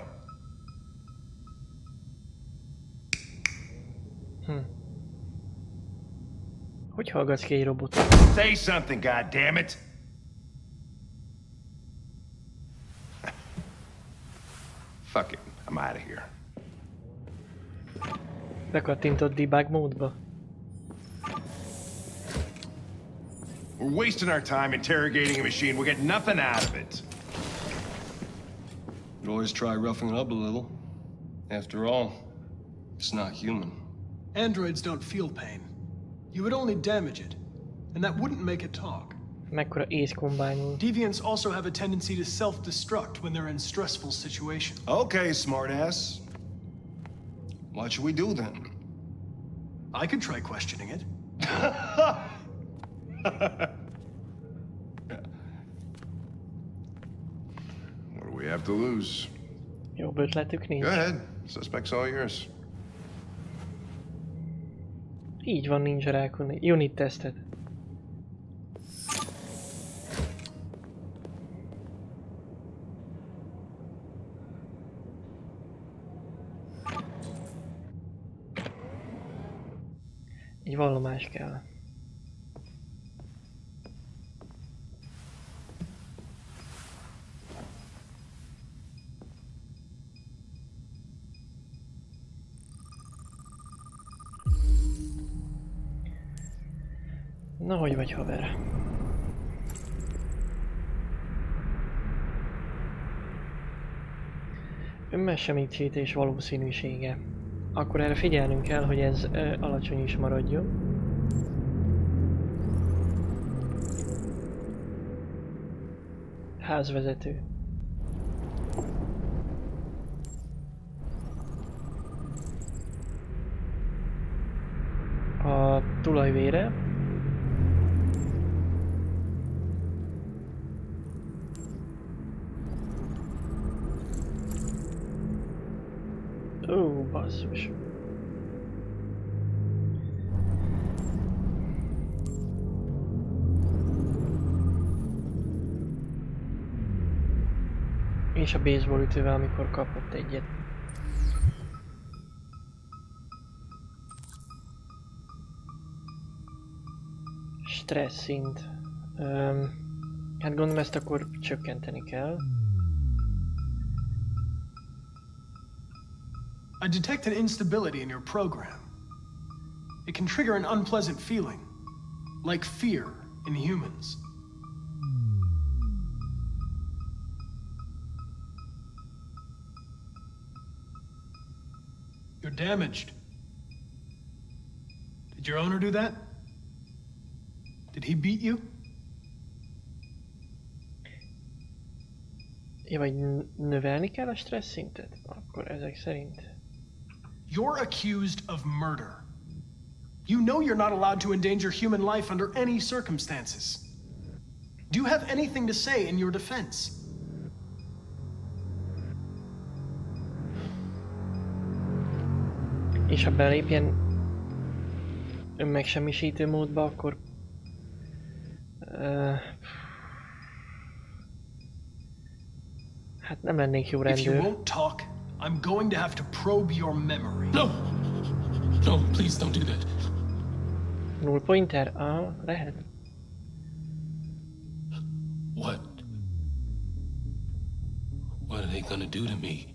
Hogy hallgatsz ki egy robotot? Say something, goddammit! Fuck it, I'm out of here. Bekattintott debug módba. We're wasting our time interrogating a machine. We'll get nothing out of it. You always try roughing it up a little. After all, it's not human. Androids don't feel pain. You would only damage it, and that wouldn't make it talk. Mekkora ész kombányul. Deviants also have a tendency to self-destruct when they're in stressful situations. Okay, smartass. What should we do then? I could try questioning it. What do we have to lose? Jobb ötletük nincs. Go ahead. Suspect's all yours. Így van, ninja rákon. Unit tesztet. Egy vallomás kell. Na, hogy vagy, haver? Önmegsemmisítés valószínűsége. Akkor erre figyelnünk kell, hogy ez alacsony is maradjon. Házvezető. A tulajvére. Ó, basszus. És a baseball ütővel, amikor kapott egyet. Stressz szint. Hát gondolom ezt akkor csökkenteni kell. I detect an instability in your program. It can trigger an unpleasant feeling, like fear in humans. You're damaged. Did your owner do that? Did he beat you? Ja, vagy növelni kell a stressz szintet? Akkor ezek szerint. You're accused of murder. You know you're not allowed to endanger human life under any circumstances. Do you have anything to say in your defense? És ha belépjen önmegsemmisítő módba, akkor... hát nem lennék jó rendőr. If you won't talk, I'm going to have to probe your memory. No! No, please don't do that. Null pointer? Lehet. What are they gonna do to me?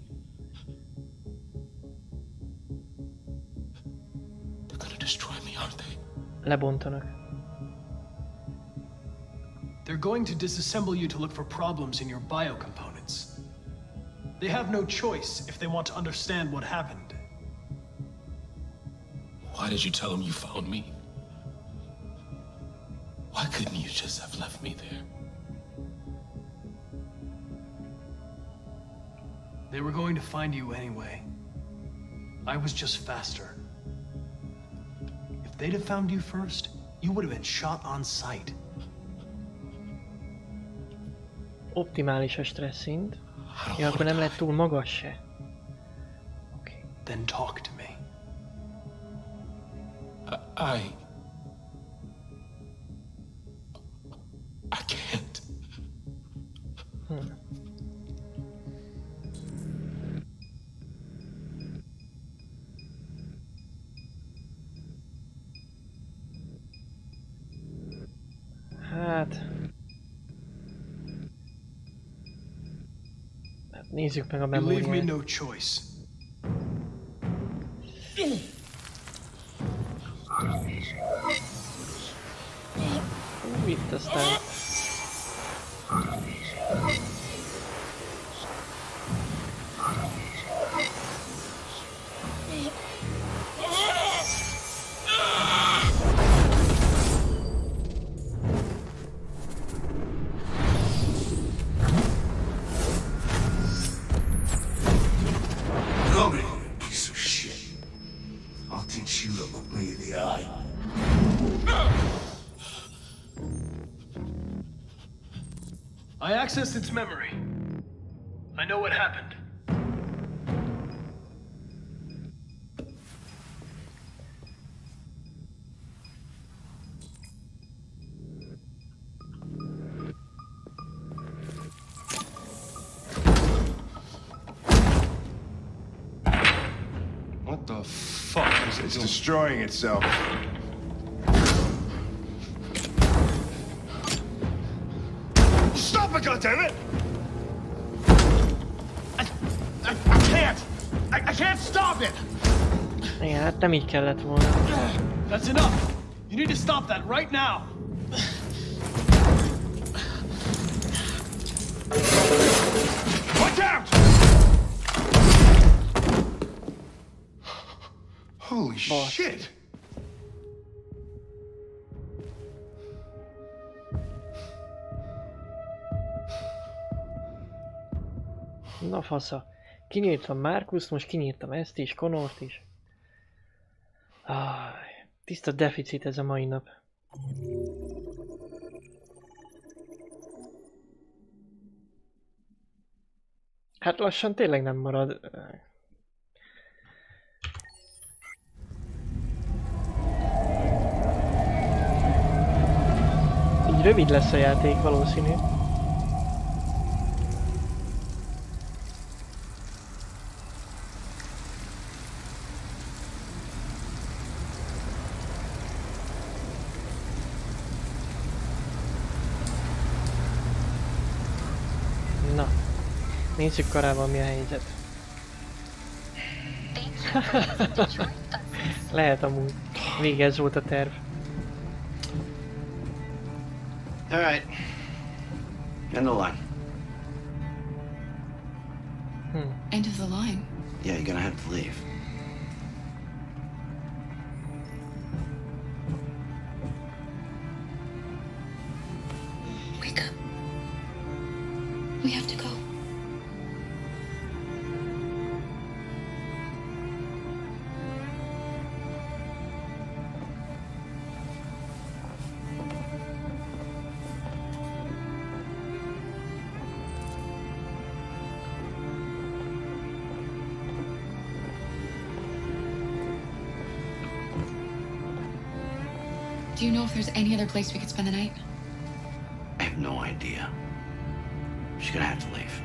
They're gonna destroy me, aren't they? Lebontanak. They're going to disassemble you to look for problems in your biocomponents. They have no choice if they want to understand what happened. Why did you tell them you found me? Why couldn't you just have left me there? They were going to find you anyway. I was just faster. If they'd have found you first, you would have been shot on sight. Optimális a stressz szint. Ja, akkor nem lett túl magas se. Okay. Then talk to me. I can't. Hát nézzük meg a memóriát. You leave me no choice. Itt aztán... Come here, piece of shit. I'll teach you to look me in the eye. I accessed its memory. I know what happened. What the fuck is it? It's destroying itself. Stop it, goddammit! I can't stop it! Igen, hát nem így kellett volna. That's enough! You need to stop that right now! Watch out! Holy shit! Na fasza. Kinyírtam Marcust, most kinyírtam ezt is, Connort is. Tiszta deficit ez a mai nap. Hát lassan tényleg nem marad. Így rövid lesz a játék valószínű. Na, nézzük Karával mi a helyzet. Lehet amúgy. Végig ez volt a terv. Alright. End the line. End of the line? Yeah, you're gonna have to leave. Wake up. We have to go. Do you know if there's any other place we could spend the night? I have no idea. She's gonna have to leave.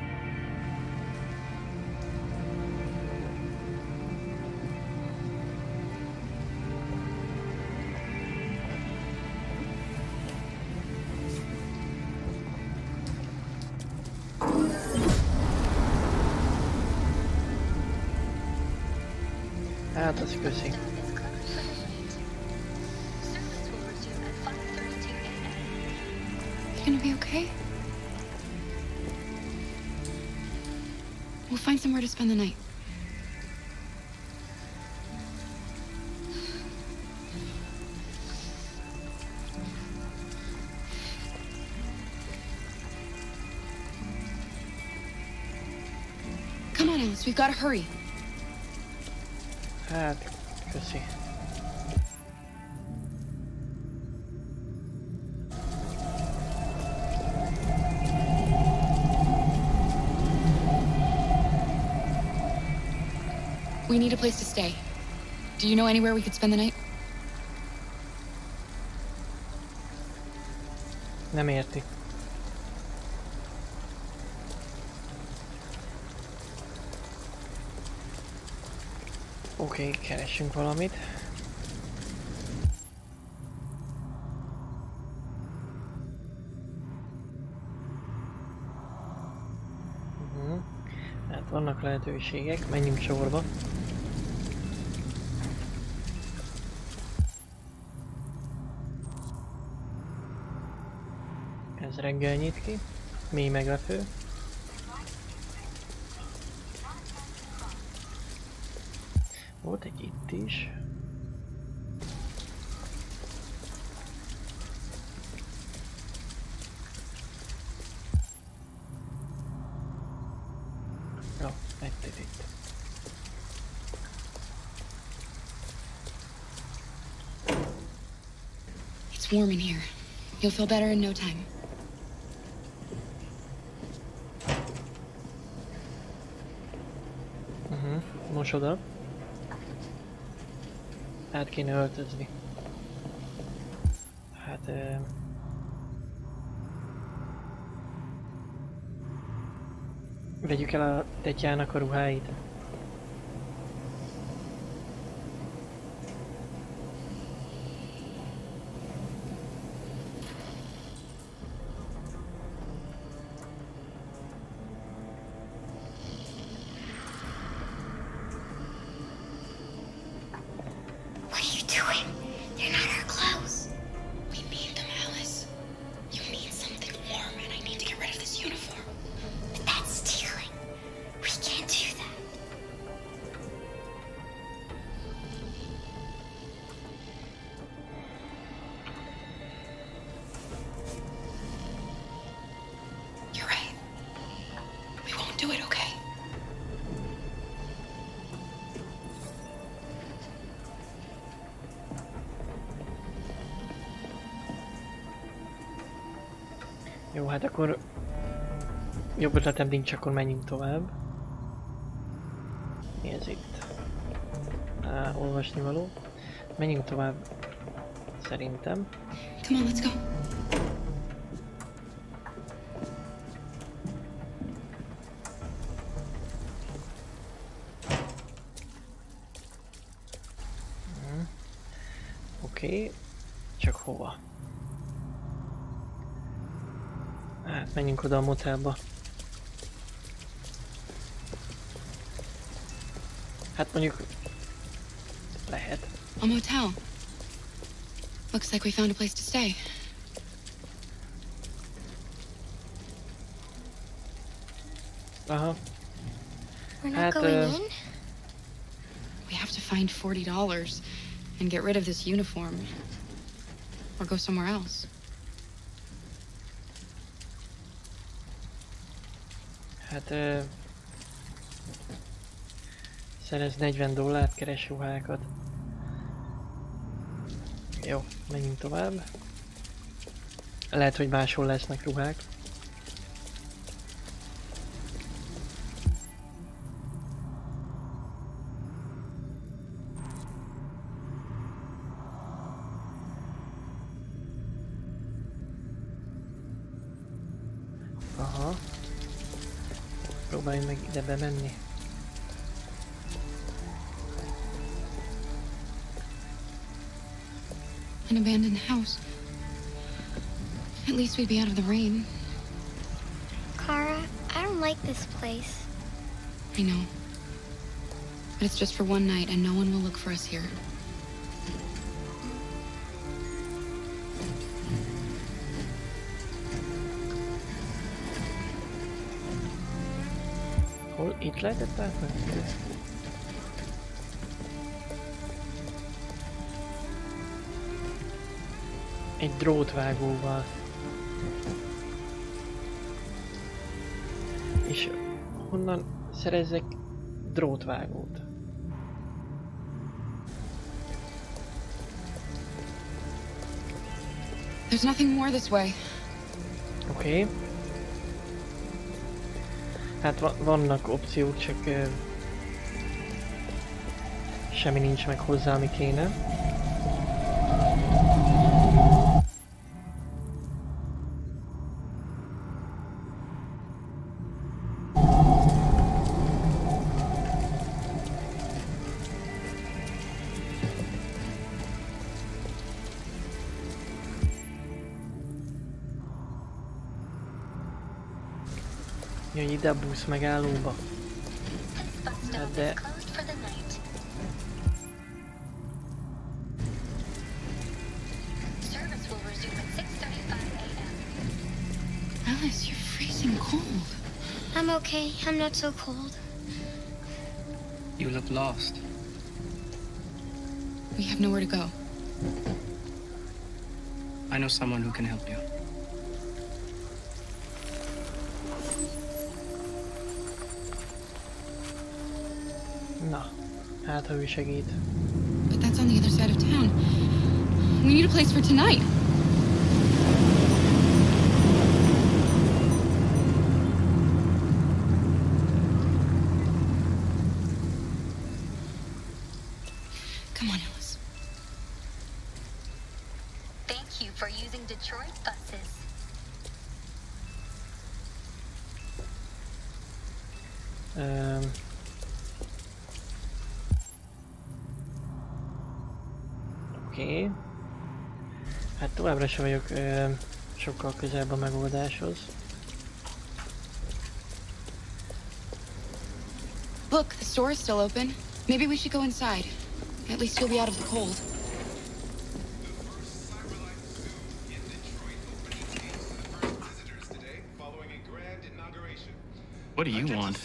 Hát, az köszi. You gonna be okay? We'll find somewhere to spend the night. Come on, Alice, we've got to hurry. Hát, köszi. We need a place to stay. Do you know anywhere we could spend the night? Nem érti. Oké, keressünk valamit. Hát vannak lehetőségek, menjünk sorba. Ez reggel nyit ki, mély meglepő. Volt egy itt is. Jó, egy itt. It's warm in here. You'll feel better in no time. Mosoda. Át kéne öltözni. Hát... Vegyük el a Tetyának a ruháit. Jó, hát akkor jobb ötletem nincs, akkor menjünk tovább. Mi ez itt? Olvasni való. Menjünk tovább. Szerintem. Come on, let's go. Oké, csak hova? Hát menjünk oda a motelba. Hát mondjuk lehet. A motel. Looks like we found a place to stay. Aha. We're not going in? We have to find $40 and get rid of this uniform. Or go somewhere else. Hát szerez $40, keres ruhákat. Jó, menjünk tovább. Lehet, hogy máshol lesznek ruhák. Aha. Próbáljunk meg ide bemenni. An abandoned house. At least we'd be out of the rain. Kara, I don't like this place. I know. But it's just for one night and no one will look for us here. Hol itt lehetett átmenni? Egy drótvágóval. És honnan szerezzek drótvágót? There's nothing more this way. Oké. Hát vannak opciók, csak semmi nincs meg hozzá, ami kéne. Jöjj ide a busz megállóba. Hát de... Alice, you're freezing cold. I'm okay. I'm not so cold. You look lost. We have nowhere to go. I know someone who can help you. Na, hát ha ő segít. But that's on the other side of town. We need a place for tonight. Come on, Alice. Thank you for using Detroit buses. Oké. Hát továbbra sem vagyok sokkal közelebb a megoldáshoz. Look, the store is still open. Maybe we should go inside. At least you'll be out of the cold. What do you want?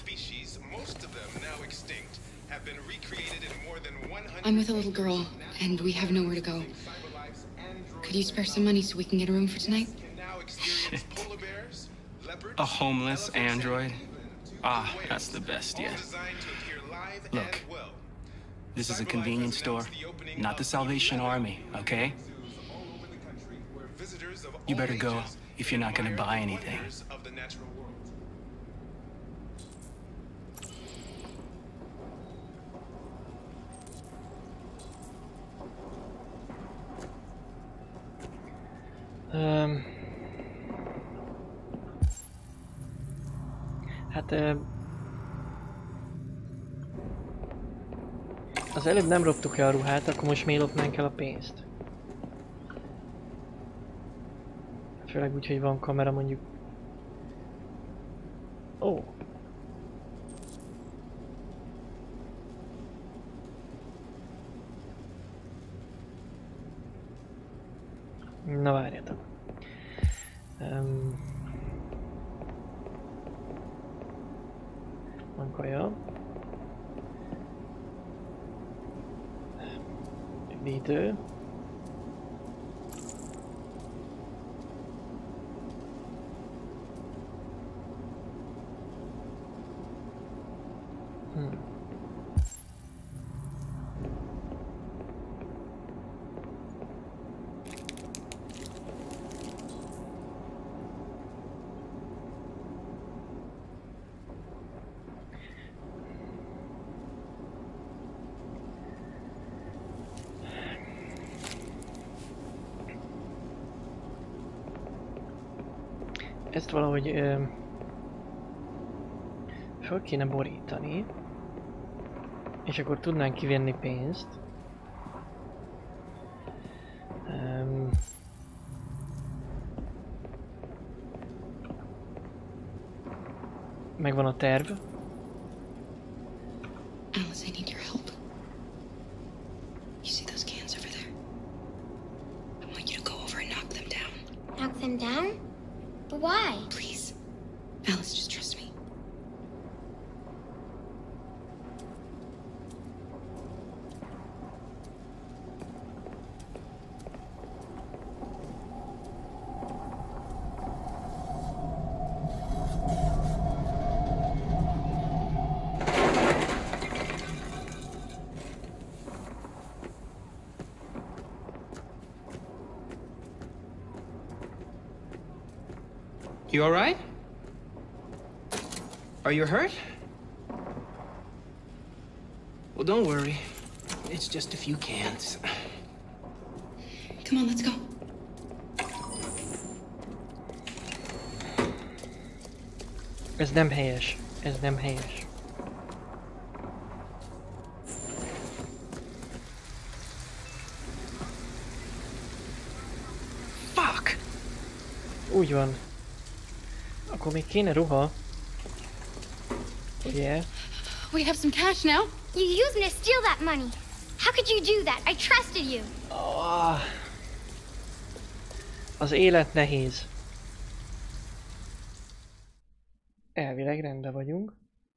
I'm with a little girl, and we have nowhere to go. Could you spare some money so we can get a room for tonight? Shit. A homeless android? Ah, that's the best yet. Look, this is a convenience store, not the Salvation Army, okay? You better go if you're not gonna buy anything. Hát az előbb nem loptuk el a ruhát, akkor most miért lopnánk el a pénzt? Főleg úgy, hogy van kamera mondjuk. Ó. Na várjatok. Van kaja. Védő. Ezt valahogy fel kéne borítani, és akkor tudnánk kivenni pénzt. Megvan a terv. Alice, I need your help. You see those cans over there? I want you to go over and knock them down. Knock them down? But why? Please. Alice, just trust me. You all right? Are you hurt? Well, don't worry. It's just a few cans. Come on, let's go. Ez nem helyes. Ez nem helyes. Fuck! Úgy van. Akkor még kéne ruha. Ugye? We have some cash now. You used me to steal that money. How could you do that? I trusted you. Oh. Az élet nehéz. Elvileg rendben vagyunk.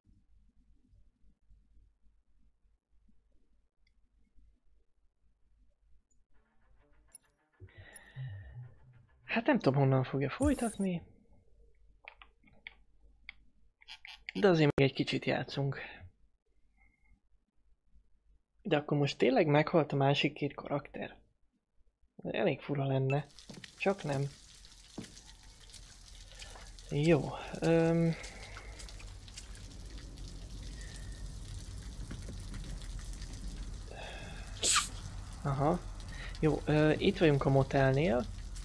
Hát nem tudom, honnan fogja folytatni. De azért még egy kicsit játszunk. De akkor most tényleg meghalt a másik két karakter? Elég fura lenne. Csak nem. Jó. Aha. Jó, itt vagyunk a motelnél.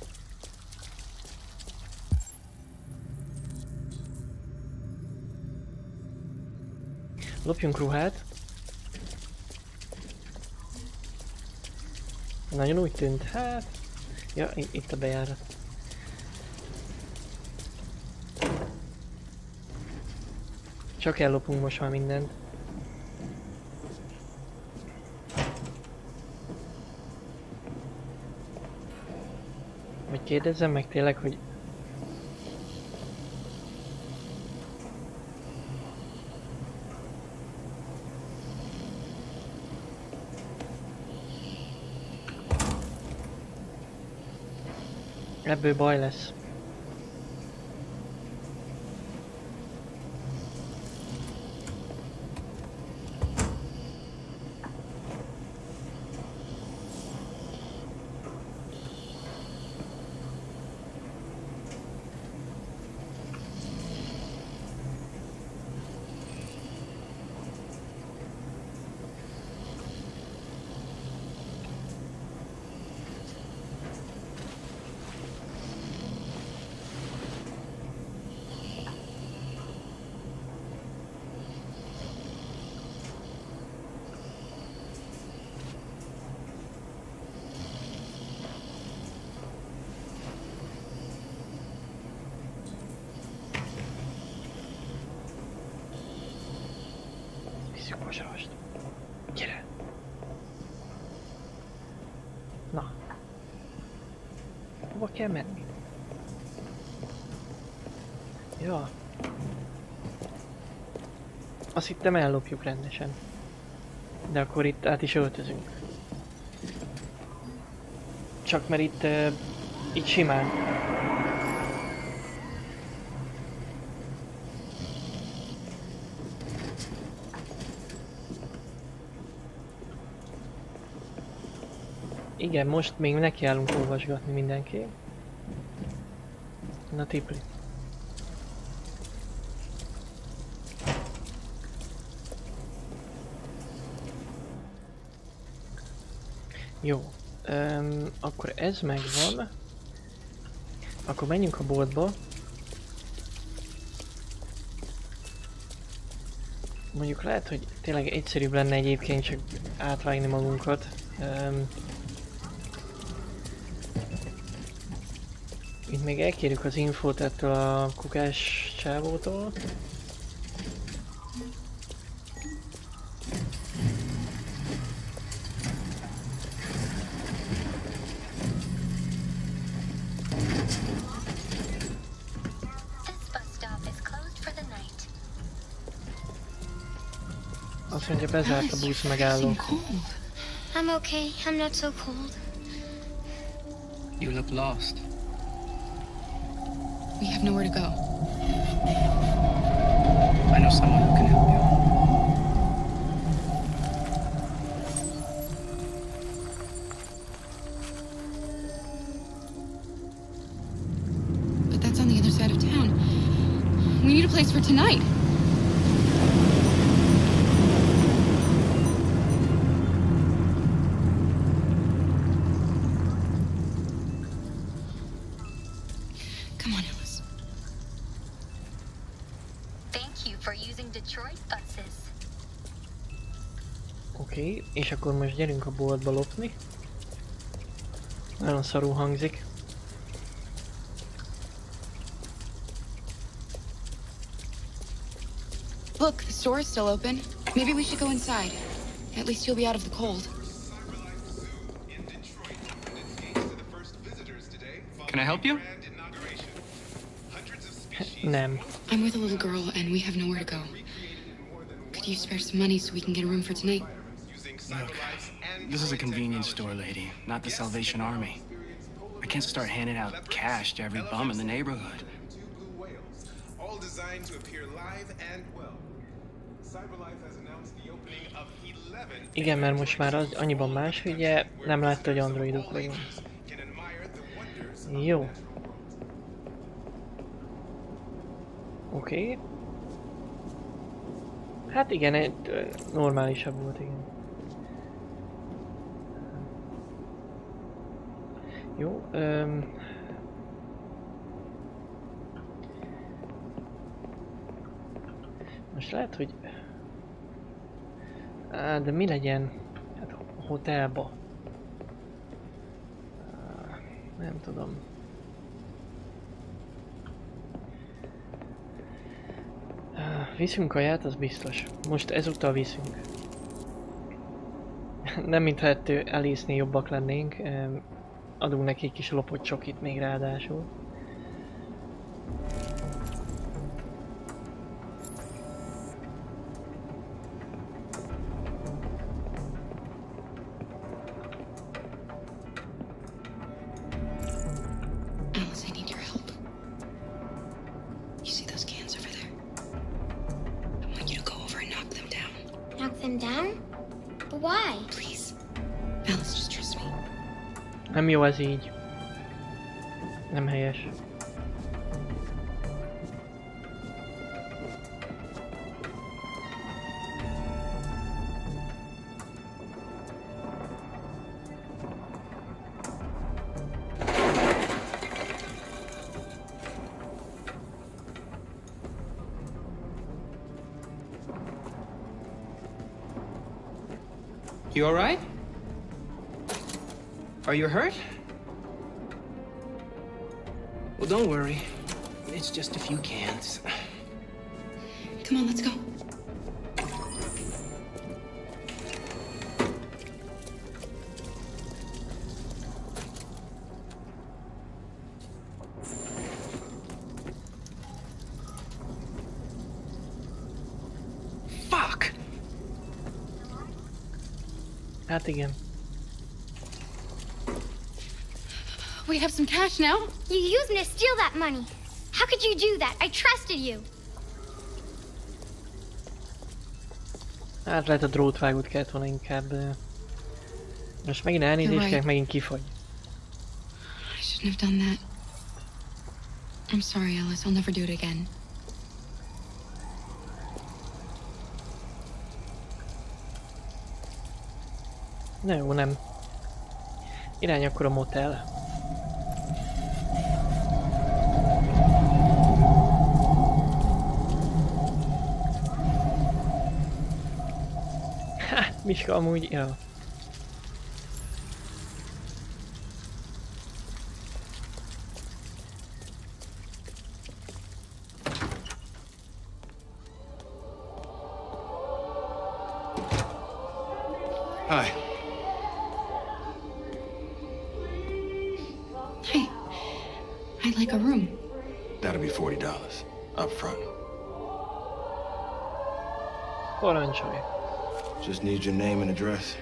Lopjunk ruhát. Nagyon úgy tűnt, hát... Ja, itt a bejárat. Csak ellopunk most már mindent. Vagy kérdezzem meg tényleg, hogy... Ebből baj lesz. Kosarast. Gyere! Na. Hova kell menni? Ja. Azt hittem ellopjuk rendesen. De akkor itt át is öltözünk. Csak mert itt simán. Igen, most még nekiállunk olvasgatni mindenki. Na tipli. Jó. Akkor ez megvan. Akkor menjünk a boltba. Mondjuk lehet, hogy tényleg egyszerűbb lenne egyébként csak átvágni magunkat. Itt még elkérjük az infót ettől a kukás csávótól. Azt mondja, bezárt a busz megálló. I'm okay. I'm not so cold. You look lost. We have nowhere to go. I know someone who can help you. But that's on the other side of town. We need a place for tonight. Detroit buses. Oké, és akkor most gyerünk a boltba lopni. Nagyon szarul hangzik. Look, the store is still open. Maybe we should go inside. At least you'll be out of the cold. Can I help you? Nem. I'm with a little girl and we have nowhere to go. Could you spare some money so we can get a room for tonight? Look, this is a convenience store, lady, not the Salvation Army. I can't start handing out cash to every bum in the neighborhood. All designed to appear live and well. CyberLife has announced the opening of 11. Igen, mert most már az annyiban más, ugye nem látta, hogy androidok vagyunk. Jó. Oké. Hát igen, egy normálisabb volt, igen. Jó, most lehet, hogy... de mi legyen? Hát hotelba. Nem tudom. Viszünk kaját, az biztos. Most ezúttal viszünk. Nem mintha ettől elészni jobbak lennénk. Adunk neki kis lopott csokit még ráadásul. Alice, I need your help. You see those cans over there? I want you to go over and knock them down. Knock them down? But why? Please. Alice, just trust me. Nem jó ez így. Nem helyes. You all right? Are you hurt? Well, don't worry. It's just a few cans. Come on, let's go. Fuck! Hát igen. We have some cash now. You used me to steal that money. How could you do that? I trusted you. Hát lehet a drótvágót kellett volna inkább. Most megint elnézést kell, megint kifagy. I shouldn't have done that. I'm sorry, Alice. I'll never do it again. Na jó, nem. Irány akkor a motel. Hát, Miska amúgy, ja. Hi. Hey, I'd like a room. That'll be $40 up front. Parancsolj. Just need your name and address.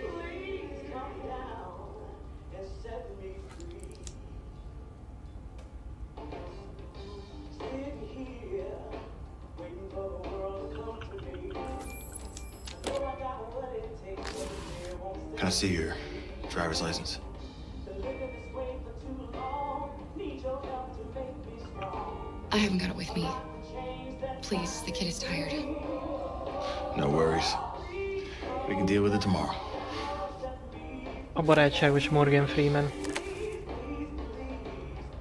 Can I see your driver's license? I haven't got it with me. Please, the kid is tired. No worries. We can deal with it tomorrow. A barátságos Morgan Freeman.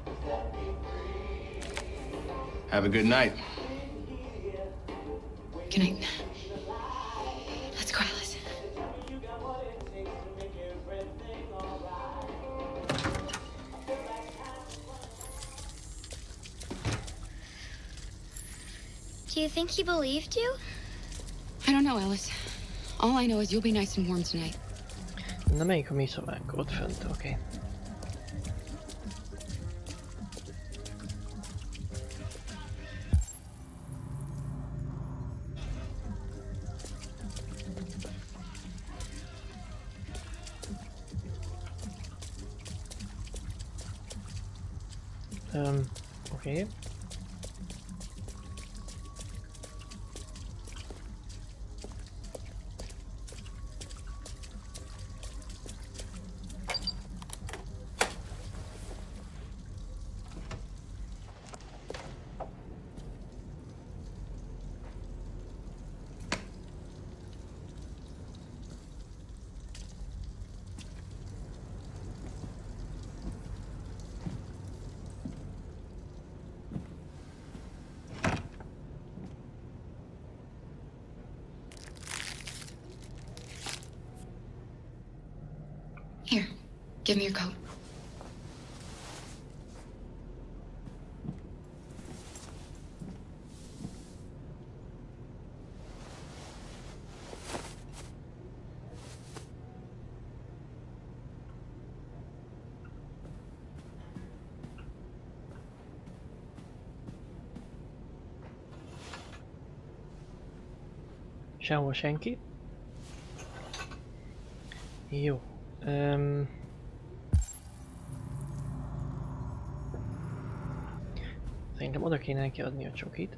Have a good night. Good night. Let's go, Alice. Do you think he believed you? I don't know, Alice. All I know is you'll be nice and warm tonight. Na melyik a mi szobánk? Ott fönt, oké. Oké. Here, give me your coat. Sehol senki. Jó. Szerintem oda kéne neki adni a csokit.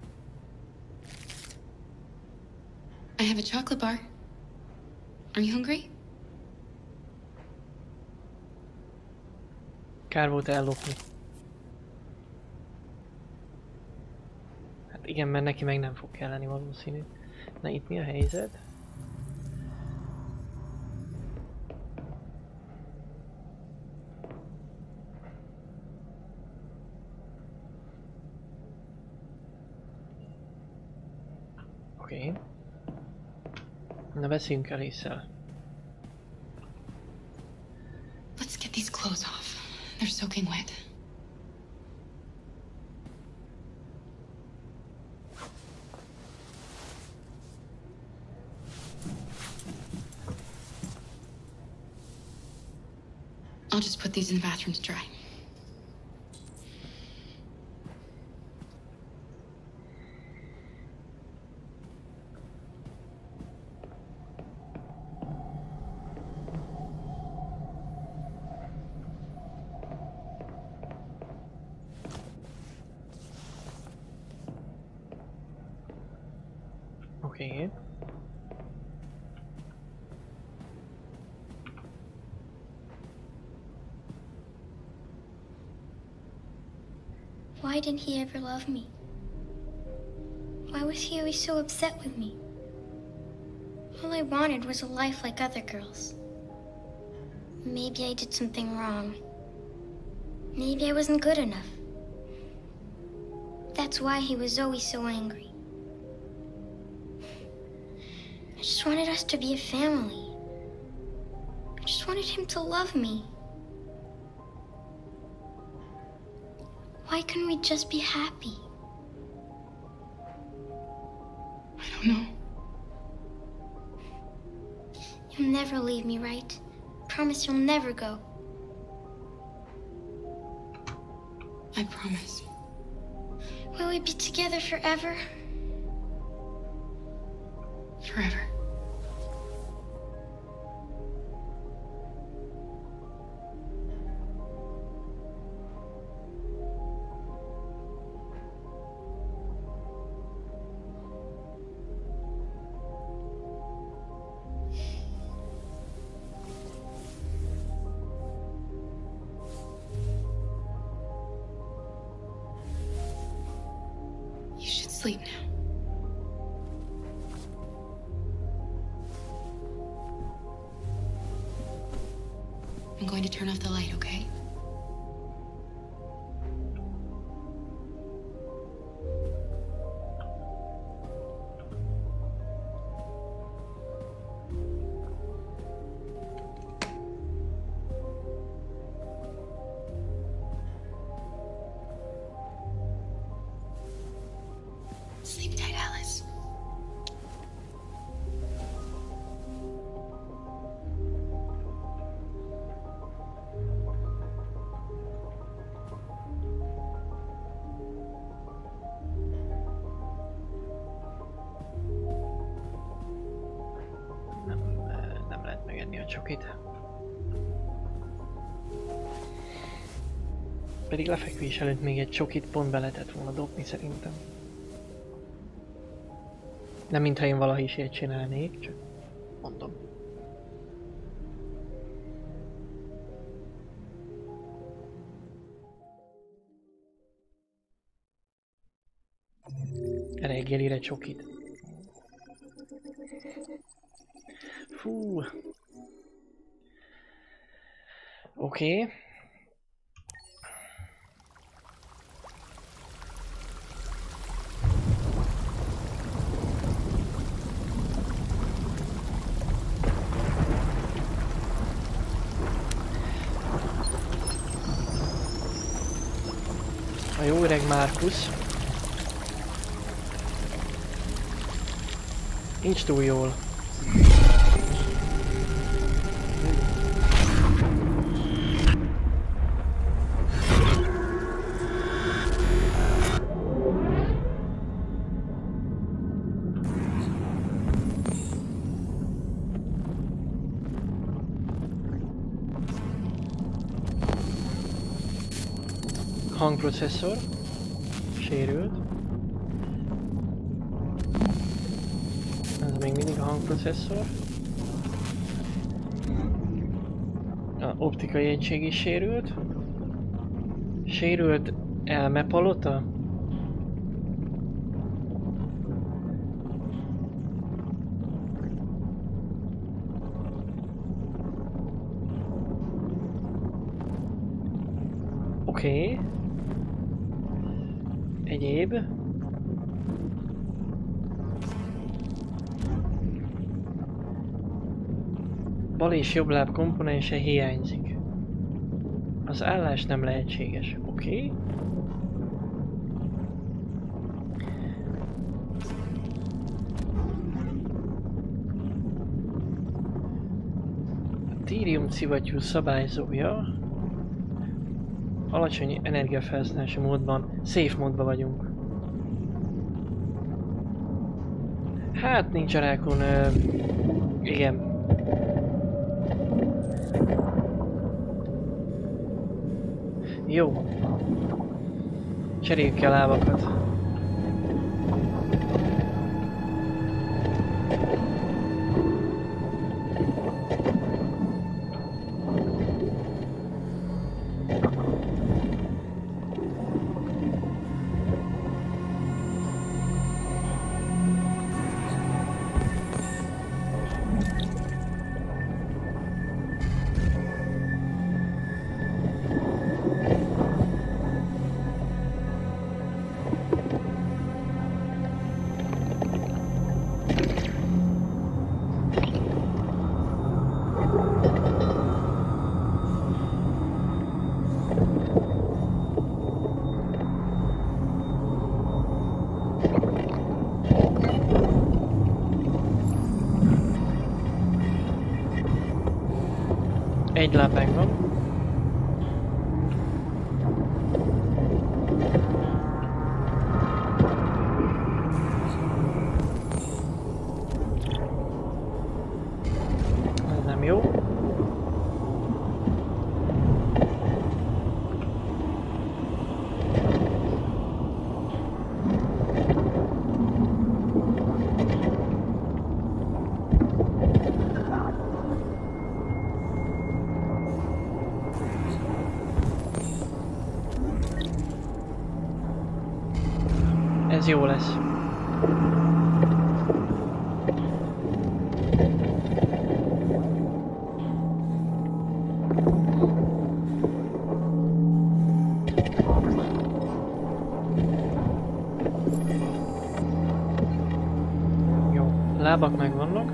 I have a chocolate bar. Are you hungry? Kár volt ellopni. Hát igen, mert neki meg nem fog kelleni valószínű. Na itt mi a helyzet? Oké. Na beszéljünk el Alice-szel. Let's get these clothes off. They're soaking wet. I'll just put these in the bathroom to dry. Okay. Why didn't he ever love me? Why was he always so upset with me? All I wanted was a life like other girls. Maybe I did something wrong. Maybe I wasn't good enough. That's why he was always so angry. I just wanted us to be a family. I just wanted him to love me. Why couldn't we just be happy? I don't know. You'll never leave me, right? Promise you'll never go. I promise. Will we be together forever? Forever. You should sleep now. I'm going to turn off the light, okay? megenni a csokit. Pedig lefekvés előtt még egy csokit pont be lehetett volna dobni szerintem. Nem mintha én valahogy is ilyet csinálnék, csak mondom. Reggelire csokit. Fú. Oké. A jó öreg Marcus. Nincs túl jól. Hangprocesszor sérült. Ez még mindig a hangprocesszor. A optikai egység is sérült. Sérült elmepalota. Oké. Egyéb. Bal és jobb láb komponense hiányzik. Az állás nem lehetséges. Oké. A tírium szivattyú szabályzója. Alacsony energiafelhasználási módban, safe módban vagyunk. Hát nincs a rákon, igen. Jó. Cseréljük ki a lábakat. Egy láb megvan. Ez nem jó. Ez jó lesz. Jó, lábak megvannak.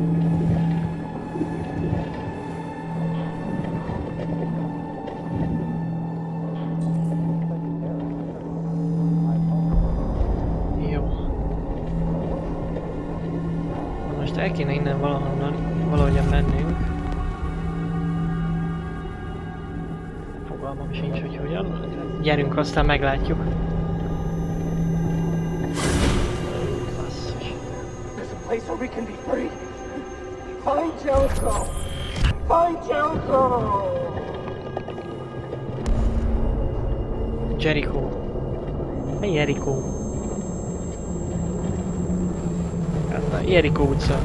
El kéne innen valahogyan mennünk. Fogalmam sincs, hogy hogyan. Gyerünk, aztán meglátjuk. There's a place where we can be free. Find Jericho. Find Jericho! Jericho. Mi Jericho? Hát a Jericho utca.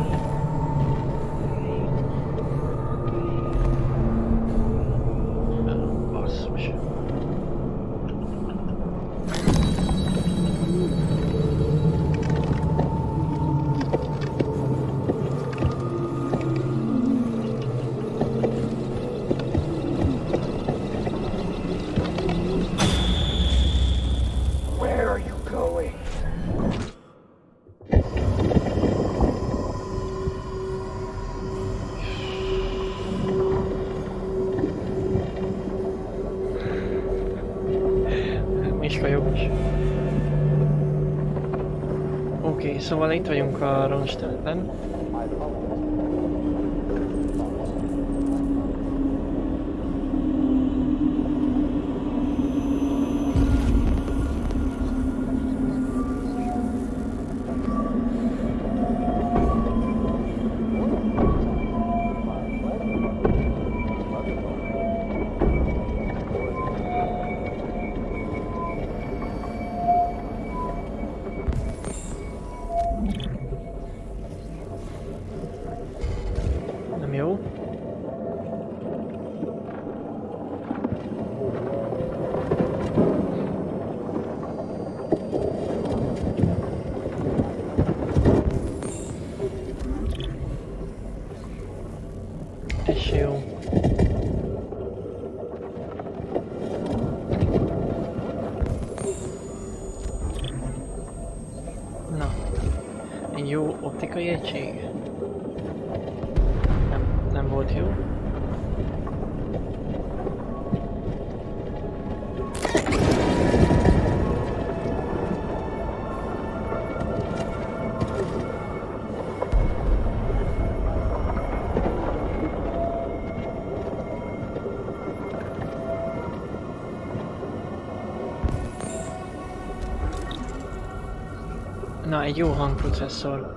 Basszus. Where are you going? Miska jogos. Oké, szóval itt vagyunk a roncstelepen. Nem jó. Ez se jó. Na, egy jó optikai egység. Nem volt jó. Na, egy jó hangprocesszor.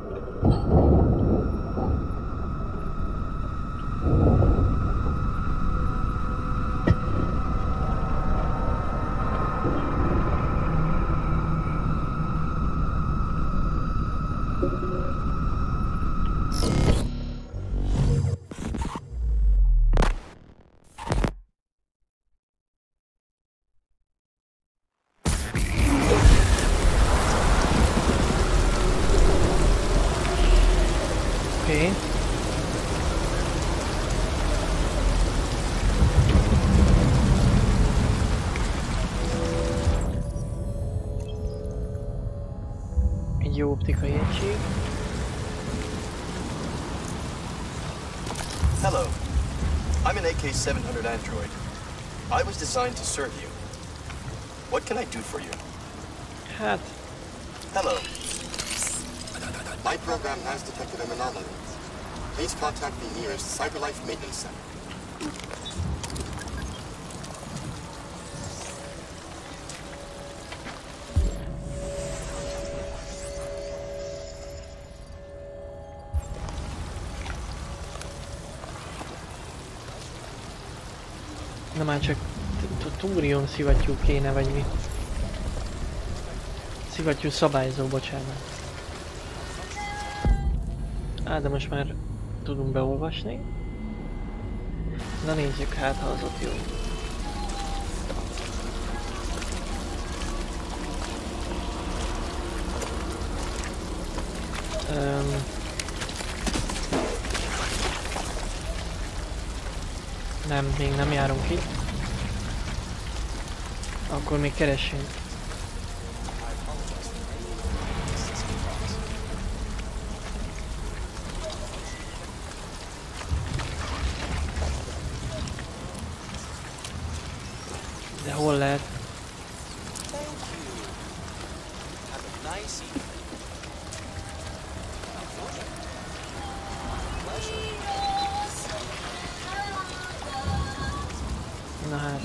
Oké. Egy jó optikai egység. Hello. I'm an AK-700 android. I was designed to serve you. What can I do for you? Hát. Hello. My program has detected an anomaly. Please contact the nearest CyberLife Maintenance Center. Na már csak túrium szivattyú kéne, vagy mi? Szivattyú szabályzó, bocsánat. Á, de most már tudunk beolvasni. Na nézzük, hát ha az ott jó. Nem, még nem járunk itt. Akkor még keressünk. De hol lehet? Na hát.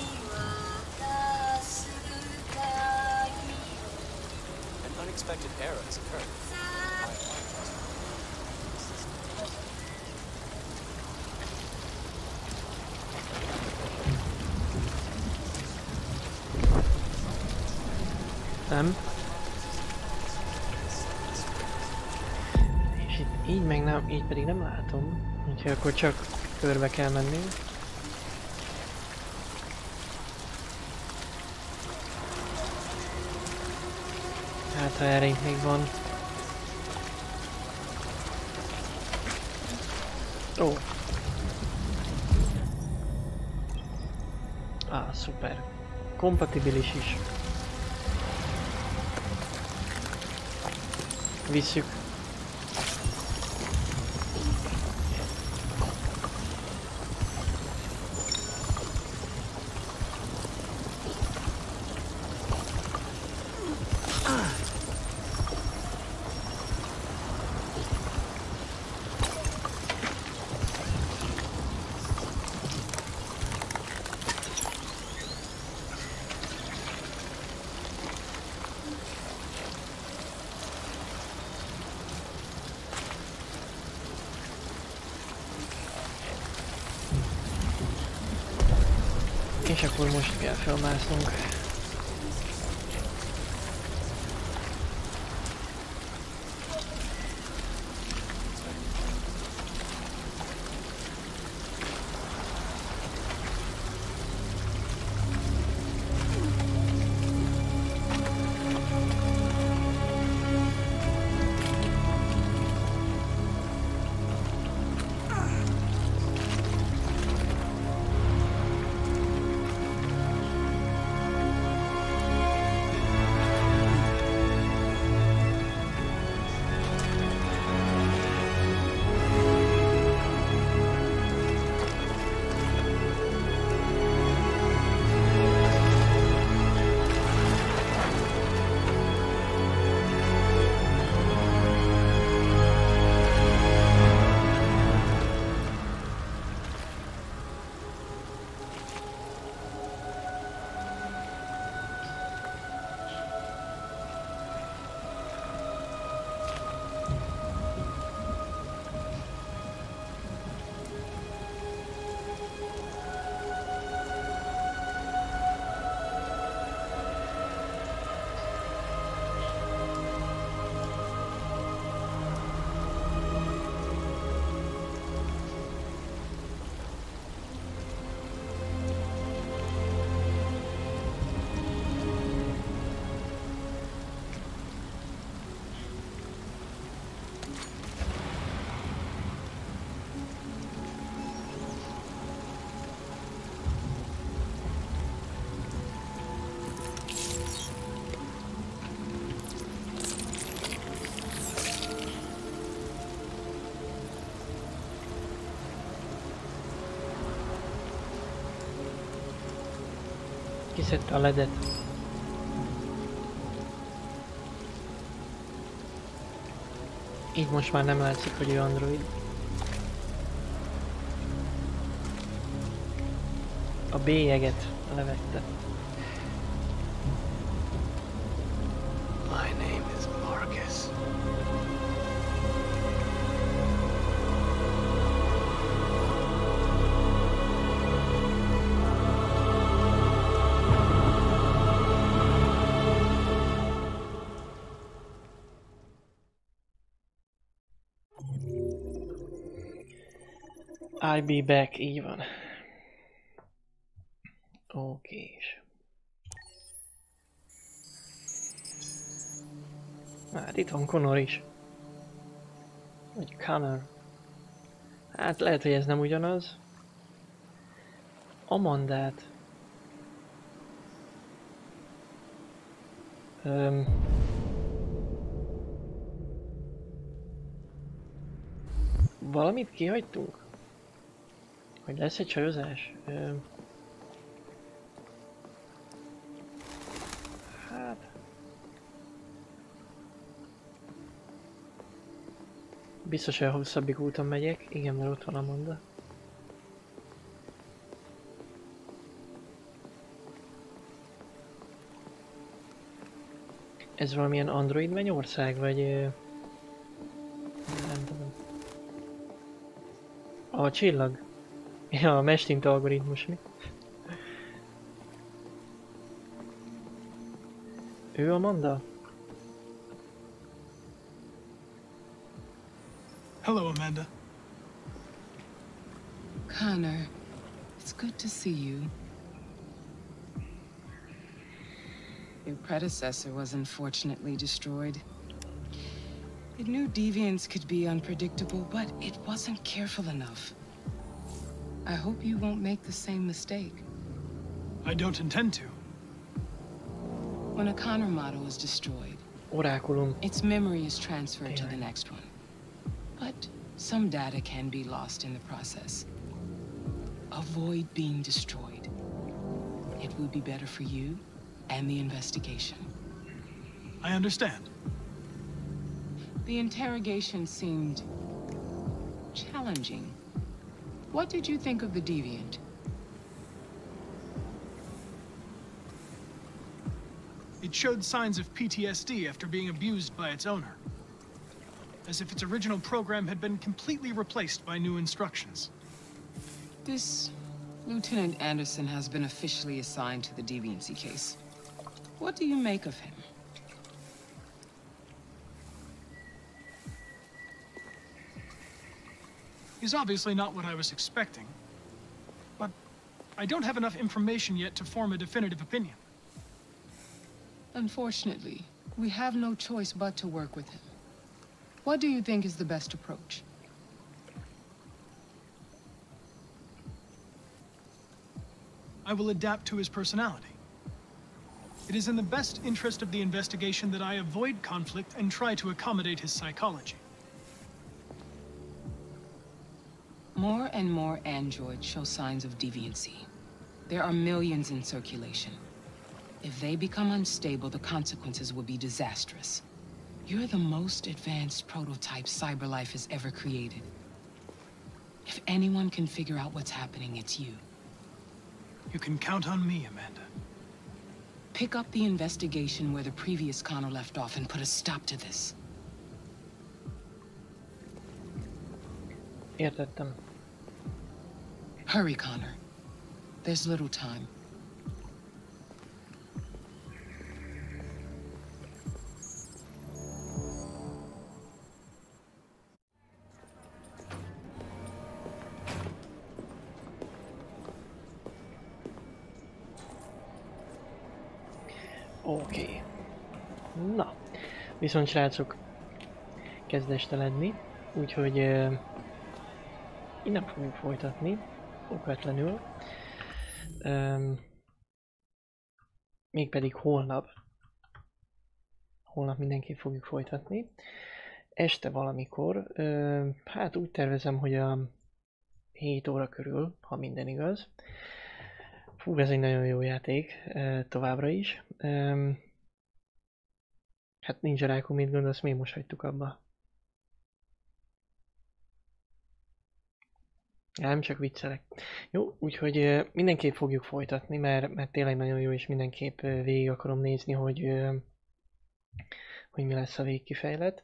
An unexpected error has occurred. nem. És itt így meg nem, így pedig nem látom. Úgyhogy akkor csak körbe kell mennünk. Hát ha erre itt még van. Ó. Szuper. Kompatibilis is. Visszük. És akkor most kell felmásznunk. Kiszedte a ledet. Így most már nem látszik, hogy ő android. A bélyeget levette. My name is Marcus. I'll be back, így van. Okés. Hát itt van Connor is. Vagy Connor. Hát lehet, hogy ez nem ugyanaz. Amandát. Valamit kihagytunk? Hogy lesz egy csajozás? Hát... Biztos, hogy a hosszabbik úton megyek. Igen, mert ott van Amanda. Ez valamilyen android mennyország, vagy... Nem tudom. A csillag? Ja, a mestint algoritmus mi? Ő Amanda? Hello, Amanda. Connor, it's good to see you. Your predecessor was unfortunately destroyed. It knew deviants could be unpredictable, but it wasn't careful enough. I hope you won't make the same mistake. I don't intend to. When a Connor model is destroyed, Orákulum. its memory is transferred to the next one. But some data can be lost in the process. Avoid being destroyed. It would be better for you and the investigation. I understand. The interrogation seemed challenging. What did you think of the deviant? It showed signs of PTSD after being abused by its owner. As if its original program had been completely replaced by new instructions. This Lieutenant Anderson has been officially assigned to the deviancy case. What do you make of him? He's obviously not what I was expecting. But I don't have enough information yet to form a definitive opinion. Unfortunately, we have no choice but to work with him. What do you think is the best approach? I will adapt to his personality. It is in the best interest of the investigation that I avoid conflict and try to accommodate his psychology. More and more androids show signs of deviancy. There are millions in circulation. If they become unstable, the consequences will be disastrous. You're the most advanced prototype CyberLife has ever created. If anyone can figure out what's happening, it's you. You can count on me, Amanda. Pick up the investigation where the previous Connor left off and put a stop to this. Értettem. Hurry, Connor. There's little time. Oké. Na. Viszont srácok, kezd este lenni, úgyhogy innen fogjuk folytatni, okvetlenül. Mégpedig holnap. Holnap mindenképp fogjuk folytatni. Este valamikor, hát úgy tervezem, hogy a 7 óra körül, ha minden igaz. Fú, ez egy nagyon jó játék, továbbra is. Hát Ninja Rákó, mit gondolsz, miért most hagytuk abba? Nem, csak viccelek. Jó, úgyhogy mindenképp fogjuk folytatni, mert tényleg nagyon jó, és mindenképp végig akarom nézni, hogy mi lesz a végkifejlet.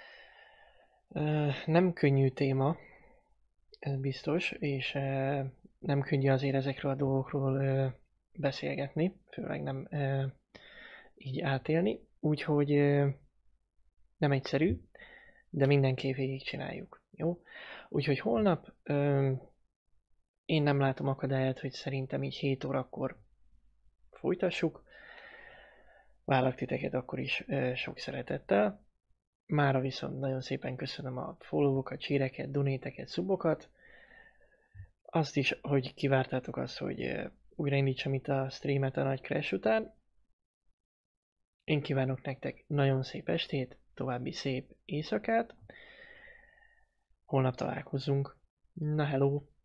Nem könnyű téma, ez biztos, és nem könnyű azért ezekről a dolgokról beszélgetni, főleg nem így átélni, úgyhogy nem egyszerű, de mindenképp végig csináljuk, jó? Úgyhogy holnap én nem látom akadályát, hogy szerintem így 7 órakor folytassuk. Várlak titeket akkor is sok szeretettel. Mára viszont nagyon szépen köszönöm a followokat, csíreket, donéteket, subokat. Azt is, hogy kivártátok azt, hogy újraindítsam itt a streamet a nagy crash után. Én kívánok nektek nagyon szép estét, további szép éjszakát. Holnap találkozunk. Na hello!